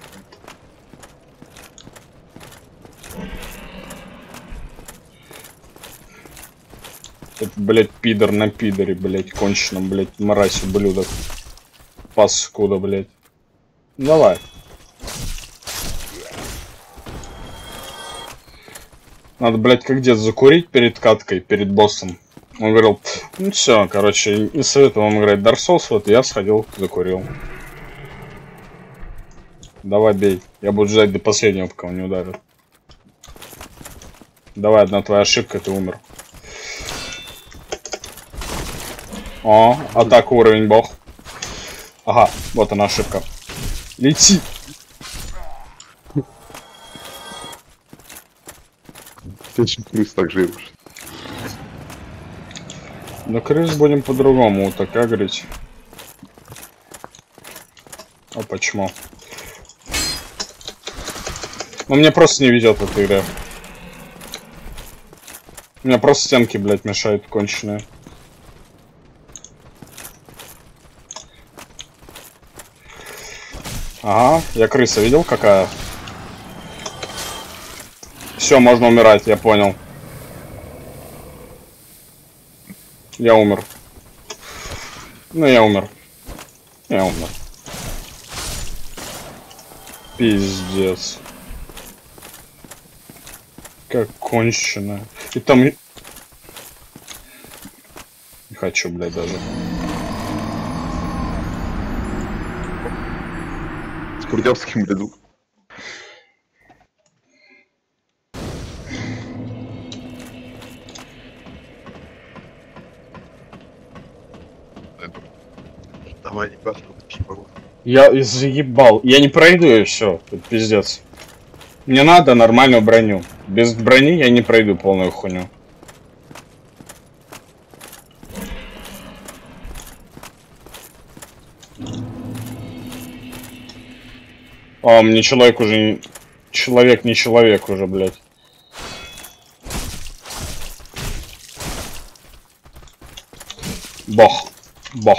Это, блядь, пидор на пидоре, блядь, конченом, блядь, мразь, ублюдок. Паскуда, блядь. Давай. Надо, блядь, как дед закурить перед каткой, перед боссом. Он говорил, ну все, короче, не советую вам играть Dark Souls, вот я сходил, закурил. Давай, бей. Я буду ждать до последнего, пока он не ударит. Давай, одна твоя ошибка, ты умер. О, атака уровень бог. Ага, вот она ошибка. Лети. Ты очень крыс так живешь. Но крыс будем по-другому так агрить. А почему? Ну мне просто не ведет в этой игре. У меня просто стенки, блядь, мешают конченые. Ага, я крыса видел какая? Все, можно умирать, я понял. Я умер. Ну, я умер. Я умер. Пиздец. Как конченая. И там... Не хочу, блядь, даже. С Курдявским бреду. Давай, ребята, Я заебал. Я не пройду, и все. Это пиздец. Мне надо нормальную броню. Без брони я не пройду полную хуйню. А, мне человек уже не... Человек не человек уже, блядь. Бог. Бог.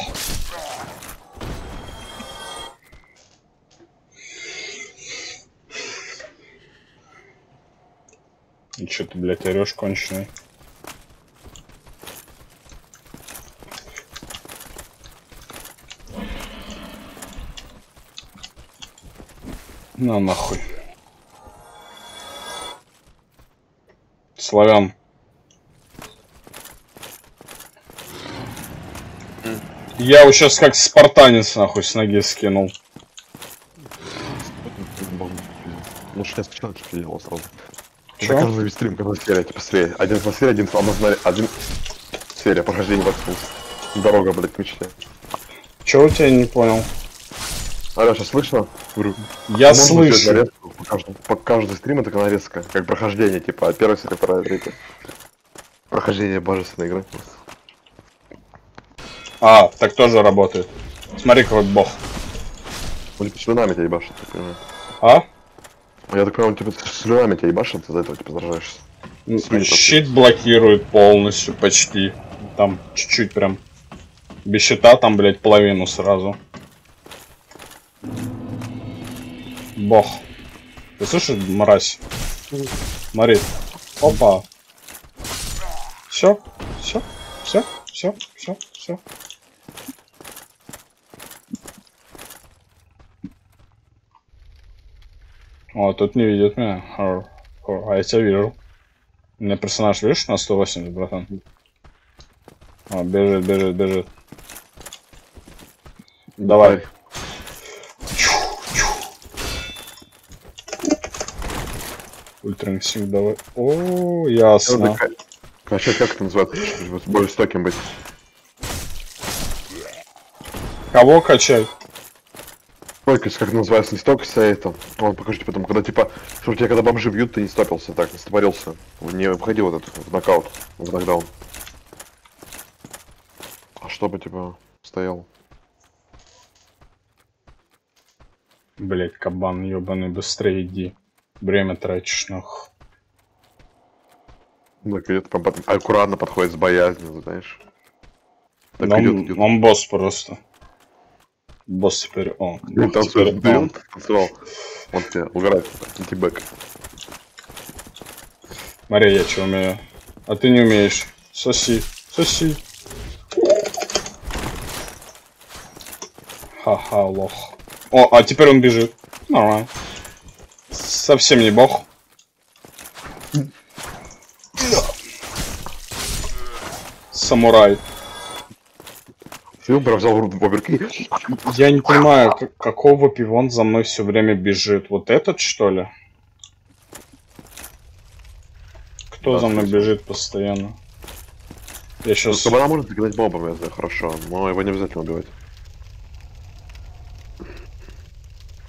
И чё ты, блядь, орёшь конченый? На нахуй. Славян. Я его сейчас как спартанец нахуй с ноги скинул. Ну сейчас человечек делал сразу. Чё? Это каждый стрим, когда серия, типа серия. Один на серия, один одна серия, один серия прохождения в дорога, блядь, мечте. Чё у тебя не понял? Алё, сейчас слышно? Говорю, Я слышу. По каждому, по каждому стриму это нарезка, как прохождение, типа, от первой серии про третью. Прохождение божественной игры. А, так тоже работает. Смотри, какой бог. Он типа слюнами тебя ебашит, я понимаю. А? Я так понимаю, он типа слюнами тебя ебашит, из-за этого типа заражаешься. Щит блокирует полностью, почти. Там чуть-чуть прям. Без щита там, блядь, половину сразу. Бог. Ты слышишь, мразь? Смотри. Опа. Все, все, все, все, все, все. О, тут не видит меня. А я тебя вижу. У меня персонаж, видишь, на сто восемьдесят, братан. О, бежит, бежит, бежит. Давай. Ультраинсинк давай. О, ясно. А что, как это называется? Более стоким быть. Кого качать? Стойкость, как называется, не стойкость, а это. Он покажите потом, когда типа, что тебя когда бомжи бьют, ты не стопился, так, не стопорился. Не входил в этот, в нокаут, в нокдаун. А чтобы типа стоял. Блять, кабан ебаный, быстрее иди. Время тратишь, нахуй. Так, это прям под... аккуратно подходит с боязнью, знаешь. Так он, идет, идет. Он босс просто. Босс теперь он. Он танцует, он танцевал. Он тебе угорает, антибэк. Смотри, я что умею. А ты не умеешь. Соси, соси. Ха-ха, лох. О, а теперь он бежит. Нормально. Совсем не бог. Самурай. Филбер взял в оберки. Я не понимаю, как, какого пивон за мной все время бежит. Вот этот, что ли? Кто да, за мной бежит постоянно? Я сейчас... Кабана может загнать бомбами, я знаю, хорошо, но его не обязательно убивать.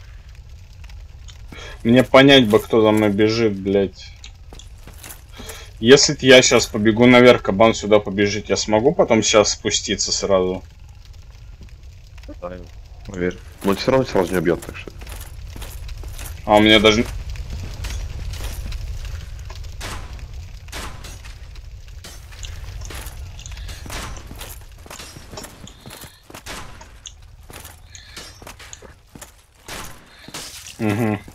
Мне понять бы, кто за мной бежит, блядь. Если я сейчас побегу наверх, кабан сюда побежит, я смогу потом сейчас спуститься сразу? Поверь. Но он все равно сразу не убьет, так что. А у меня даже... Угу.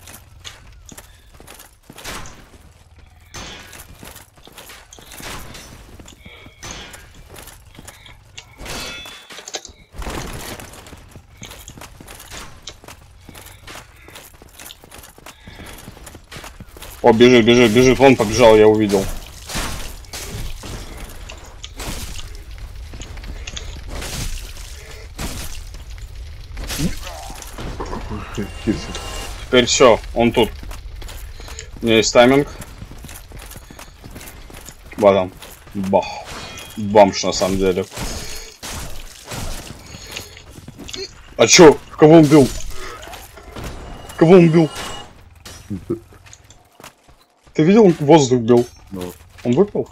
О, бежит, бежит, бежит, вон побежал, я увидел. Теперь все, он тут. У меня есть тайминг. Бадам. Бах. Бомж на самом деле. А чё? Кого он бил? Кого он бил? Ты видел, он воздух бил? No. Он выпал?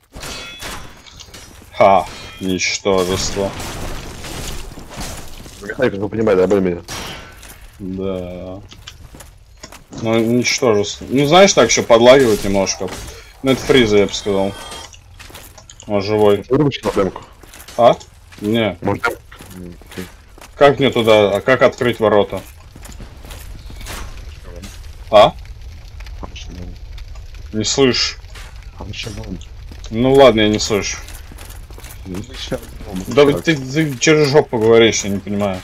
Ха, ничтожество. Механик, вы понимаете, да, более-менее? Да. Ну, ничтожество. Ну, знаешь, так еще подлагивает немножко. Ну, это фриза, я бы сказал. Он живой. Вырубочь на демку. А? Не. Может, демку? Как мне туда? А как открыть ворота? А? Не слышу. Ну ладно, я не слышу. Да ведь ты, ты через жопу говоришь, я не понимаю.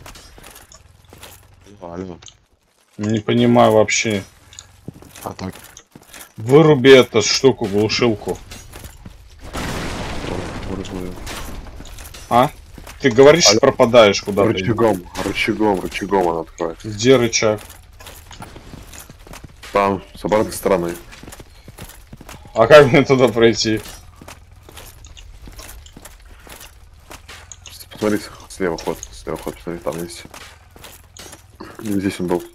Алло. Не понимаю вообще. А так? Выруби эту штуку, глушилку. А? Ты говоришь, Алло. пропадаешь куда-то. Рычагом, рычагом, рычагом она откроет. Где рычаг? Там, с обратной стороны. А как мне туда пройти? Посмотри, слева ход, слева ход, посмотри, там есть. Здесь он был.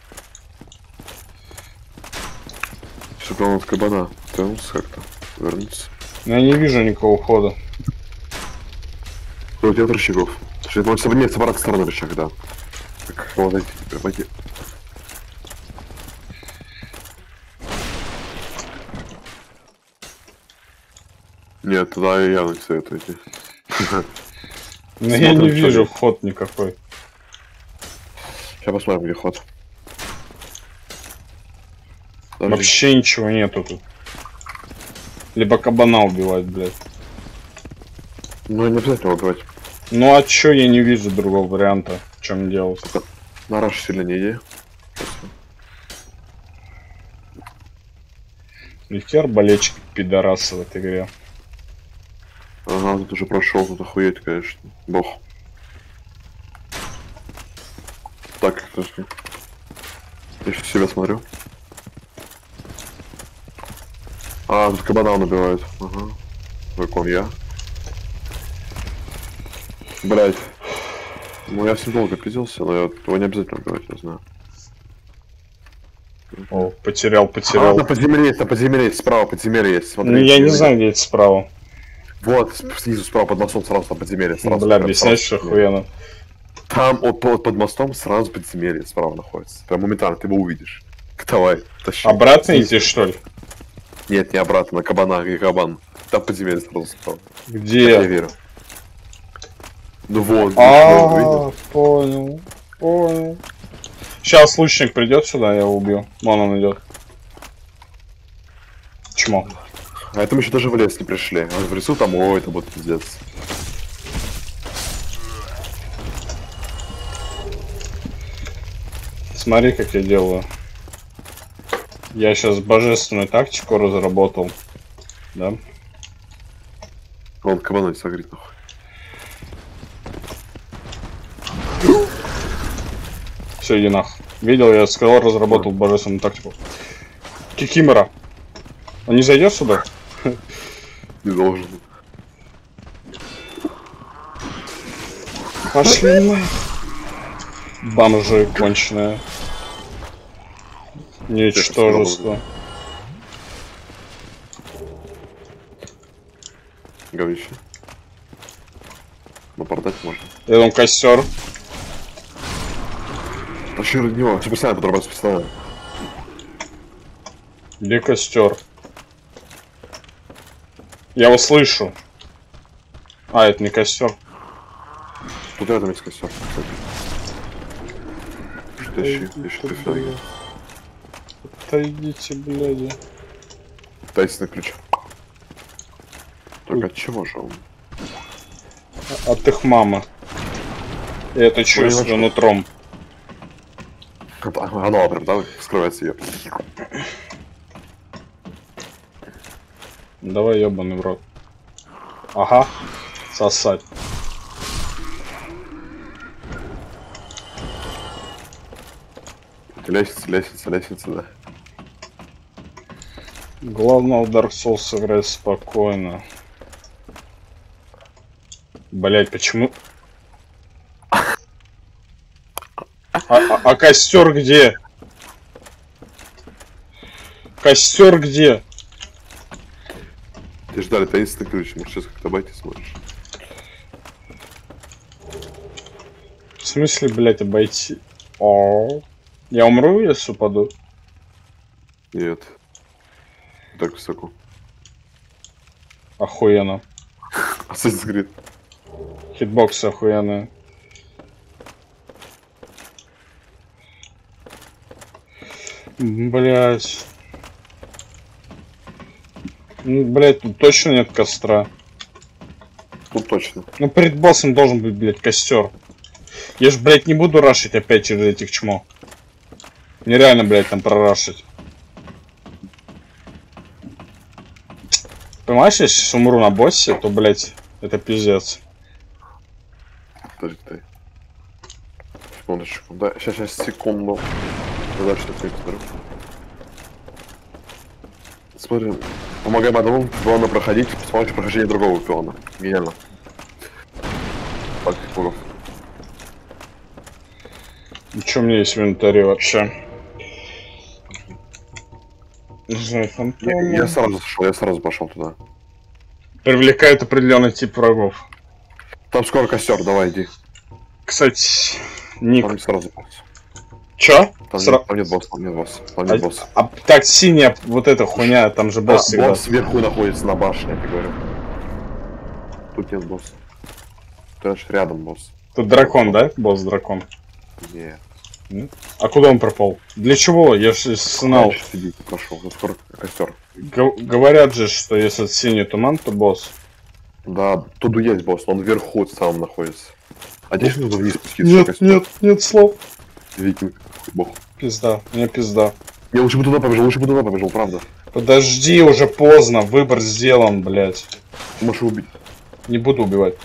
Чтобы он от кабана вернулся как-то, вернуться. Я не вижу никакого хода. Ну, нет рычагов. Может, нет, с обратной стороны рычаг, да. Как его найти теперь, пойди. Нет, туда я явно не советую идти. Но я не вижу ход никакой. Сейчас посмотрим, где ход. Подожди. Вообще ничего нету тут. Либо кабана убивать, блядь. Ну, не обязательно убивать. Ну а чё, я не вижу другого варианта, в чем делать. На раш сильно не иди. Легкий арбалетчик пидорасы в этой игре. Ага, тут уже прошел, тут охуеть, конечно. Бог. Так, подожди. Я сейчас себя смотрю. А, тут кабана он убивает. Ага. Каком я? Блять. Ну я всем долго пиздился, но я его не обязательно убивать, я знаю. О, потерял, А, потерял. на подземелье есть, на подземелье есть, справа подземелье есть. Смотри, Ну я не знаю, где это справа. Вот, снизу справа под мостом сразу на подземелье. Сразу, Бля, прям объяснять, сразу что подземелье. охуенно. Там вот под, под мостом сразу подземелье справа находится. Прям моментально ты его увидишь. Давай, тащи. Обратно Снизу. идти, что ли? Нет, не обратно, на кабана, и кабан. Там подземелье сразу справа. Я Где? верю. Ну вот, А, видишь, понял, понял. Сейчас лучник придет сюда, я его убью. Вон он идет. Чмо. а это мы еще даже в лес не пришли. А в лесу там, ой, это будет пиздец. Смотри, как я делаю. Я сейчас божественную тактику разработал. Да? Он кабана не согреть, нахуй. Все, иди нахуй. Видел, я сказал, разработал божественную тактику. Кикимора. Он не зайдет сюда? Не должен. Пошли на. Бомжи конченые. Ничтожество. Говище. Ну, продать можно. Я думаю, костер. А что ради него? Все постоянно подрабатывать постоянно. Где костер? Я его слышу. А, это не костер. Тут рядом есть костер, кстати. Что ищи? Ищи ты флаги. Отойдите, блядь. Тайсный ключ. Только от чего же он? От их мамы. Я это чувствую нутром. Оно прям, да, вскрывается ее. Давай, ёбаный в рот. Ага. Сосать. Лестница, лестница, лестница, да. Главное в Dark Souls сыграть спокойно. Блять, почему? А, а, а костер где? Костер где? Ты ждали таинственный ключ, может сейчас как-то обойти сможешь. В смысле, блять, обойти? О, я умру, если упаду? Нет. Так высоко. Охуенно. Assassin's Creed. Хитбоксы охуенные. Блять. Ну, блять, тут точно нет костра. Тут точно. Ну, перед боссом должен быть, блять, костер. Я ж, блять, не буду рашить опять через этих чмо. Нереально, блять, там прорашить. Понимаешь, если сейчас умру на боссе, то, блять, это пиздец. Подожди, дай. Секундочку. Да, сейчас, сейчас, секунду. Дальше что-то посмотрю. Смотри. Помогаем одному пиону проходить с помощью прохождения другого пиона. Гениально. Так, кругов. Что у меня есть в инвентаре вообще? Не знаю, фантом. Я, я сразу сошел, я сразу пошел туда. Привлекает определенный тип врагов. Там скоро костер, давай иди. Кстати, ник. Там сразу босс. Чё? Там, Сра... нет, там нет босса, там нет босса. Там нет а, босса. а так синяя вот эта хуйня, там же босс А, всегда. босс сверху находится на башне, я тебе говорю. Тут нет босса. Тут значит рядом босс. Тут дракон, да? Босс-дракон. Нет. А куда он пропал? Для чего? Я же знал. Сидите, прошел, скоро костер. Г говорят же, что если синий туман, то босс. Да, тут есть босс, но он вверху сам находится. А здесь нужно вниз спуститься. Нет, нет, нет слов. Викинг, бог. Пизда, мне пизда. Я лучше бы туда побежал, лучше бы туда побежал, правда. Подожди, уже поздно, выбор сделан, блядь. Можешь убить. Не буду убивать.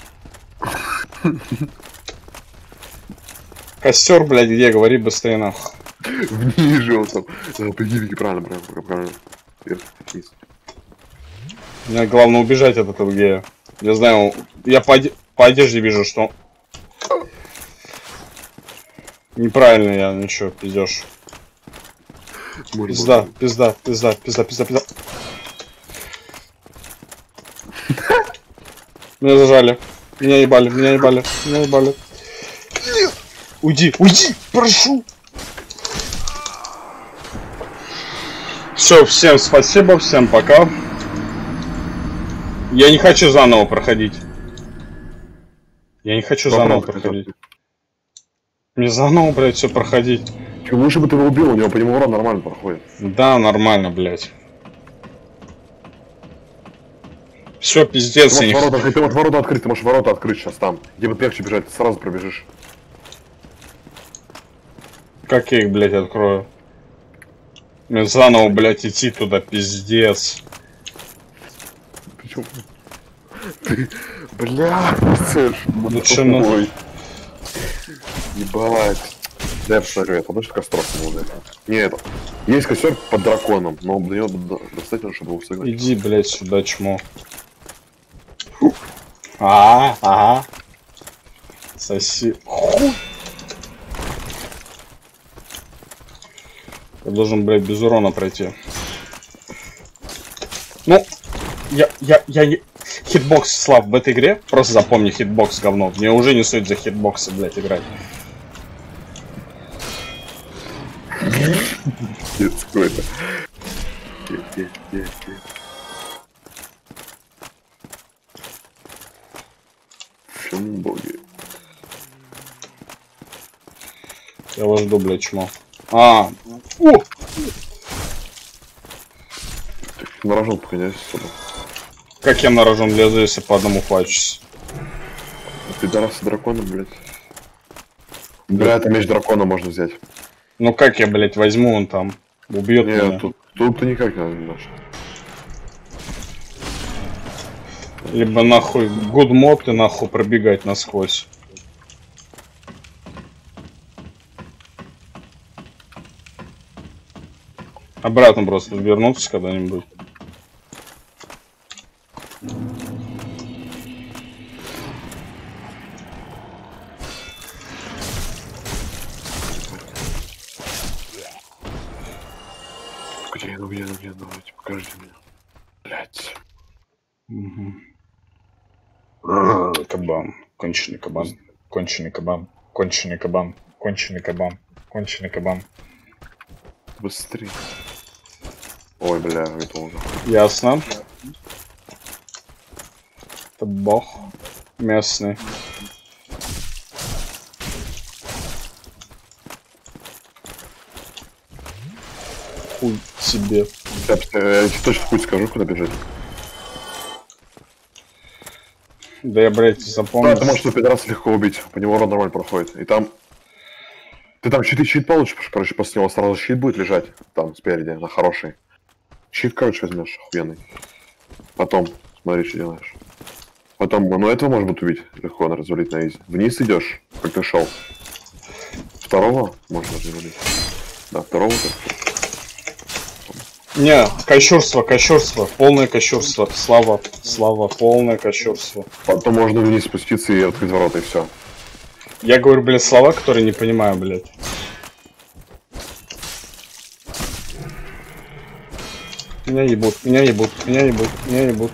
Костер, блядь, где? Говори быстрее, нахуй. Вниже он там. Прикинь, правильно, правильно, правильно. Вверх, вниз. Мне главное убежать от этого гея. Я знаю, я по, оде по одежде вижу, что... Неправильно я, ничего, пиздешь. Пизда, пизда, пизда, пизда, пизда, пизда. Меня зажали. Меня ебали, меня ебали, меня ебали. Уйди, уйди, прошу. Все, всем спасибо, всем пока. Я не хочу заново проходить. Я не хочу заново проходить. Мне заново, блядь, все проходить. Чё, лучше бы ты его убил, у него по нему урон нормально проходит. Да, нормально, блядь. Все, пиздец, Ты я не... можешь ворота, ты можешь ворота открыть, ты можешь ворота открыть сейчас там. Где бы легче бежать, ты сразу пробежишь. Как я их, блядь, открою? Мне заново, блядь, идти туда, пиздец. Почему? Ты, бля, Сэш, ну чё, ну... Ебать. Да я посмотрю, я подумал, что костров не будет. Нет, есть костер под драконом, но до него достаточно, чтобы его сыграть. Иди, блядь, сюда, чмо. А, ага. Соси. Хуй. Я должен, блядь, без урона пройти. Ну, я, я, я, я, Хитбокс, Слав, в этой игре, просто запомни хитбокс говно. Мне уже не суть за хитбоксы, блядь, играть. Что это? Почему боги? Я вас жду, блядь, чмо. А, о! На рожон погоняйся сюда. Как я на рожон лезу, если по одному хвачусь? Пидорасы дракона, блядь. Бля, это меч дракона можно взять. Ну как я, блядь, возьму, он там убьет Не, меня. тут, тут ты никак не возьмешь. Либо нахуй гудмод и нахуй пробегать насквозь. Обратно просто вернуться когда-нибудь. Где, ну где, ну где, давайте, покажите мне. Блять. Угу. Кабан, конченый кабан, конченый кабан, конченый кабан, конченый кабан, конченый кабан. Быстрее. Ой, бля, это уже. Ясно. Это бог местный. Хуй себе. Я, я тебе точно путь скажу, куда бежать. Да я, блядь, запомнил. Да, ты можешь пидораса легко убить, по нему урон нормально проходит. И там... Ты там щит и щит получишь, короче, после него сразу щит будет лежать, там, спереди, на хороший. Щит, короче, возьмешь, охуенный. Потом, смотри, что делаешь. Потом, ну этого можно будет убить, легко развалить на изи. Вниз идешь, как ты шел. Второго можно развалить. Да, второго ты. Не, кощурство, кощурство, полное кощурство. Слава, слава, полное кощурство. Потом можно вниз спуститься и открыть ворота, и все. Я говорю, блядь, слова, которые не понимаю, блядь. Меня ебут, меня ебут, меня ебут, меня ебут.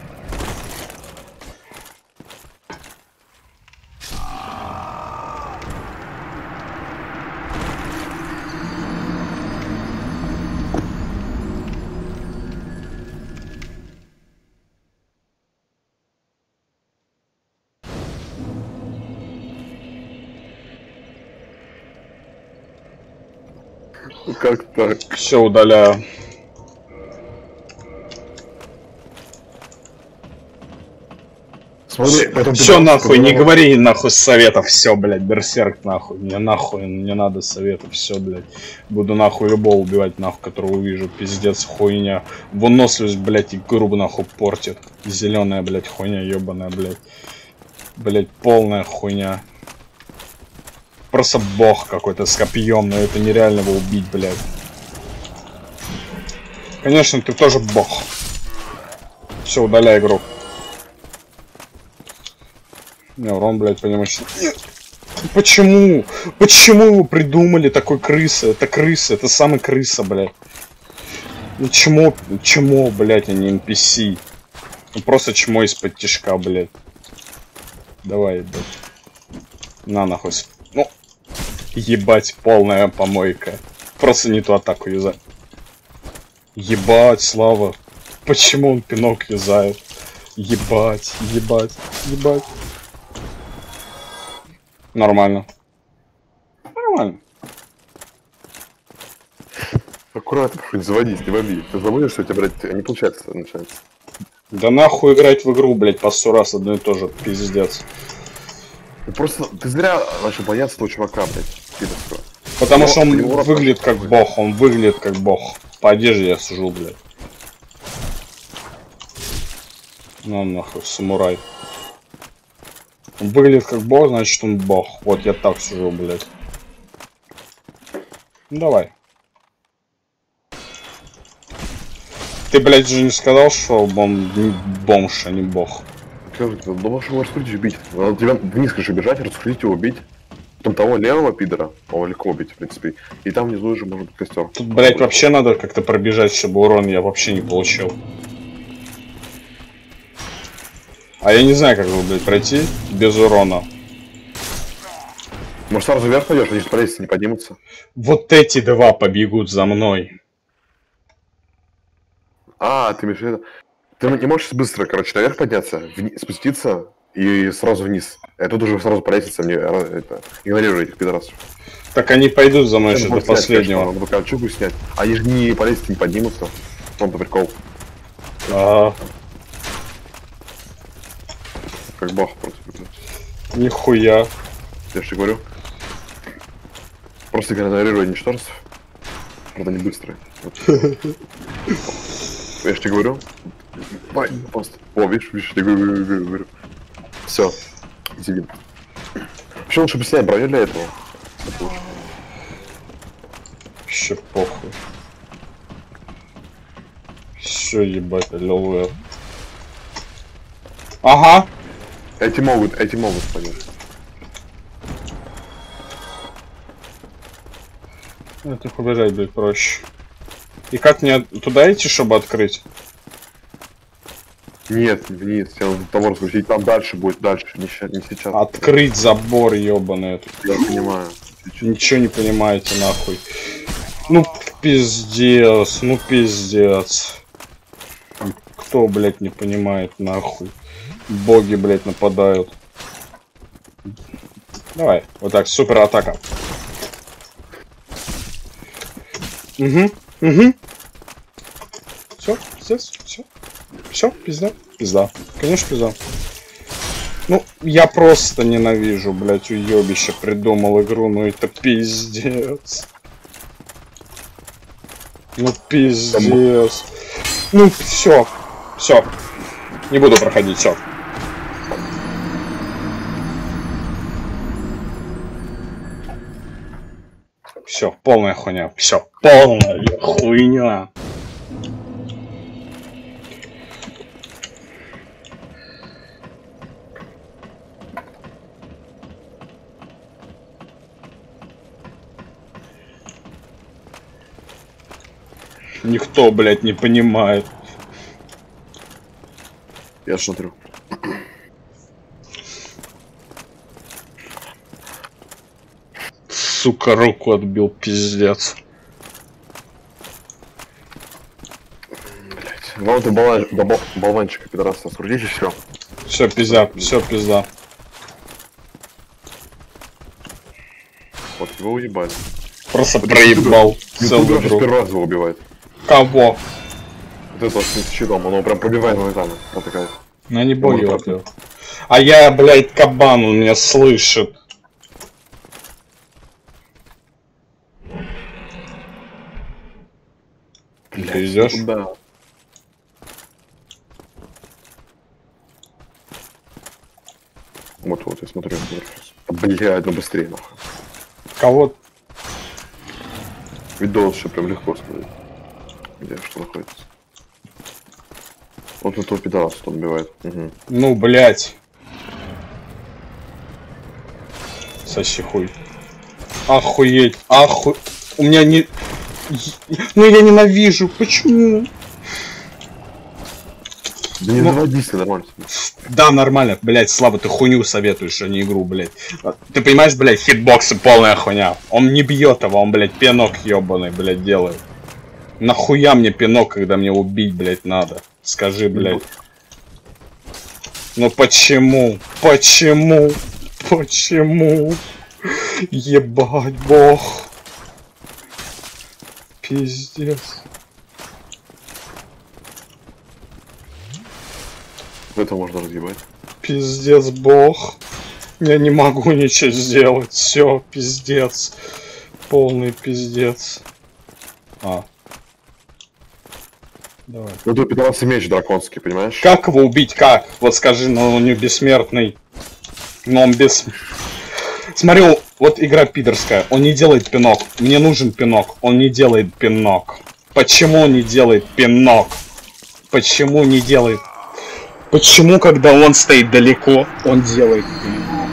Как так? Все удаляю. Смотри, Все нахуй, не говори нахуй советов, все, блядь, берсерк нахуй, мне нахуй не надо советов, все, блядь, буду нахуй любого убивать, нахуй, которого увижу, пиздец, хуйня, выносливость, блядь, и грубо нахуй портит, зеленая, блядь, хуйня, ебаная, блядь, блядь, полная хуйня, просто бог какой-то с копьем, но это нереально его убить, блядь, конечно, ты тоже бог, все, удаляй игру. Не, урон, блядь, понимаешь. Нет. Почему? Почему вы придумали такой крысы? Это крыса, это самый крыса, блядь. Ну чмо, чмо, блядь, а не эн пи си. Ну просто чмо из-под тишка, блядь. Давай, блядь. На нахуй. Ну, ебать, полная помойка. Просто не ту атаку юзает. Ебать, Слава. Почему он пинок юзает? Ебать, ебать, ебать. Нормально. Нормально. Аккуратно, не заводись, не воби. Ты забудешь, что у тебя, блядь, не получается, начинается. Да нахуй играть в игру, блядь, по сто раз одно и то же, пиздец. Ты просто, ты зря начал бояться того чувака, блядь, пидорского. Потому Но что он его выглядит как бог, он выглядит как бог. По одежде я сужу, блядь. Ну нахуй, самурай. Он выглядит как бог, значит он бог. Вот я так сужу, блядь. Ну давай. Ты, блядь, же не сказал, что он бомж, а не бог. Как ты думаешь, его раскрутить убить? Надо тебя вниз, конечно, бежать, раскрутить его убить. Потом того левого пидора, его легко убить, в принципе. И там внизу уже может быть костер. Тут, блядь, вообще надо как-то пробежать, чтобы урон я вообще не получил. А я не знаю, как его, блядь, пройти без урона. Может, сразу вверх пойдешь, они же полезть не поднимутся. Вот эти два побегут за мной. А, ты имеешь в виду... Ты не можешь быстро, короче, наверх подняться, вни- спуститься и сразу вниз. А тут уже сразу полезется мне это, игнорируй этих пидорасов. Так они пойдут за мной еще до Снять, последнего. конечно, надо кольчугу снять. Они же не полезут, не поднимутся. В том-то прикол. А, Как бог просто. нихуя. Я же тебе говорю. Просто игнорируй ничтожеств. Правда, не быстрые. Вот. Я же тебе говорю. Давай, просто. О, видишь, видишь, я говорю, говорю, говорю, говорю. Все. Иди. Вообще лучше бы снять броню для этого. Еще похуй. Все, ебать, алло. Ага. Эти могут, эти могут понять. Это побежать, блядь, проще. И как мне туда идти, чтобы открыть? Нет, вниз, я надо того раскрутить. Там дальше будет, дальше, не, ща- не сейчас. Открыть забор, ебаный этот. Я понимаю. Ничего не понимаете, нахуй. Ну, пиздец, ну пиздец. Кто, блядь, не понимает, нахуй? Боги, блядь, нападают. Давай, вот так, супер атака. Угу, угу. Все, пиздец, все. Все, пизда. Пизда. Конечно, пизда. Ну, я просто ненавижу, блядь, уебище придумал игру, ну это пиздец. Ну пиздец. Ну, все. Все. Не буду проходить, все. Все, полная хуйня. Все, полная хуйня. Никто, блядь, не понимает. Я смотрю. Сука, руку отбил, пиздец. Блять. Вам ты балан... бабо- болванчика пидораса скрутите, все. Все, пизда, все, пизда. Вот его уебали. Просто проебал целую Ютубер игру. первый раз его убивает. Кого? Вот это вот с щитом, он его прям пробивает моментально. Вот такая. Ну не боги, Ну, во-первых. А я, блядь, кабан, он меня слышит. Ты идешь? Да. Вот, вот, я смотрю. Блядь, ну быстрее, нахуй. Кого? Видос еще прям легко смотреть. Где что находится. Вот на того пидораса он убивает. Угу. Ну, блядь. Соси хуй. Охуеть. Оху... У меня не... Ну я ненавижу. Почему? Да не Ну- заводись, ты нормально. Да, нормально, блядь, слабо, ты хуйню советуешь, а не игру, блядь. Ты понимаешь, блядь, хитбоксы полная хуйня. Он не бьет его, он, блядь, пинок ебаный, блядь, делает. Нахуя мне пинок, когда мне убить, блядь, надо? Скажи, блядь. Ну почему? Почему? Почему? Ебать, бог. Пиздец. Это можно разъебать. Пиздец, бог. Я не могу ничего сделать. Все, пиздец. Полный пиздец. А. Давай. Ну тут пидорасы меч драконский, понимаешь? Как его убить? Как? Вот скажи, ну он не бессмертный. Но он без... Смотри, вот игра пидорская. Он не делает пинок. Мне нужен пинок. Он не делает пинок. Почему он не делает пинок? Почему не делает? Почему, когда он стоит далеко, он делает пинок?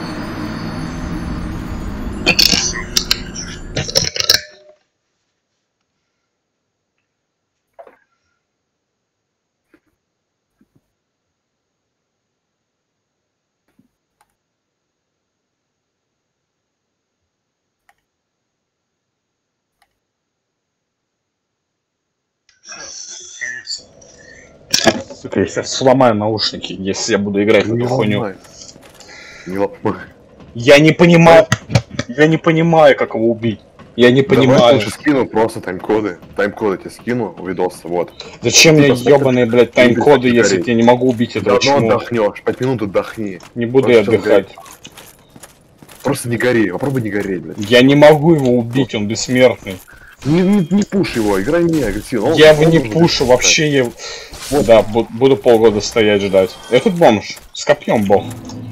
Сука, я сейчас сломаю наушники, если я буду играть в эту хуйню. Не ломай. Я не понимаю. Я не понимаю, как его убить. Я не понимаю. Давай лучше скину просто тайм-коды. Тайм-коды тебе скину у видоса, вот. Зачем мне ебаные, блядь, тайм-коды, если я не могу убить этого чмо? чмо? Отдохнешь, пять минут отдохни. Не буду я отдыхать. Просто не гори, попробуй не гореть, блядь. Я не могу его убить, он бессмертный. Не, не, не пуш его, играй не агрессивно. Я его не пушу, вообще я... Вот. Да, бу буду полгода стоять ждать. Этот бомж с копьем бог.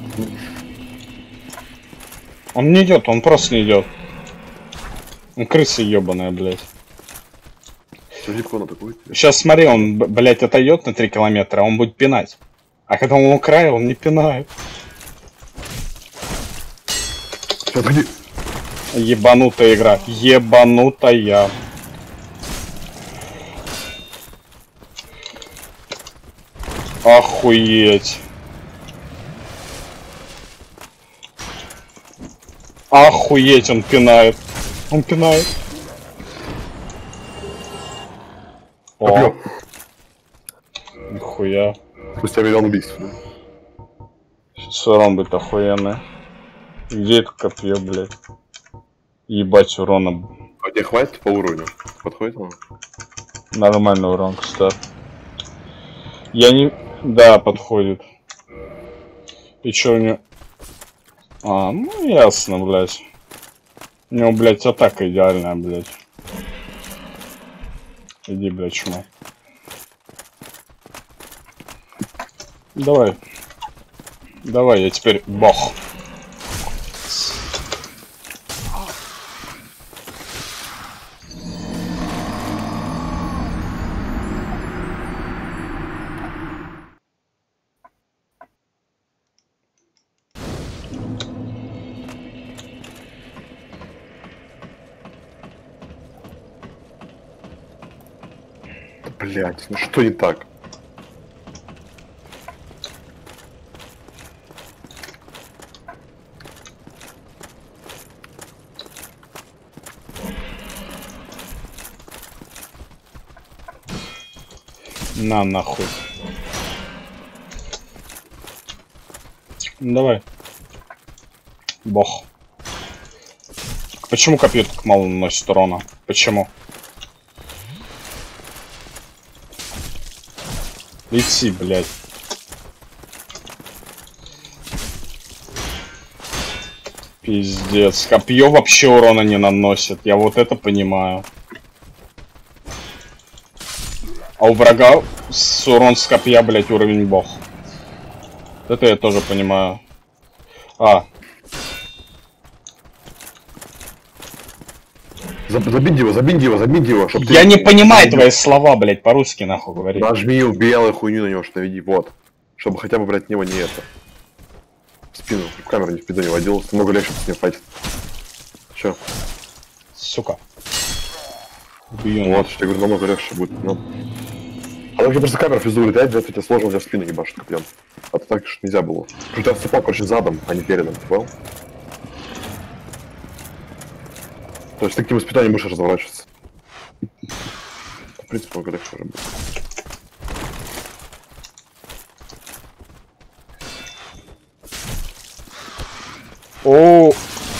Он не идет, он просто не идет. Он крыса ебаная, блядь. Сейчас смотри, он, блядь, отойдет на три километра, он будет пинать. А когда он у края, он не пинает. Отойди. Ебанутая игра. Ебанутая. Охуеть. Охуеть, он пинает. Он пинает. О. Нихуя. Спустя миллион убийств. Сейчас урон будет охуенный. Где это копье, блядь? Ебать урона. А тебе хватит по уровню? Подходит он? Нормальный урон, кстати. Я не... Да, подходит. И чё у него... А, ну ясно, блядь. У него, блядь, атака идеальная, блядь. Иди, блядь, чмо. Давай. Давай, я теперь бог. Блять, ну что не так? На нахуй. Давай. Бог. Почему копье так мало наносит урона? Почему? Лети, блядь. Пиздец. Копье вообще урона не наносит. Я вот это понимаю. А у врага с урон с копья, блядь, уровень бог. Это я тоже понимаю. А. Забить его, забить его, забить его, чтоб Я ты... не понимаю твои слова, блядь, по-русски нахуй говори. Нажми белую хуйню на него, что наведи, вот. Чтобы хотя бы, блядь, него не это. В спину, в камеру не в спину не водил, много легче с ним файтить. Чё? Сука. Убью. Вот, что я говорю, намного легче будет, ну. А так просто камера физу летает, для этого тебе сложно для спины ебашить копьем. А то так что нельзя было. Потому что у тебя отступал, короче, задом, а не передом, ты понял? То есть таким испытанием будешь разворачиваться. В принципе, много легче уже будет. О.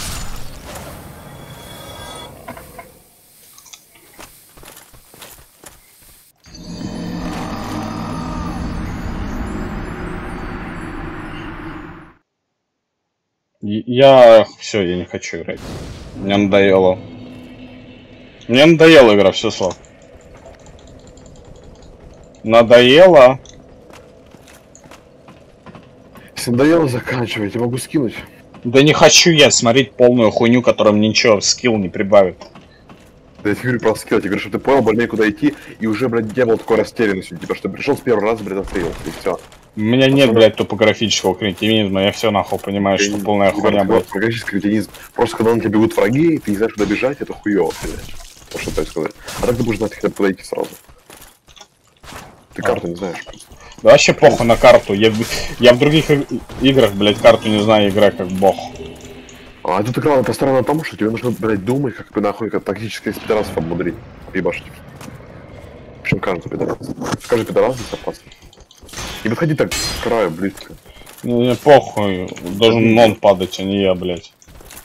Я... Все, я не хочу играть. Мне надоело. Мне надоела игра, все, Слав. Надоело. Если надоело, заканчивать, я могу скинуть. Да не хочу я смотреть полную хуйню, которая мне ничего в скилл не прибавит. Да я тебе говорю про скилл, я тебе говорю, чтобы ты понял больнее, куда идти, и уже, блядь, не было такой растерянности, типа, что пришел с первого раза, блядь, отстрелился, и все. У меня нет, блядь, тупографического кретинизма, я все нахуй понимаю, что полная хуйня, блядь. Тупографический кретинизм. Просто когда на тебя бегут враги, и ты не знаешь, куда бежать, это хуёво, понимаешь? Вот что так сказать. А так ты будешь знать, хотя бы куда идти сразу. Ты карту не знаешь просто. Да вообще похуй на карту. Я, я в других играх, блядь, карту не знаю, играю как бог. А тут игра построена на том, что тебе нужно, блядь, думать, как бы нахуй как тактическое спидорасов обмудрить, ебашить. чем кажется, пидорас. Скажи, пидорас, здесь опасно. Не подходи так к краю, близко. Не, не, похуй. Должен он падать, а не я, блядь.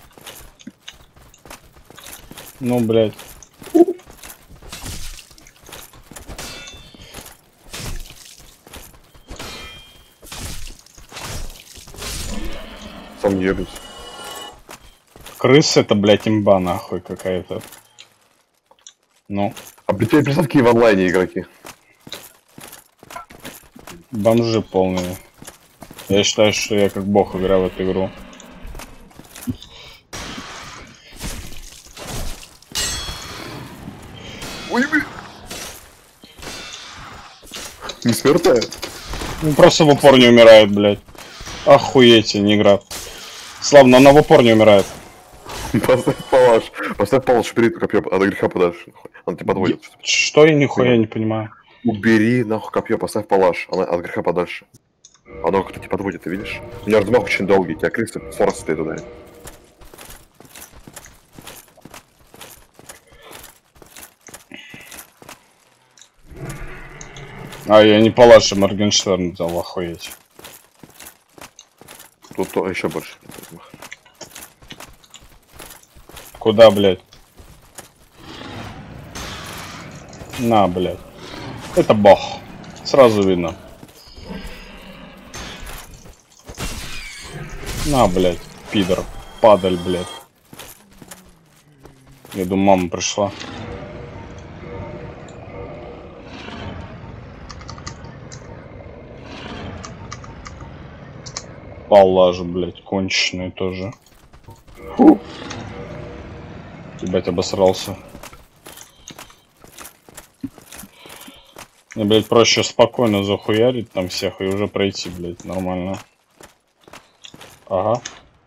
Ну, блядь. Сам не ебется. Крыс это, блядь, имба, нахуй, какая-то. Ну. А при тебе представь, какие в онлайне игроки. Бомжи полные. Я считаю, что я как бог играю в эту игру. Ой, блин. Не смертая? Ну, просто в упор не умирает, блядь. Охуеть, не игра. Славно, она в упор не умирает. Поставь палаш. Поставь палаш, убери копье от греха подальше. Он тебя подводит. Что я нихуя не понимаю? Убери нахуй копье, поставь палаш. Она от греха подальше. Оно как-то тебя подводит, ты видишь? У меня размах очень долгий, тебя крысы сорок стоит туда. А, я не палаш, а Моргенштерн взял, охуеть. Тут то, еще больше. Куда, блядь? На, блядь. Это бог. Сразу видно. На, блядь, пидор. Падаль, блядь. Я думаю, мама пришла. Палаш, блядь, конченый тоже. Фу. Ебать, обосрался. Мне, блядь, проще спокойно захуярить там всех и уже пройти, блядь, нормально. Ага.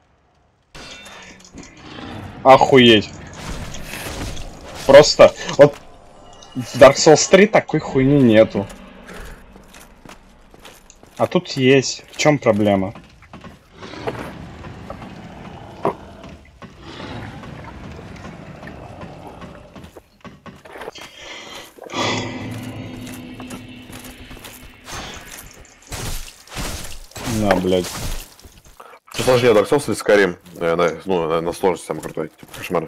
Охуеть. Просто, вот в Dark Souls три такой хуйни нету. А тут есть. В чем проблема? На, блядь. Что сложнее, Dark Souls или Skyrim? Э, на, ну, на, на сложность самый крутой. Типа, кошмар.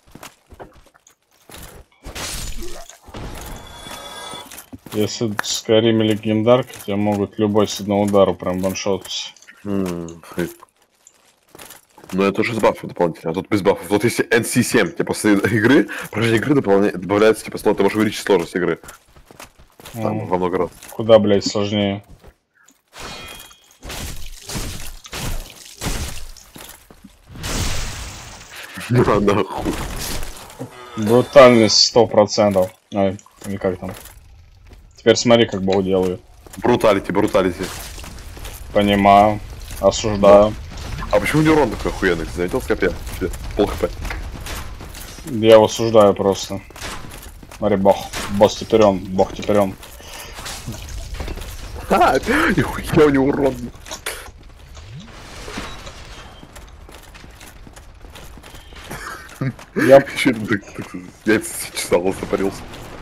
Если Skyrim или Grimdark, тебя могут любой с одного удара прям ваншотить. Mm, ну это уже с бафом дополнительно, а тут без бафов. Вот если эн си семь, типа после игры, прохождение игры дополня... добавляется, типа, слово, ты можешь увеличить сложность игры. Там, Mm. во много раз. Куда, блядь, сложнее? Да, нахуй. Брутальность сто процентов. Ой, или как там. Теперь смотри, как бог делает. Бруталити, бруталити. Понимаю. Осуждаю. А почему не урон такой охуенный? Ты заметил с копья? Пол хп. Я его осуждаю просто. Смотри, бог. Босс теперь он. Бог теперь он. Ха! Нихуя у него урон. Я... Я чесал, запарился.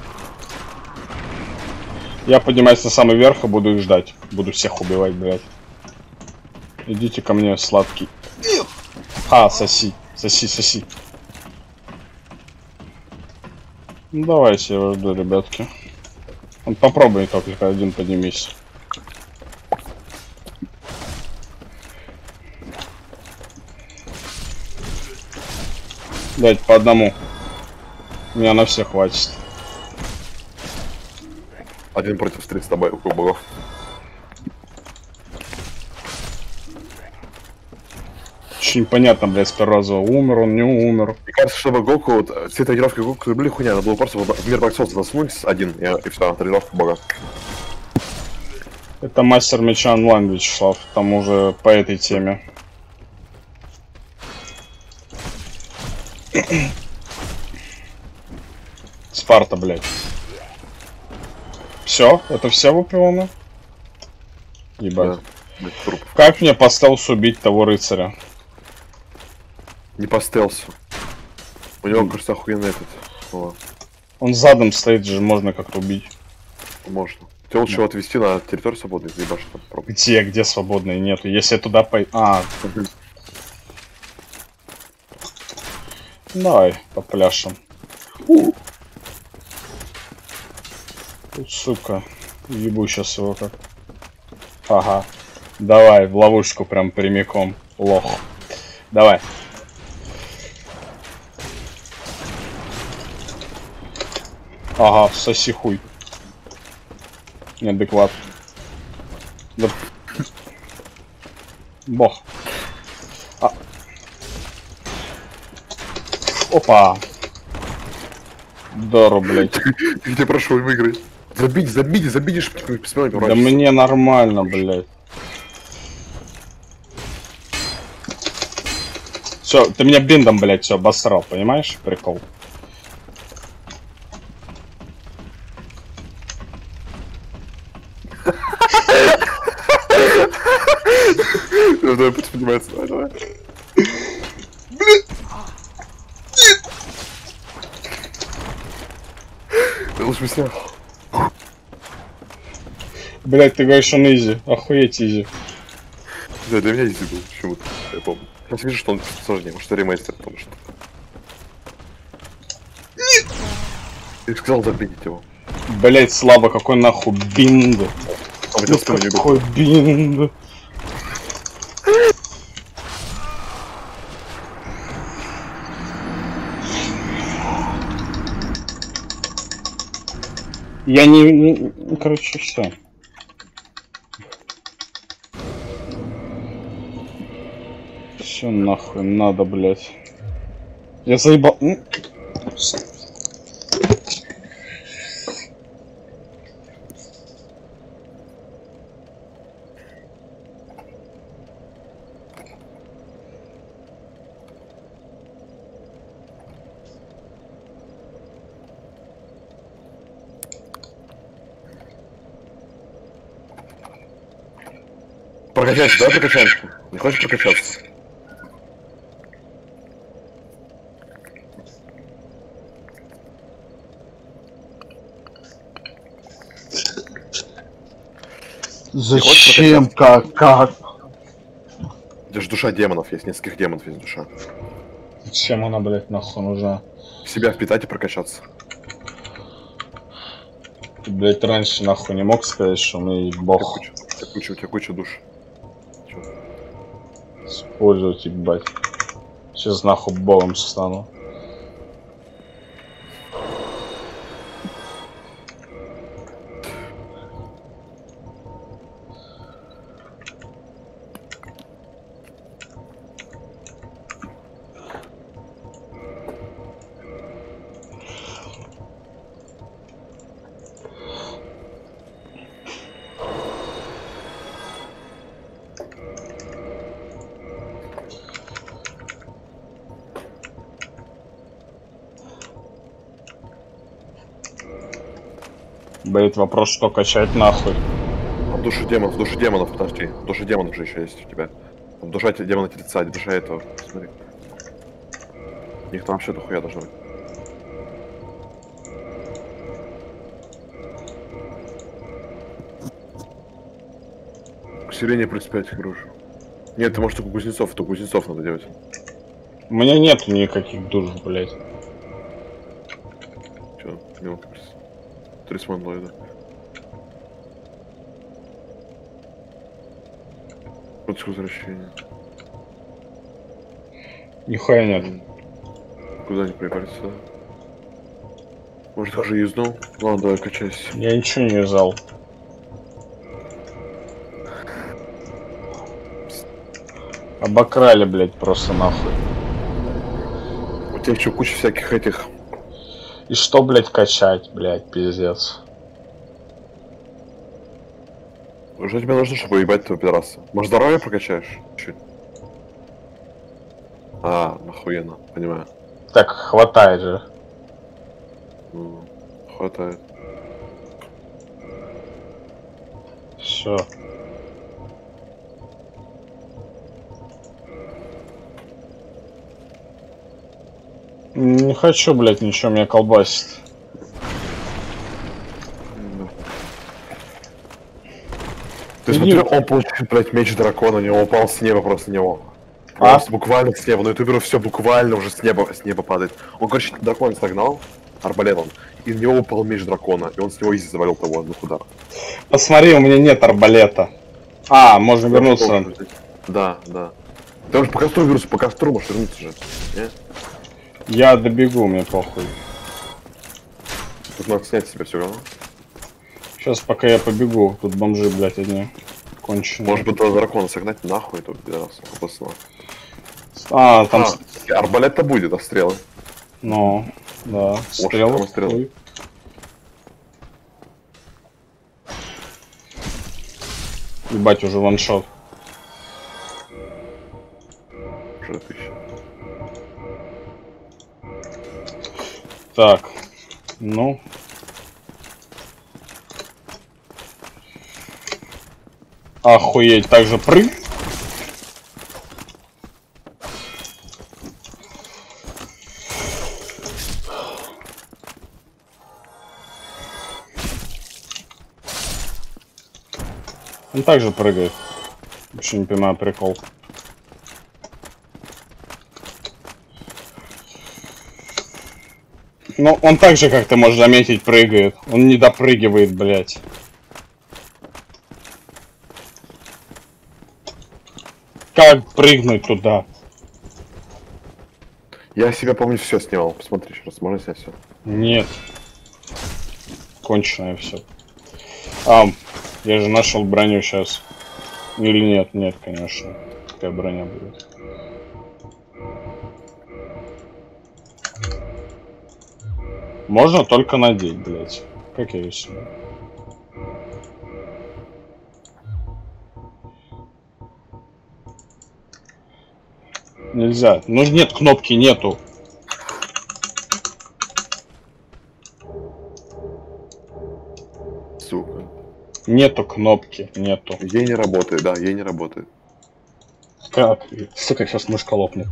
Я поднимаюсь на самый верх и буду их ждать. Буду всех убивать, блядь. Идите ко мне, сладкий. А, соси. Соси, соси. Ну, давайте, я вас жду, ребятки. Вот попробуй только один поднимись. Дать по одному. Меня на всех хватит. Один против тридцати богов. Очень непонятно, блядь, с первого раза умер он, не умер. Мне кажется, чтобы Гоку, вот, все тренировки Гоку были хуйня, надо было просто в мир Dark Souls засунуть один, и, и все, тренировка бога. Это мастер меча онлайн, Вячеслав, там уже по этой теме. Спарта, блядь. Все, это все выпивано? Ебать. Да, труп. Как мне по стелсу убить того рыцаря? Не по стелсу. У него, кажется, охуенный этот. О. Он задом стоит же, можно как-то убить. Можно. Тебе лучше его отвезти на территорию свободную, заебашь там пробовать. Где, где свободные нету? Если я туда пой... А. Давай, попляшем. Тут, сука, ебу сейчас его как. Ага. Давай, в ловушку прям прямиком, лох. Давай. Ага, соси хуй. Неадекват. Да. Бог. А. Опа. Дару, блядь. Я тебя прошу, выиграй. Забить, забить, забить, чтобы Да мне нормально, блядь. Все, ты меня биндом, блядь, все обосрал, понимаешь? Прикол. Давай, пусть поднимается, давай, давай. Ты лучше снял. Блядь, ты говоришь, он изи. Охуеть изи. Да, для меня изи был, почему-то, я помню. Я вижу, что он сложнее, может, ремейстер, потому что... Ты сказал забить его. Блять, слабо, какой нахуй бинд. Ну, какой бинд. Я не, не... Короче, все. Все нахуй надо, блять. Я заебал. Прокачайся, давай прокачаемся. Не хочешь прокачаться? Зачем? Как? Как? Где же душа демонов есть, нескольких демонов есть душа. Зачем она, блять, нахуй нужна? В себя впитать и прокачаться. Ты, блять, раньше нахуй не мог сказать, что мы бог. У тебя куча, у тебя куча душ. Чё? Использовать, ебать. Сейчас нахуй богом стану. Блять, вопрос, что качать нахуй. А души демонов, души демонов, подожди. Души демонов же еще есть у тебя. Там душа демона тельца, душа этого. Смотри. Их там вообще дохуя должно быть. Усиление плюс пять груш. Нет, ты можешь только кузнецов, это кузнецов надо делать. У меня нету никаких душ, блять. Че, мелко плюс. Трисман Ллойда. Против возвращения. Нихуя нет. Куда не проебались сюда? Может, уже юзнул? Ладно, давай качайся. Я ничего не юзал. Обокрали, блять, просто нахуй. У тебя еще куча всяких этих. И что, блять, качать, блять, пиздец. Уже тебе нужно, чтобы уебать этого пидораса. Может, здоровье прокачаешь? Чуть. А, нахуенно, понимаю. Так, хватает же. Ну, хватает. Все. Не хочу, блять, ничего меня колбасит. Ты смотри, он получил, блядь, меч дракона, у него упал с неба просто на него. А? Просто буквально с неба, на ютуберу все буквально уже с неба, с неба падает. Он, короче, дракона согнал, арбалетом, и на него упал меч дракона, и он с него изи завалил того одного удара. Посмотри, у меня нет арбалета. А, можно вернуться. Да, да. Ты можешь по костру вернуться, по костру можешь вернуться же. Не? Я добегу, мне похуй. Тут надо снять себя все равно. Сейчас пока я побегу, тут бомжи, блядь, одни. Конченые. Может быть, этого дракона согнать нахуй, тут пидорас, опасно. А, там... А, арбалет-то будет, а стрелы? Ну, да, стрелы. Стрелы. Ебать, уже ваншот. Уже тысяча. Так, ну... Охуеть, так же прыг. Он также прыгает. Вообще не понимаю прикол. Ну, он также, как ты можешь заметить, прыгает. Он не допрыгивает, блядь. Как прыгнуть туда? Я себя, помню, все снимал. Посмотри еще раз, можно снять все? Нет. Конченое все. А, я же нашел броню сейчас. Или нет? Нет, конечно. Какая броня будет? Можно только надеть, блять. Как я ее сниму? Нельзя. Ну нет кнопки, нету. Сука. Нету кнопки, нету. Ей не работает, да, ей не работает. Как? Сука, сейчас мышка лопнет.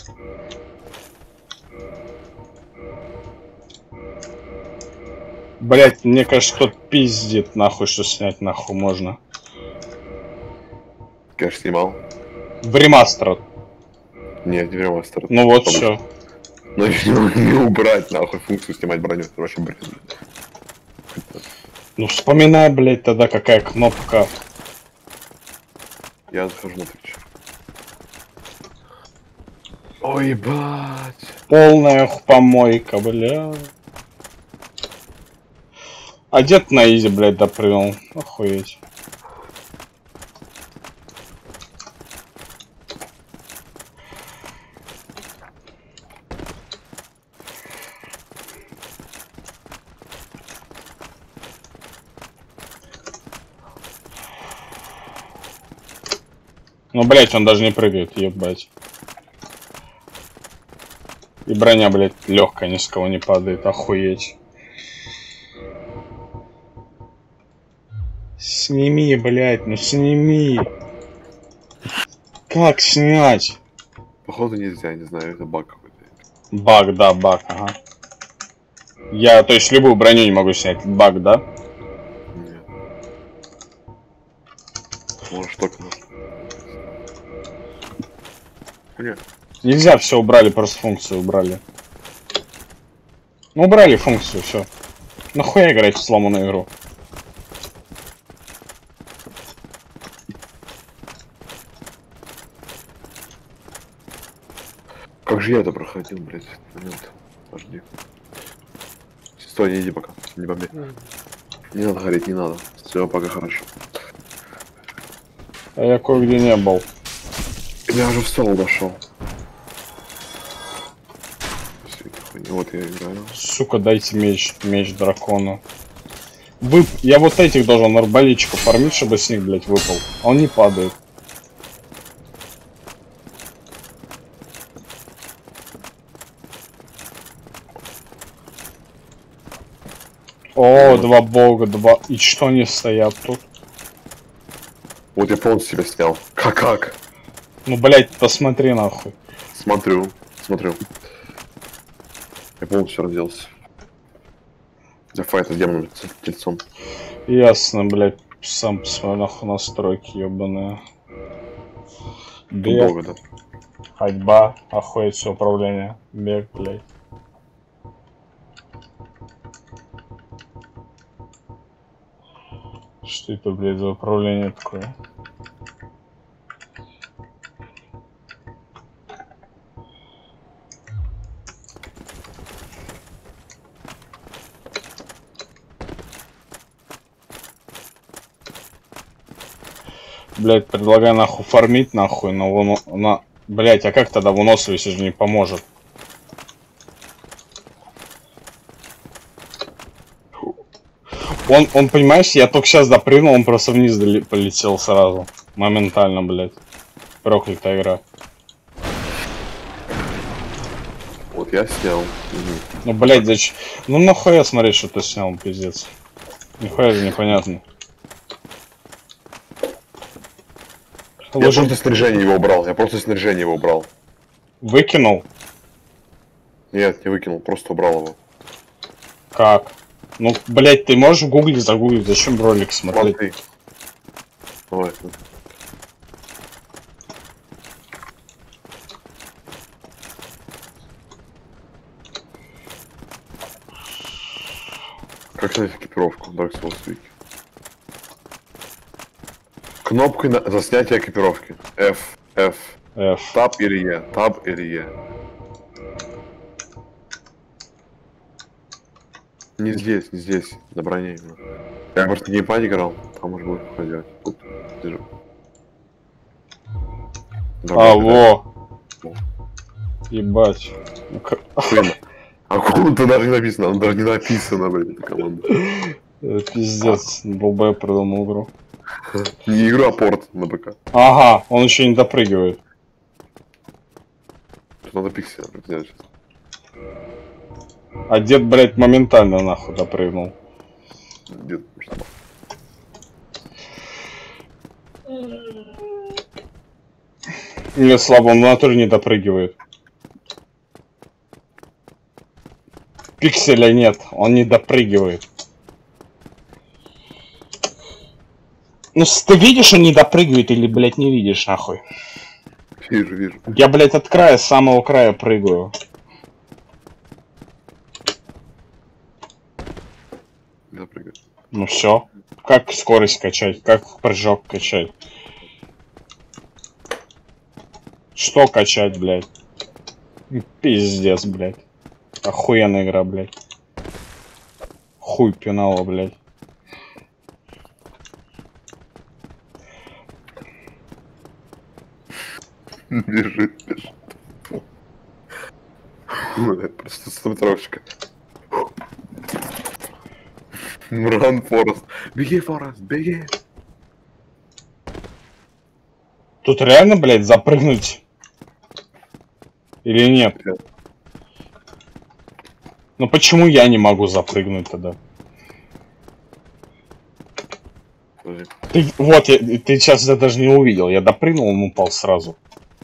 Блять, мне кажется, кто-то пиздит, нахуй, что снять нахуй можно. Конечно, снимал. В ремастер. Нет, не ремастер. Ну вот все. Ну не убрать нахуй функцию снимать броню, это вообще бред. Ну вспоминай, блять, тогда какая кнопка. Я захожу на Twitch. Ой, ебать. Полная помойка, бля. А дед на изи, блядь, допрыгнул. Охуеть. Ну, блять, он даже не прыгает, ебать. И броня, блять, легкая, ни с кого не падает, охуеть. Сними, блять, ну сними. Как снять? Походу нельзя, не знаю, это баг какой-то. Баг, да, баг, ага. Я, то есть, любую броню не могу снять. Баг, да? Нет. Может, только... Нет. Нельзя, все убрали, просто функцию убрали. Ну, убрали функцию, все. Нахуя играть в сломанную игру? Как же я это проходил, блядь? Момент. Подожди. Стой, не иди пока. Не бомби. Не надо гореть, не надо. Все, пока хорошо. А я кое-где не был. Я уже в соло дошел. Вот я играю. Сука, дайте меч, меч дракона. Вы... Я вот этих должен арбалетчиков фармить, чтобы с них, блядь, выпал. А он не падает. О, два бога, два. И что они стоят тут? Вот я полностью себя снял. Как как? Ну, блядь, посмотри нахуй. Смотрю, смотрю. Я полностью разделся. За файт с демоном тельцом. Ясно, блядь. Сам посмотрю нахуй настройки, ебаные. Бег. Долго, да. Ходьба, охуеть, все управление. Бег, блядь. Что это, блядь, за управление такое? Блять, предлагаю нахуй фармить нахуй, но вон на... Блять, а как тогда выносливость же не поможет? Он, он, понимаешь, я только сейчас допрыгнул, он просто вниз полетел сразу. Моментально, блять. Проклятая игра. Вот я снял. Угу. Ну, блять, зачем? Ну, нахуя смотреть, что ты снял, пиздец. Нихуя же непонятно. Я Вы просто снаряжение его убрал, я просто снаряжение его убрал. Выкинул? Нет, не выкинул, просто убрал его. Как? Ну, блять, ты можешь в гугле загуглить, зачем ролик смотреть? Смотри. Давай. Как снять экипировку? Dark Souls Wiki. Кнопкой на... за снятие экипировки. F, F. F. Tab или E. Tab или E. Не здесь, не здесь. На броне. Я просто не паник играл. Там уже будет ходить. Тут держу. А, во. Ебать. Охуенно. Аккуратно даже не написано. Он даже не написано, блин, эта команда. Пиздец. Долбоеб придумал игру. Не игру, а порт на ПК. Ага, он еще не допрыгивает. Тут надо пиксель определять сейчас. А дед, блядь, моментально нахуй допрыгнул. Дед, что? Или слабо, он в натуре не допрыгивает. Пикселя нет, он не допрыгивает. Ну, ты видишь, он не допрыгивает или, блядь, не видишь, нахуй? Вижу, вижу. Я, блядь, от края, с самого края прыгаю. Допрыгает. Ну все. Как скорость качать? Как прыжок качать? Что качать, блядь? Пиздец, блядь. Охуенная игра, блядь. Хуй пенала, блядь. Бежит, бежит. Просто смотровщика. Ран, Форест. Беги, Форест, беги. Тут реально, блядь, запрыгнуть? Или нет? Нет. Ну почему я не могу запрыгнуть тогда? Ты, вот, я, ты сейчас это даже не увидел. Я допрыгнул, он упал сразу.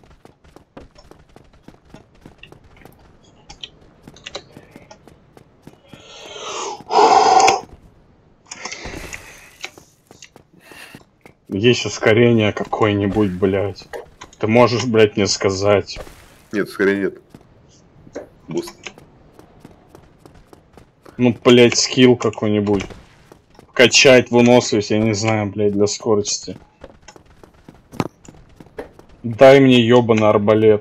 Есть ускорение какое-нибудь, блядь. Ты можешь, блядь, мне сказать? Нет, скорее нет. Буст. Ну, блядь, скилл какой-нибудь. Качать выносливость, я не знаю, блядь, для скорости. Дай мне ёбаный арбалет.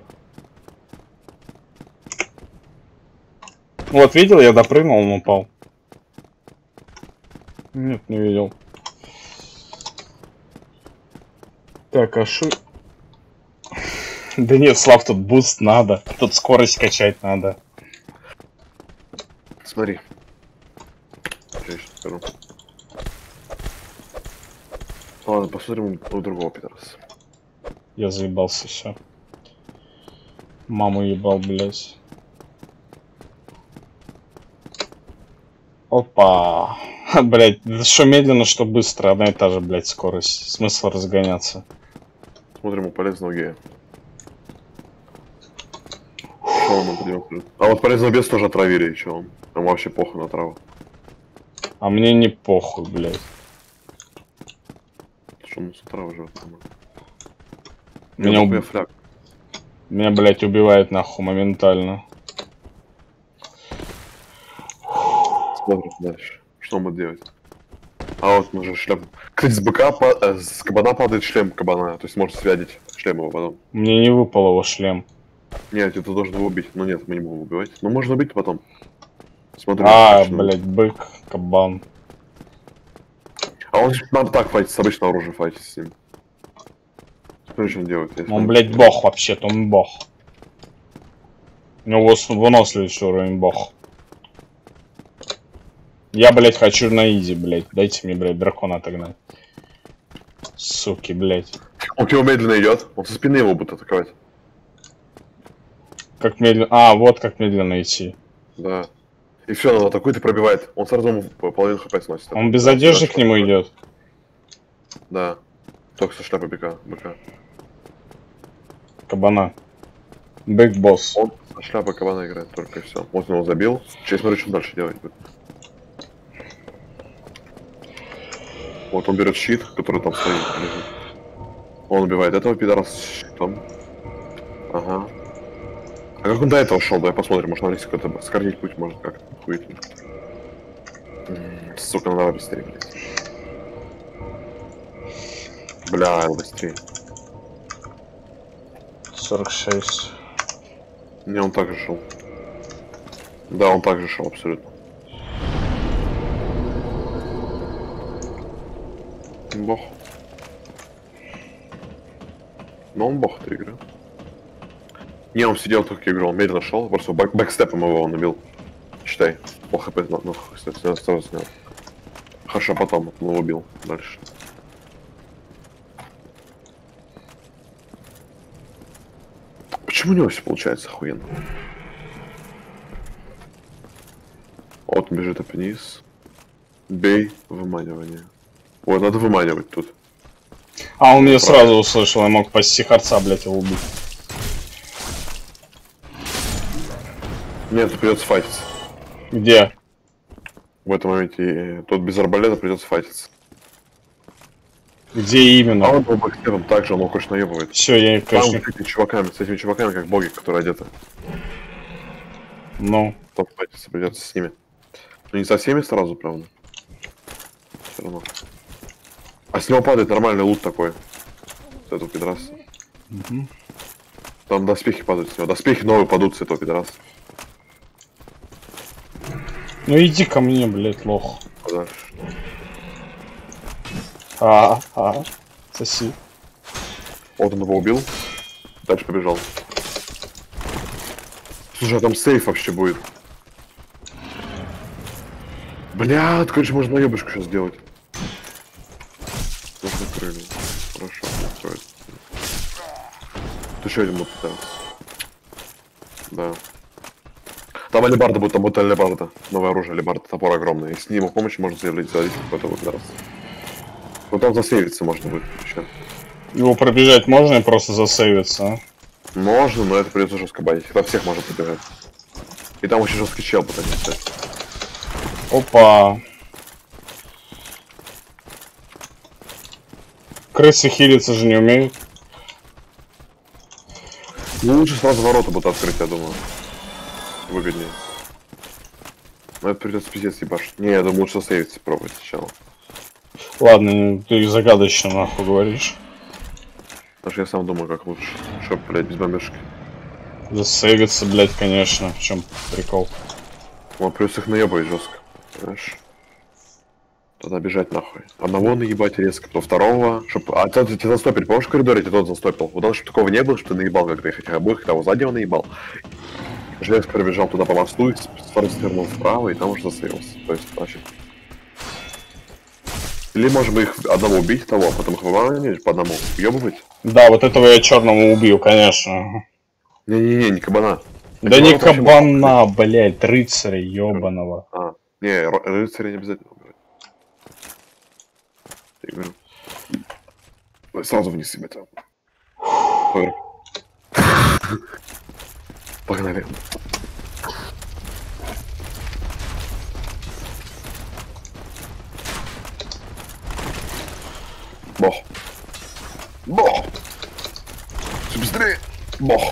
Вот, видел, я допрыгнул, он упал. Нет, не видел. Так, а шо... Да нет, Слав, тут буст надо. Тут скорость качать надо. Смотри. Я сейчас скажу. Ладно, посмотрим у другого пидораса. Я заебался, все. Маму ебал, блядь. Опа. Блядь, что медленно, что быстро. Одна и та же, блядь, скорость. Смысл разгоняться. Смотрим у полезного гея. Что он придет? А вот полезного бес тоже отравили, и что он? Там вообще похуй на траву. А мне не похуй, блядь. Что он с утра уже? Меня, уб... фляг. Меня, блядь, убивает нахуй моментально. Смотрим дальше. Что мы делать? А вот мы же шлем. Кстати, с быка, па... с кабана падает шлем кабана. То есть можно связать шлем его потом. Мне не выпал его шлем. Нет, это должен его убить. Но нет, мы не будем убивать. Но можно убить потом. Смотри. А, блядь, бык, кабан. А он надо так файтить, с обычного оружия файтить с ним. Смотри, что он делает. Он, он, блядь, бог вообще-то, он бог. У него выносливый уровень бог. Я, блядь, хочу на изи, блядь. Дайте мне, блядь, дракона отогнать. Суки, блядь. Он к нему медленно идет. Он со спины его будет атаковать. Как медленно... А, вот как медленно идти. Да. И все, он атакует и пробивает. Он сразу ему половину хп сносит. Он без одежды к нему идет. Да. Только со шляпой быка. быка. Кабана. Биг босс. Он со шляпой кабана играет только и все. Вот он его забил. Сейчас смотрю, что дальше делать будет. Вот он берет щит, который там стоит. Лежит. Он убивает этого пидора с щитом. Ага. А как он до этого шел? Давай посмотрим, может, Алексей какой-то скорнить путь может как-то. Хуетно. Сука, надо быстрее, блядь. Бля, быстрее. сорок шесть. Не, он так же шел. Да, он так же шел, абсолютно. Бог. Но он бог этой игры. Не, он сидел только игру, он медленно шел, просто бэк бэкстепом его он убил. Считай, пол хп, ну, ну кстати, сразу снял. Хорошо, потом он его убил. Дальше. Почему у него все получается охуенно? Вот он бежит вниз. Бей, выманивание. Вот, надо выманивать тут. А, он меня сразу услышал, я мог почти харца, блядь, его убить. Нет, придется файтиться. Где? В этом моменте тот без арбалета придется файтиться. Где именно? А он был бэкстепом, так же он его, конечно, наебывает. Все, я, конечно... Там с этими чуваками, с этими чуваками, как боги, которые одеты. Ну. Там файтиться придется с ними. Ну не со всеми сразу, правда. Все равно. А с него падает нормальный лут такой. С этого пидораса. Угу. Там доспехи падают с него. Доспехи новые падут с этого пидораса. Ну иди ко мне, блядь, лох. Подальше. А, а, соси. Вот он его убил. Дальше побежал. Слушай, а там сейф вообще будет. Бля, короче, можно наебушку сейчас сделать. Вот закрыли. Хорошо, устроит. Тут еще один будет пытаться. Да. Там алебарда будет, там будет алебарда. Новое оружие алебарда, топор огромный. И с ним помощь можно заявить, зависит какой-то вот раз. Вот там засейвиться можно будет еще. Его пробежать можно и просто засейвиться, а? Можно, но это придется жестко банить. Там всех можно пробежать. И там очень жесткий чел будет, кстати. Опа. Крысы хилиться же не умеют. Ну лучше сразу ворота будут открыть, я думаю. Выгоднее. Но это придется пиздец ебашить. Не, я думаю, лучше сейвиться пробовать сначала. Ладно, ты загадочно нахуй говоришь. Потому что я сам думаю, как лучше. Чтоб, блядь, без бомбежки. Засейвиться, блядь, конечно. В чем прикол? Вот плюс их наебать жестко. Понимаешь? Тогда бежать нахуй. Одного наебать резко, потом второго. Чтоб... А тот тебя застопили, помнишь в коридоре, тебя тот застопил? Вот чтобы такого не было, что ты наебал, когда их этих обоих, когда его сзади наебал. Железко пробежал туда по мосту, и сразу свернул вправо, и там уже засейвился. То есть, значит... Или можем их одного убить, того, а потом их выманивать по одному. Ёбывать? Да, вот этого я черного убью, конечно. Не-не-не, не кабана. Да не кабана, блядь, рыцаря ёбаного. А, не, рыцаря не обязательно убивать. Я говорю. Ой, сразу вниз себе там. Погнали. Бог. Бог! Все быстрее! Бог!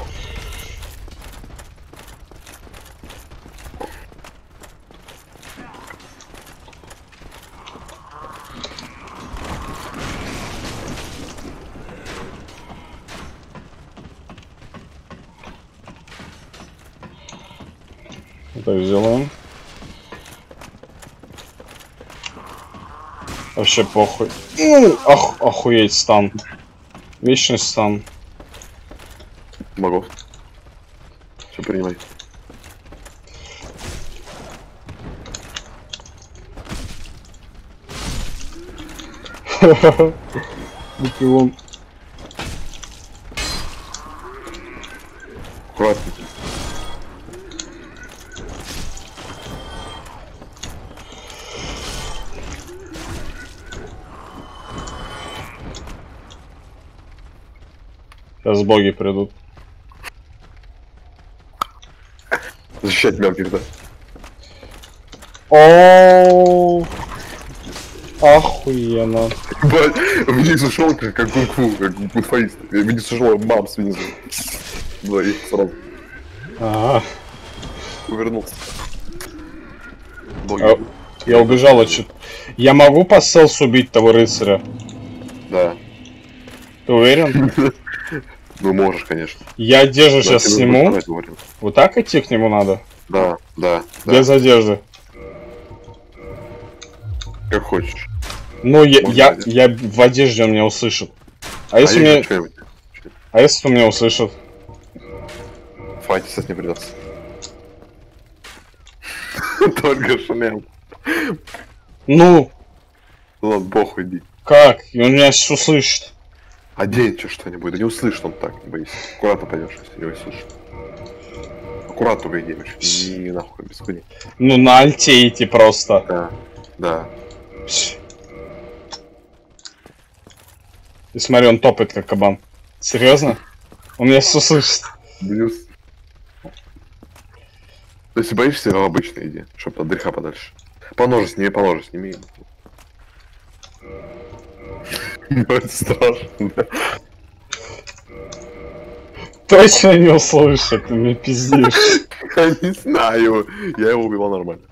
Так, сделаем. Вообще похуй. Ну, ох, охуеть стан. Вечный стан. Могу. Все, принимай. Выпивом. Аккуратно. Сейчас боги придут. Защищать мелких, да? О, охуенно. Блядь, вниз ушел, как, как кунг-фу, как кунг-фаист. Вниз ушел, мам снизу. Да, и сразу. Ага. Увернулся. Боги. А, я убежал от чё- Я могу по селсу убить того рыцаря? Да. Ты уверен? Ну, можешь, конечно. Я одежду Да, сейчас тебе сниму. нужно говорить. Вот так идти к нему надо? Да, да, да. Без одежды. Как хочешь. Ну, я, Можно я, одеть. я в одежде он меня услышит. А А если если мне... что-нибудь? А если он меня услышит? Файтиться не придется. Только шлем. Ну, Ну ладно, похуй, иди. как? И он меня сейчас услышит. Одень что что-нибудь, да не услышит он так, не боись. Аккуратно пойдешь, если его слышит. Аккуратно только иди, вообще. Не нахуй, без хуйни. Ну, на альте идти просто. Да, да. Пш. И смотри, он топает как кабан. Серьезно? Он меня сейчас услышит. Плюс. Если боишься, то обычно иди, чтоб от греха подальше. По ноже сними, по ноже сними. Ну, это страшно, да. Точно не услышит, ты мне пиздишь. Я не знаю. Я его убивал нормально.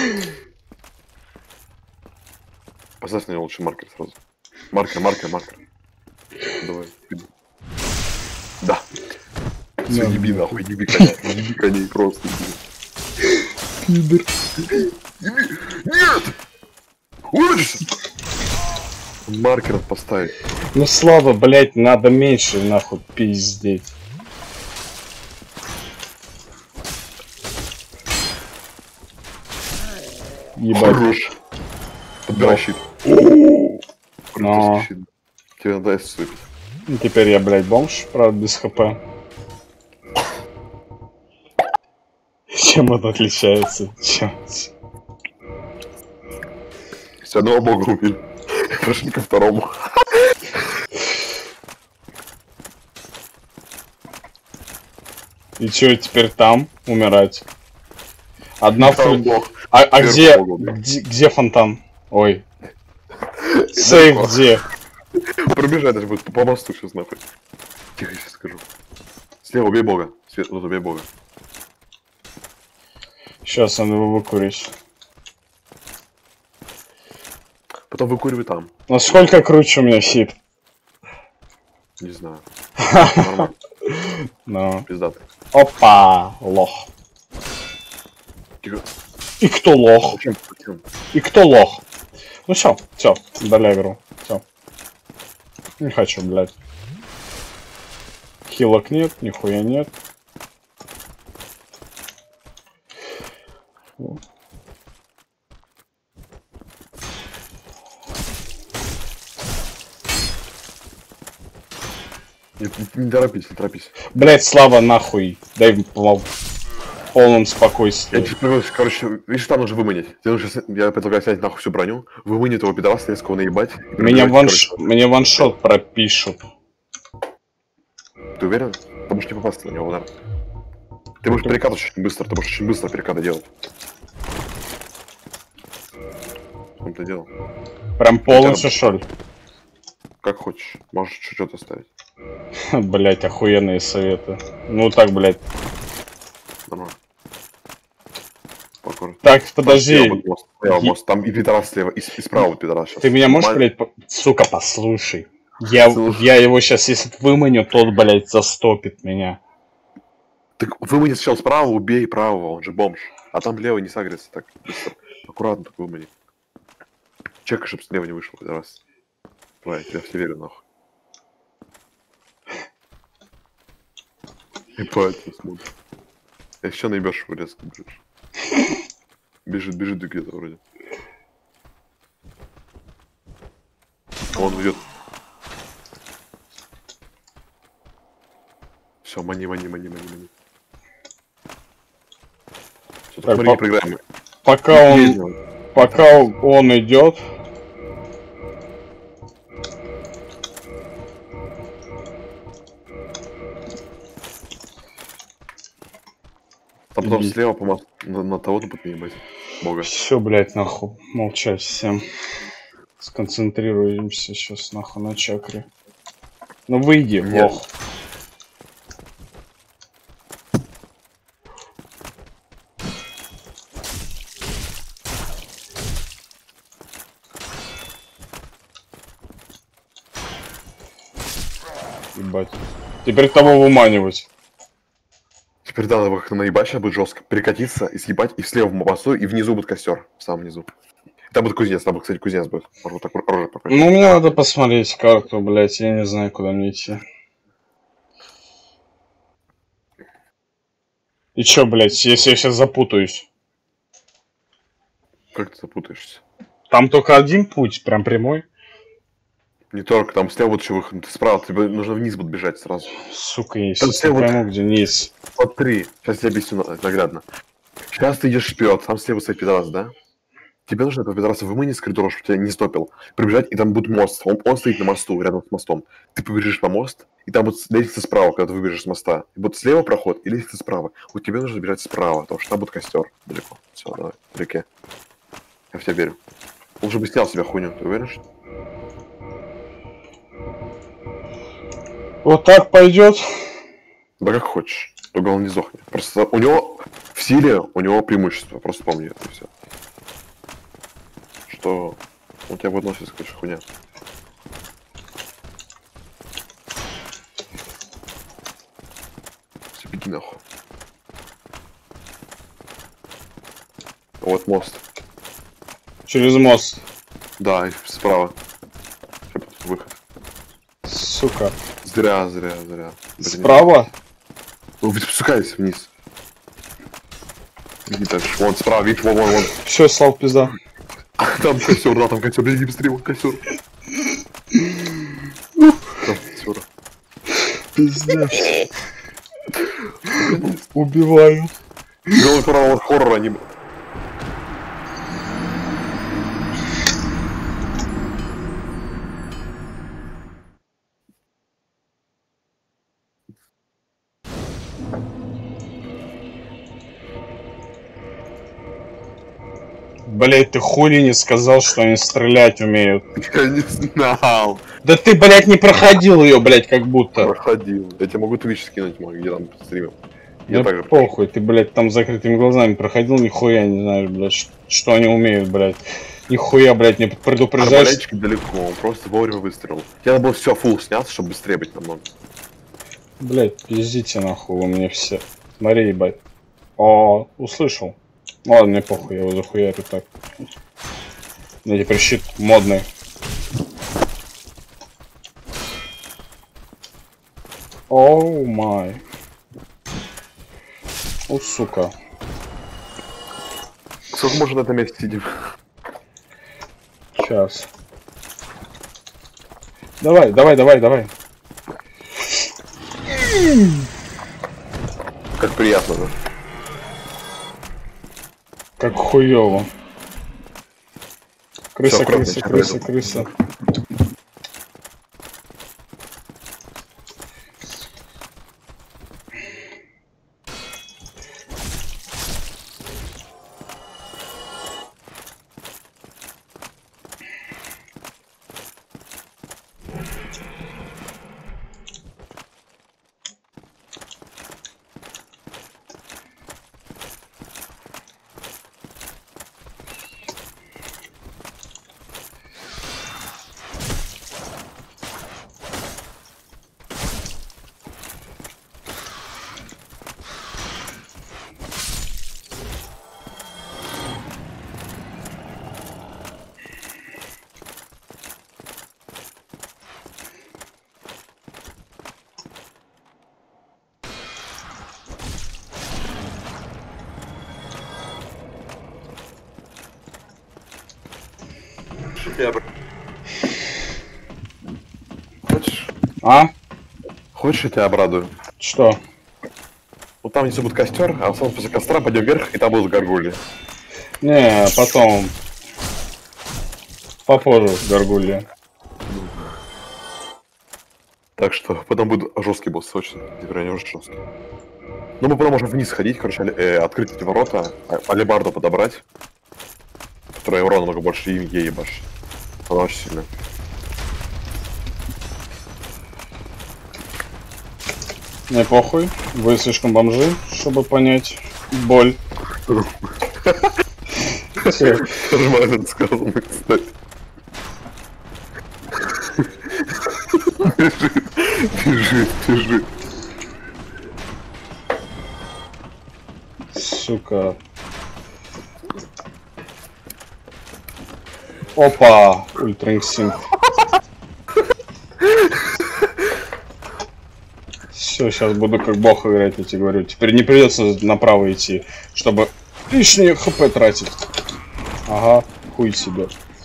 Поставь на него лучше маркер сразу. Маркер, маркер, маркер. Давай, иди. Да. Все, еби нахуй, еби коня. Еби коней просто. Пидор. Еби. Нет! Улыбишься! Маркер поставить. Ну, слава, блять, надо меньше, нахуй, пиздеть. Ебать. Хорош. Подбирай щит. Но... Щит. Тебе надо эс выпить. Ну, теперь я, блядь, бомж, правда, без хп. Чем это отличается? Чем? С одного бога убили. Прошли ко второму. И чё, теперь там умирать? Одна Там фу... бог. А, а Сверху где... бога убил. где... Где фонтан? Ой. Сейф Далеко. где? Пробежать даже будет по мосту сейчас нахуй. Тихо, сейчас скажу. Слева убей бога. Свет, вот убей бога. Сейчас надо его выкурить. Потом выкуривай там. Насколько круче у меня щит? Не знаю. Нормально, Ну. пиздатый. Опа, лох. Тихо. И кто лох? Зачем? Зачем? И кто лох? Ну все, все, дали игру. Все. Не хочу, блядь. Хилок нет, нихуя нет. Не, не, не торопись, не торопись. Блядь, Слава, нахуй. Дай в пол- в полном Я спокойствии. тебе предлагаю, короче, видишь, там нужно выманить. Тебе нужно, я предлагаю снять нахуй всю броню, выманить этого пидораса, резко его наебать. и Меня, пробежать, ванш... короче. Мне ваншот пропишут. Ты уверен? Ты можешь не попасть на него, удар. Ты можешь перекатывать очень быстро, ты можешь очень быстро перекаты делать. В том-то дело. Прям полностью, что ли? Как хочешь. Можешь что-то ставить. Блять, охуенные советы. Ну так, блять. Нормально. Покорно. Так, подожди. Там, мост, слева мост. Там и пидорас слева, и, и справа пидорас сейчас. Ты меня можешь, блять, по... сука, послушай. Я, я его сейчас, если выманю, тот, блять, застопит меня. Так вымани сначала справа, убей правого, он же бомж. А там левый не сагрится так быстро. Аккуратно так вымани. Чекай, чтоб слева не вышел, раз. Давай, я тебя все верю, нахуй. Ебать, я смотрю. Я еще наебешь его резко бежишь. Бежит, бежит где-то вроде. Он идет. Все, мани, мани, мани, мани, мани. Все, Так, смотри, по... не проиграем. Пока он, пока он идет. А потом слева по мосту на, на того-то поднимать. Бога. Все, блять, нахуй. Молчать всем. Сконцентрируемся сейчас нахуй на чакре. Ну выйди, Нет. лох. Ебать. Теперь того выманивать. Теперь да, надо как-то наебать, сейчас будет жестко. Перекатиться и съебать, и слева в мосту, и внизу будет костер. В самом низу. Там будет кузнец, там, кстати, кузнец будет. Может, вот так рожа покажет. Ну, мне надо посмотреть карту, блять, я не знаю, куда мне идти. И чё, блять, если я сейчас запутаюсь? Как ты запутаешься? Там только один путь, прям прямой. Не только, там слева вот еще выход. Ты справа, тебе нужно вниз будет бежать сразу. Сука, есть. Там Не слева пойму, вот- где низ. Смотри, сейчас я тебе объясню наглядно. Сейчас ты идешь вперед, там слева стоит пидорас, да? Тебе нужно этого пидораса выманить с коридора, чтобы тебя не стопил. Прибежать, и там будет мост. Он, он стоит на мосту, рядом с мостом. Ты побежишь на мост, и там будет лестница справа, когда ты выбежишь с моста. И будет слева проход, и лестница справа. Вот тебе нужно бежать справа, потому что там будет костер далеко. Все, давай, в реке. Я в тебя верю. Он уже бы снял с себя хуйню, ты уверен, что? Вот так пойдет. Да как хочешь. Только он не сдохнет. Просто у него в силе, у него преимущество. Просто помни это и все. Что у тебя будет носиться какая-то хуйня. Все, беги нахуй. Вот мост. Через мост. Да, и справа. Сейчас будет выход. Сука. Зря, зря, зря. Блин. Справа? Ну, спускайся вниз. Беги дальше. Вон, справа, видишь, вон, вон, вон. Все, слав пизда. Там костер, да, там костер, беги быстрее, вон костер. Там костер. Пиздец. Убиваю. Делай право от хоррора, не... Блять, ты хули не сказал, что они стрелять умеют. Я не знал. Да ты, блять, не проходил ее, блять, как будто. Проходил. Я тебе могу твич скинуть, мой, где там стримил. Да Я так же похуй, ты, блять, там с закрытыми глазами проходил, нихуя не знаешь, блять, ш- что они умеют, блять. Нихуя, блять, не предупреждаешь. Арбалетчик далеко, он просто вовремя выстрелил. Я надо было все фулл сняться, чтобы быстрее быть намного. Блять, пиздите нахуй вы мне все. Смотри, ебать. О, услышал. Ладно, мне похуй, я его захуярю так. У меня теперь щит модный. Оу май. О, сука. Сколько можно на этом месте сидим? Сейчас. Давай, давай, давай, давай. Как приятно, да? Как хуёво. Крыса, Всё, аккуратно, крыса, сейчас крыса, пойду. крыса. Я бы... Хочешь? А? Хочешь, я тебя обрадую? Что? Вот там внизу будет костер, а сразу после костра пойдем вверх, и там будут горгульи. Не, потом. Попозже горгулья. Так что потом будет жесткий босс, очень. Теперь они уже жесткие. Ну мы потом можем вниз ходить, короче, э, открыть эти ворота, а- алебарду подобрать. Которая урона много больше, и ей ебашь. Она очень сильная. Не похуй, вы слишком бомжи, чтобы понять боль. Нормально сказано, кстати. Бежит, бежит. Сука. Опа, ультраинстинкт. Все, сейчас буду как бог играть, я тебе говорю. Теперь не придется направо идти, чтобы лишние хп тратить. Ага, хуй себе.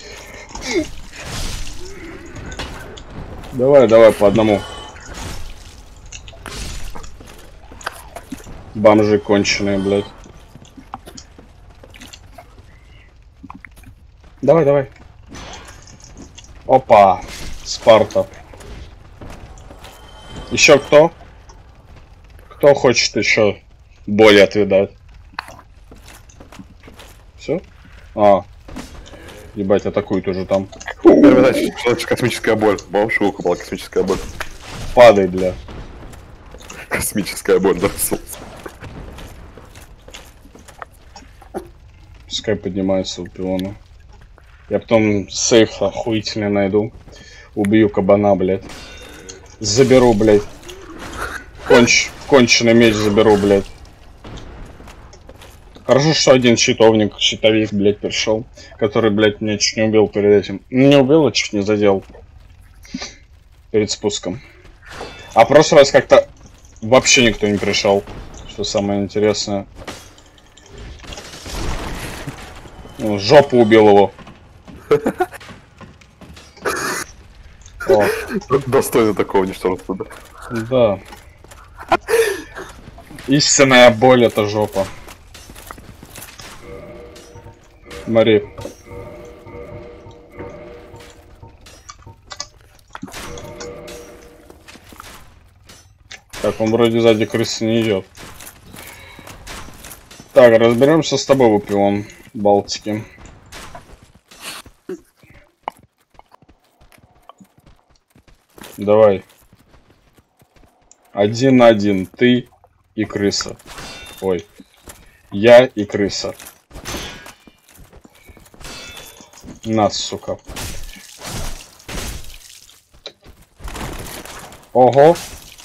Давай, давай, по одному. Бомжи конченые, блядь. Давай, давай. Опа, Спарта. Еще кто? Кто хочет еще боли отведать? Все? А. Ебать, атакуют уже там. Первая задача, что значит космическая боль. Бомж у была космическая боль. Падай, бля. Космическая боль, да, солнце. Пускай поднимается у пиона. Я потом сейф охуительно найду. Убью кабана, блядь. Заберу, блядь. Конч... Конченый меч заберу, блядь. Хорошо, что один щитовник, щитовик, блядь, пришел. Который, блядь, меня чуть не убил перед этим. Не убил, а чуть не задел. Перед спуском. А в прошлый раз как-то вообще никто не пришел. Что самое интересное. Ну, жопу убил его. О. Достойно такого ничтожества, да? Да. Истинная боль — это жопа. Смотри. Так, он вроде сзади крысы не идет. Так, разберемся с тобой, Вупион Балтики. Давай. Один на один. Ты и крыса. Ой. Я и крыса. Нас, сука. Ого.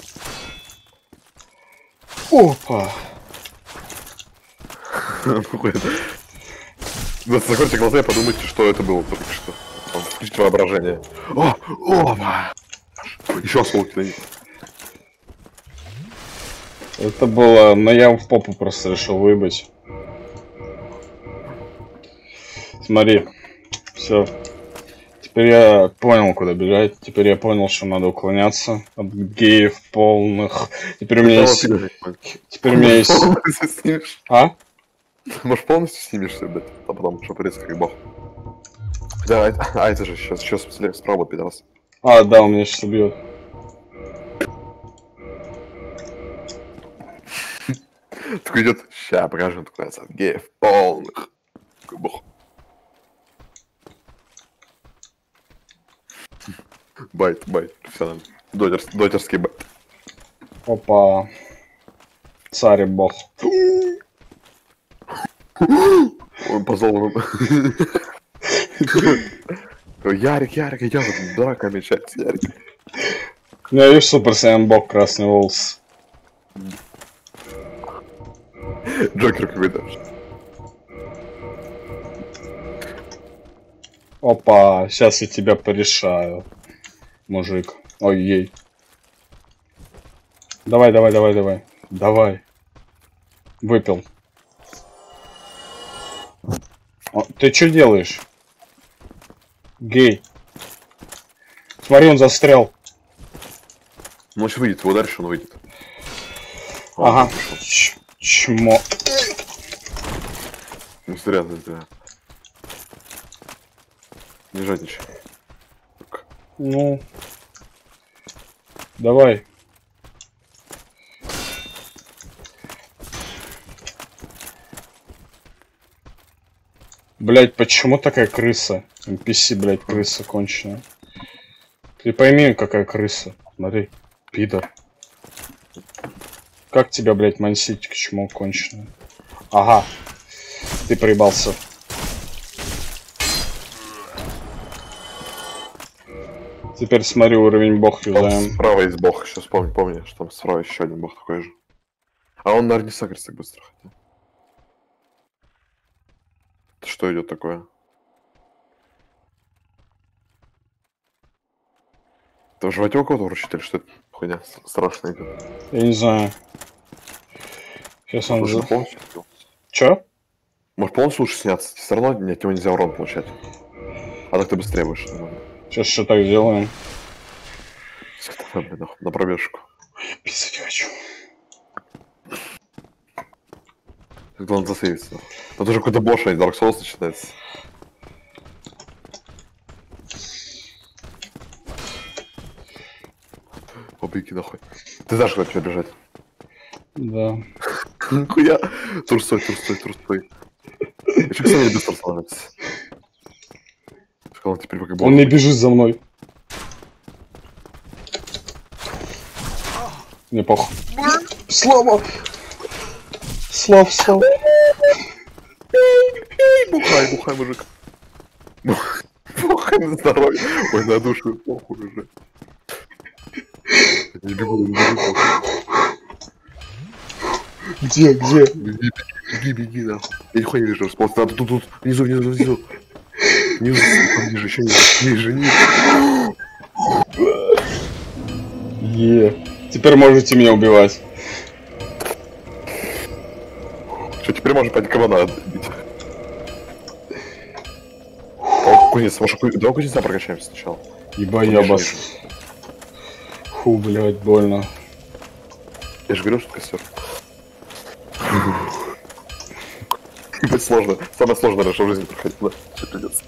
Опа. Да, закройте глаза и подумайте, что это было только что. Включите воображение. О! О! Еще осколки на них. Это было... Но я в попу просто решил выебать. Смотри. Все. Теперь я понял, куда бежать. Теперь я понял, что надо уклоняться от геев полных. Теперь у меня есть... Теперь у меня есть... А? Может, полностью снимешься, блядь, а потом шапариться как бог. Да, а, а это же сейчас, сейчас справа, пидорас. А, да, он меня сейчас убьет. Такой идет, ща покажем, такой от геев полных. Такой бог. Байт, байт, все нам. Дотерс, дотерский байт. Опа. Царь и бог. Он позвал. Ярик, Ярик, идет, драка мечается, Ярик. У меня есть супер сайян бог, красный волос. Джокер какой-то. Опа, сейчас я тебя порешаю, мужик. Ой, ей. Давай, давай, давай, давай. Давай. Выпил. О, ты что делаешь? Гей. Смотри, он застрял. Ну, сейчас выйдет, его дальше он выйдет. Ага. Ч чмо. Не зря, не зря. Не жадничай. Ну. Давай. Блять, почему такая крыса? эн пи си, блять, крыса конченая. Ты пойми, какая крыса. Смотри, пидор. Как тебя, блять, мансить, к чему конченая? Ага. Ты проебался. Теперь смотри, уровень бог юзаем. Справа есть бог, сейчас помню, помню, что там справа еще один бог такой же. А он, наверное, не сагрится так быстро. Хотя. Что идет такое? Это в животе у кого-то вручит или что это хуйня страшная идет? Я не знаю. Сейчас он же... Чё? Может полностью лучше сняться? Все равно от него нельзя урон получать. А так ты быстрее будешь. Сейчас что так сделаем? Блин, на пробежку. Писать хочу. Главное засейвиться. Это уже какой-то босс, а не Dark Souls начинается. Побеги нахуй. Ты знаешь, куда тебе бежать? Да. Хуя. Трусой, трусой, трусой. Еще, кстати, не быстро становится. Теперь пока он не бежит за мной. Не похуй. Слава! Слав, слав. Бухай, бухай, мужик. Бухай на здоровье. Ой, на душу, похуй уже. Не бегу, не бегу. Где, где? Беги, беги, беги, нахуй. Я нихуя не вижу, располз. Надо тут, тут, внизу, внизу, внизу. Ниже, ниже, еще ниже, ниже, ниже. Е. Теперь можете меня убивать. Что, теперь можно пойти кабана отбить. О, кузнец, может, ку... давай кузнеца прокачаем сначала. Еба ябас. Фу, блядь, больно. Я же говорил, что костер. Это сложно. Самое сложное, что в жизни проходит. Да, что придется.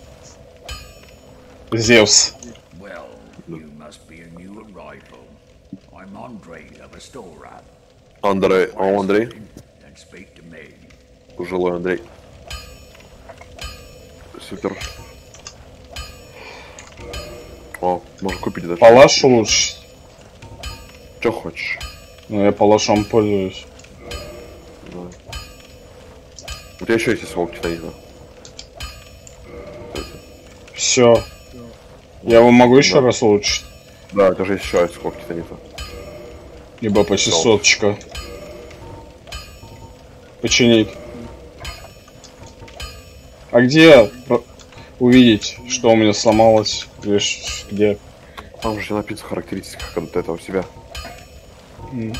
Зевс. Well, you must be a new arrival. I'm Andre of Astora. Андрей, о, Андрей. And speak to me. Пожилой Андрей. Супер. О, можно купить даже. Палаш лучше. Что хочешь? Ну, я палашом пользуюсь. Да. У тебя еще есть осколок титанита. Все. Я его могу еще Да. раз улучшить? Да, это же есть еще осколок титанита. Либо почти соточка. Починить. А где про- увидеть, что у меня сломалось? Или ш- где? Там же написано в характеристиках, когда ты это у себя. М.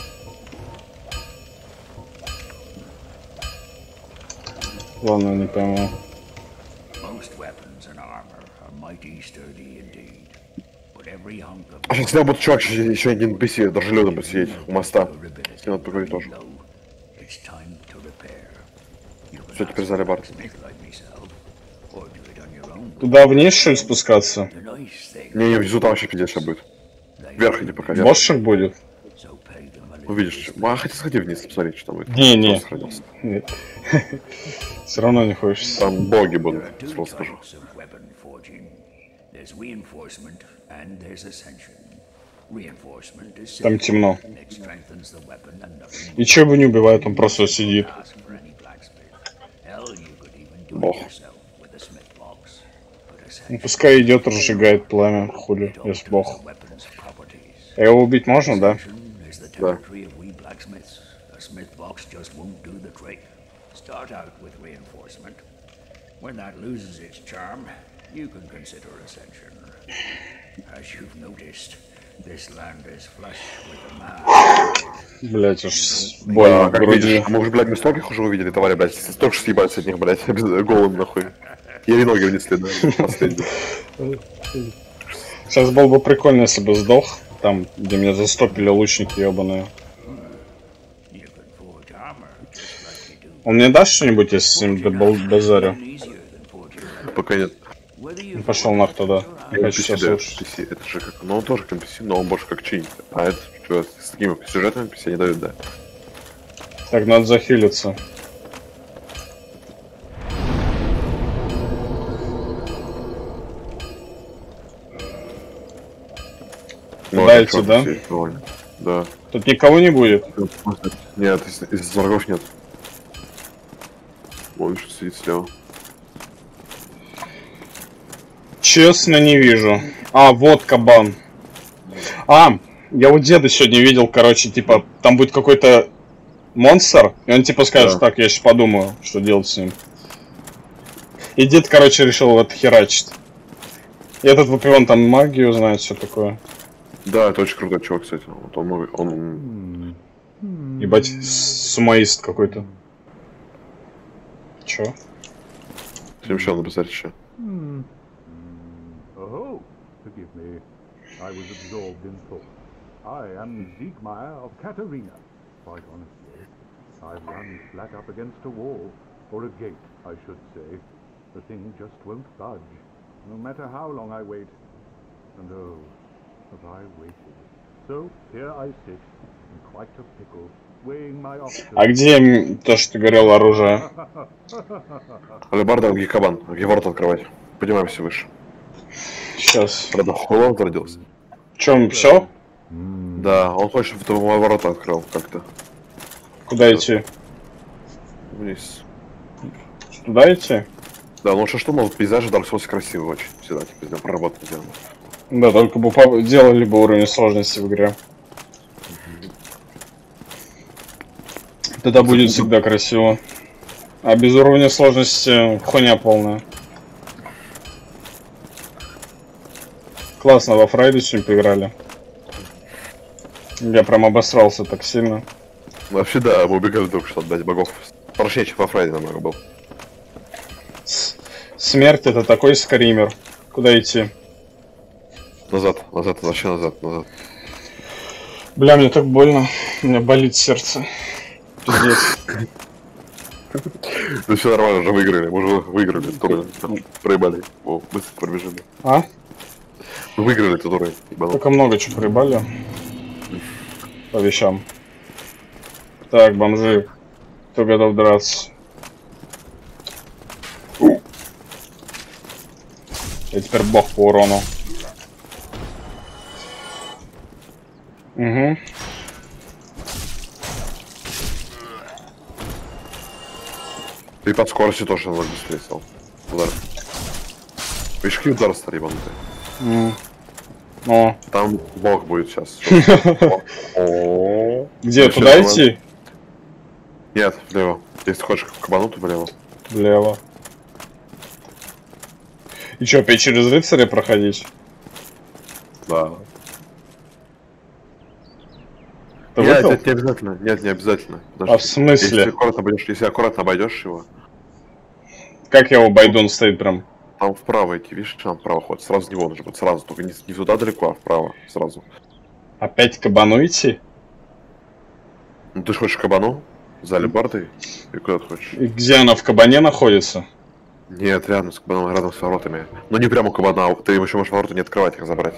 Ладно, не пойму. Most weapons and armor are mighty sturdy indeed. But every hunk of А сейчас всегда будет чувак, еще, еще один эн пи си, даже лёдом посидеть у моста. durability С ним надо поговорить тоже. low. It's time to repair. You can Все, теперь зале бар. make like myself, or do it on your own. Туда вниз, что ли, спускаться? The nice thing, Не, не, внизу там вообще пиздец сейчас будет. Вверх иди пока, вверх. Босшик будет? so pay them a little. Увидишь. А хотя сходи вниз, посмотри, что там будет. Не, не. Кто сохранился. Нет. Все равно не хочется. Там боги будут, Two сразу скажу. types of weapon forging. There's reinforcement and there's ascension. Reinforcement is Там simple. темно. It strengthens the weapon and nothing И че его не убивает, он просто сидит. ask for any blacksmith. Hell, you could even do Бог. it yourself with a smith box. But Ну, ascension пускай идет, разжигает пламя, хули, если бог. the weapon's properties. А его убить можно, да? Ascension is the territory of we blacksmiths. A smith box just won't do the trick. Start out with reinforcement. When that loses its charm, you can consider ascension. As you've noticed, this land is flush with the man. Блять, уж больно А, в как груди. видишь, мы уже, блядь, мы стольких уже увидели, товарищ, блядь, столько съебались от них, блядь, голым нахуй. Еле ноги внесли, да, последний. Сейчас было бы прикольно, если бы сдох. Там, где меня застопили лучники ебаные. You can forge armor, just like you do. Он мне даст что-нибудь, если с ним добал- базарю? Easier than forging leather. Пока нет. Whether you Ну, пошел нах туда. Не Он хочу N P C, сейчас да, слушать. N P C, это же как... Ну, он тоже как N P C, но он больше как чинит. А это, что, с такими сюжетами N P C не дают, да. Так, надо захилиться. Ну, Да, это идти, чё, да? N P C, довольно. Да. Тут никого не будет. Нет, из, из врагов нет. Вон что сидит слева. Честно, не вижу. А, вот кабан. А, я у деда сегодня видел, короче, типа, там будет какой-то монстр, и он типа скажет, Да. так, я сейчас подумаю, что делать с ним. И дед, короче, решил вот херачить. И этот Вапион там магию знает, все такое. Да, это очень крутой чувак, кстати. Вот он, много- он... Ебать, сумоист какой-то. Чё? С ним еще написать еще. Oh, forgive me. I was absorbed in thought. I am Siegmeyer of Katarina. Quite honestly, I've run flat up against a wall, or a gate, I should say. The thing just won't budge, no matter how long I wait. And oh, have I waited. So here I sit, in quite a pickle, weighing my options. А где м, то, что ты говорил, оружие? Алебарда, где кабан, где ворота открывать. Поднимаемся выше. Сейчас. Правда, Холланд родился. В чем, все? Да, он хочет, чтобы мой ворота открыл как-то. Куда идти? Вниз. Туда идти? Да, ну что, что, мол, пейзажи Dark Souls красивые очень. Всегда, типа, прям проработано сделано. Да, только бы по- делали бы уровень сложности в игре. Тогда будет всегда красиво. А без уровня сложности хуйня полная. Классно, во Фрайде сегодня поиграли. Я прям обосрался так сильно. Вообще, да, мы убегали только что отдать богов. Прочнее, чем во Фрайде намного был. С- Смерть это такой скример. Куда идти? Назад, назад, вообще назад, назад. Бля, мне так больно. У меня болит сердце. Пиздец. Ну все нормально, уже выиграли, мы уже выиграли, туры, там, проебали. О, быстро пробежали. А? Мы выиграли этот туры, ебанул. Только много чего проебали. По вещам. Так, бомжи. Кто готов драться? Я теперь бог по урону. Угу. Ты под скоростью тоже надо быстрее стал. Удар. Видишь, какие удары стали ебанутые? М. О, Там бог будет сейчас. О. где? Вообще Туда нормально. идти? Нет, влево. Если хочешь кабану, то влево. Влево. И чё, опять через рыцаря проходить? Да. Ты Нет, выпил? это не обязательно. Нет, не обязательно. А в смысле? Если аккуратно обойдешь, если аккуратно обойдешь его, Как я его обойду, он стоит прям. там вправо идти, видишь, там вправо ходит. Сразу в него нужно будет, сразу. Только не, не туда далеко, а вправо. Сразу. Опять к кабану идти? Ну ты же хочешь кабану? За алебардой? И куда ты хочешь? И где она в кабане находится? Нет, рядом с кабаном, рядом с воротами. Ну не прямо у кабана, а ты еще можешь ворота не открывать, их забрать.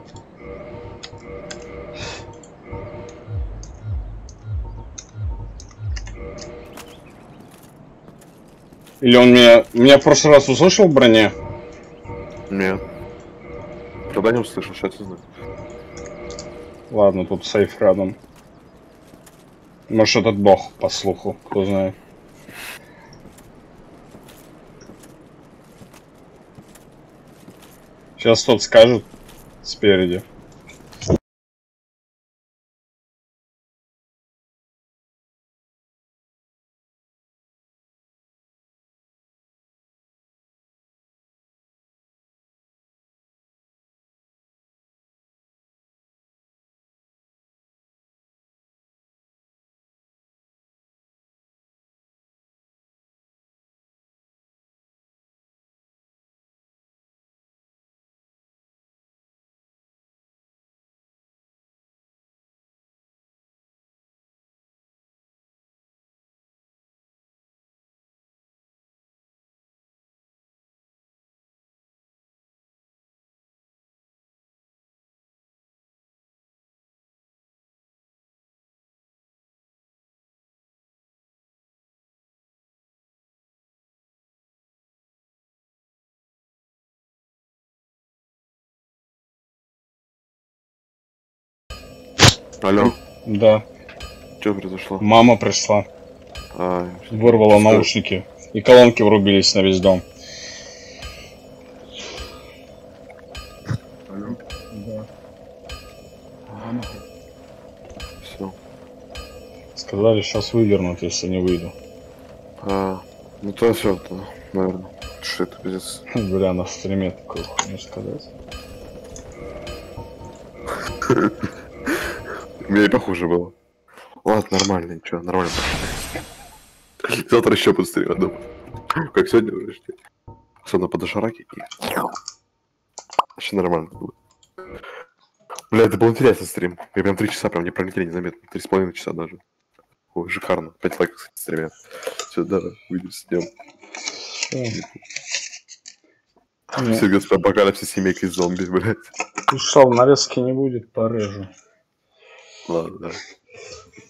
Или он меня... Меня в прошлый раз услышал в броне? Нет. Тогда не услышал, сейчас узнаю. Ладно, тут сейф рядом. Может, этот бог, по слуху, кто знает. Сейчас тот скажет спереди. Алло, Да. что произошло? Мама пришла. А, Вырвала что? наушники. И колонки врубились на весь дом. Алло. Да. Все. Сказали, сейчас вывернут, если не выйду. А, ну то все, то, наверное. Что это, пиздец? Бля, на стриме такое хуйню сказать. У меня и похуже было. Ладно, нормально, ничего, нормально. Завтра еще буду стримить, думаю. Как сегодня уже. Особенно по дошираке. Вообще нормально было. Бля, это был интересный стрим. Я прям три часа прям не пролетели незаметно. Три с половиной часа даже. Ой, шикарно. Пять лайков, кстати, стриме. Все, да, увидимся днем. Все, господа, апокалипсис семейка из зомби, блядь. Ушел, нарезки не будет, порежу. Ладно, да.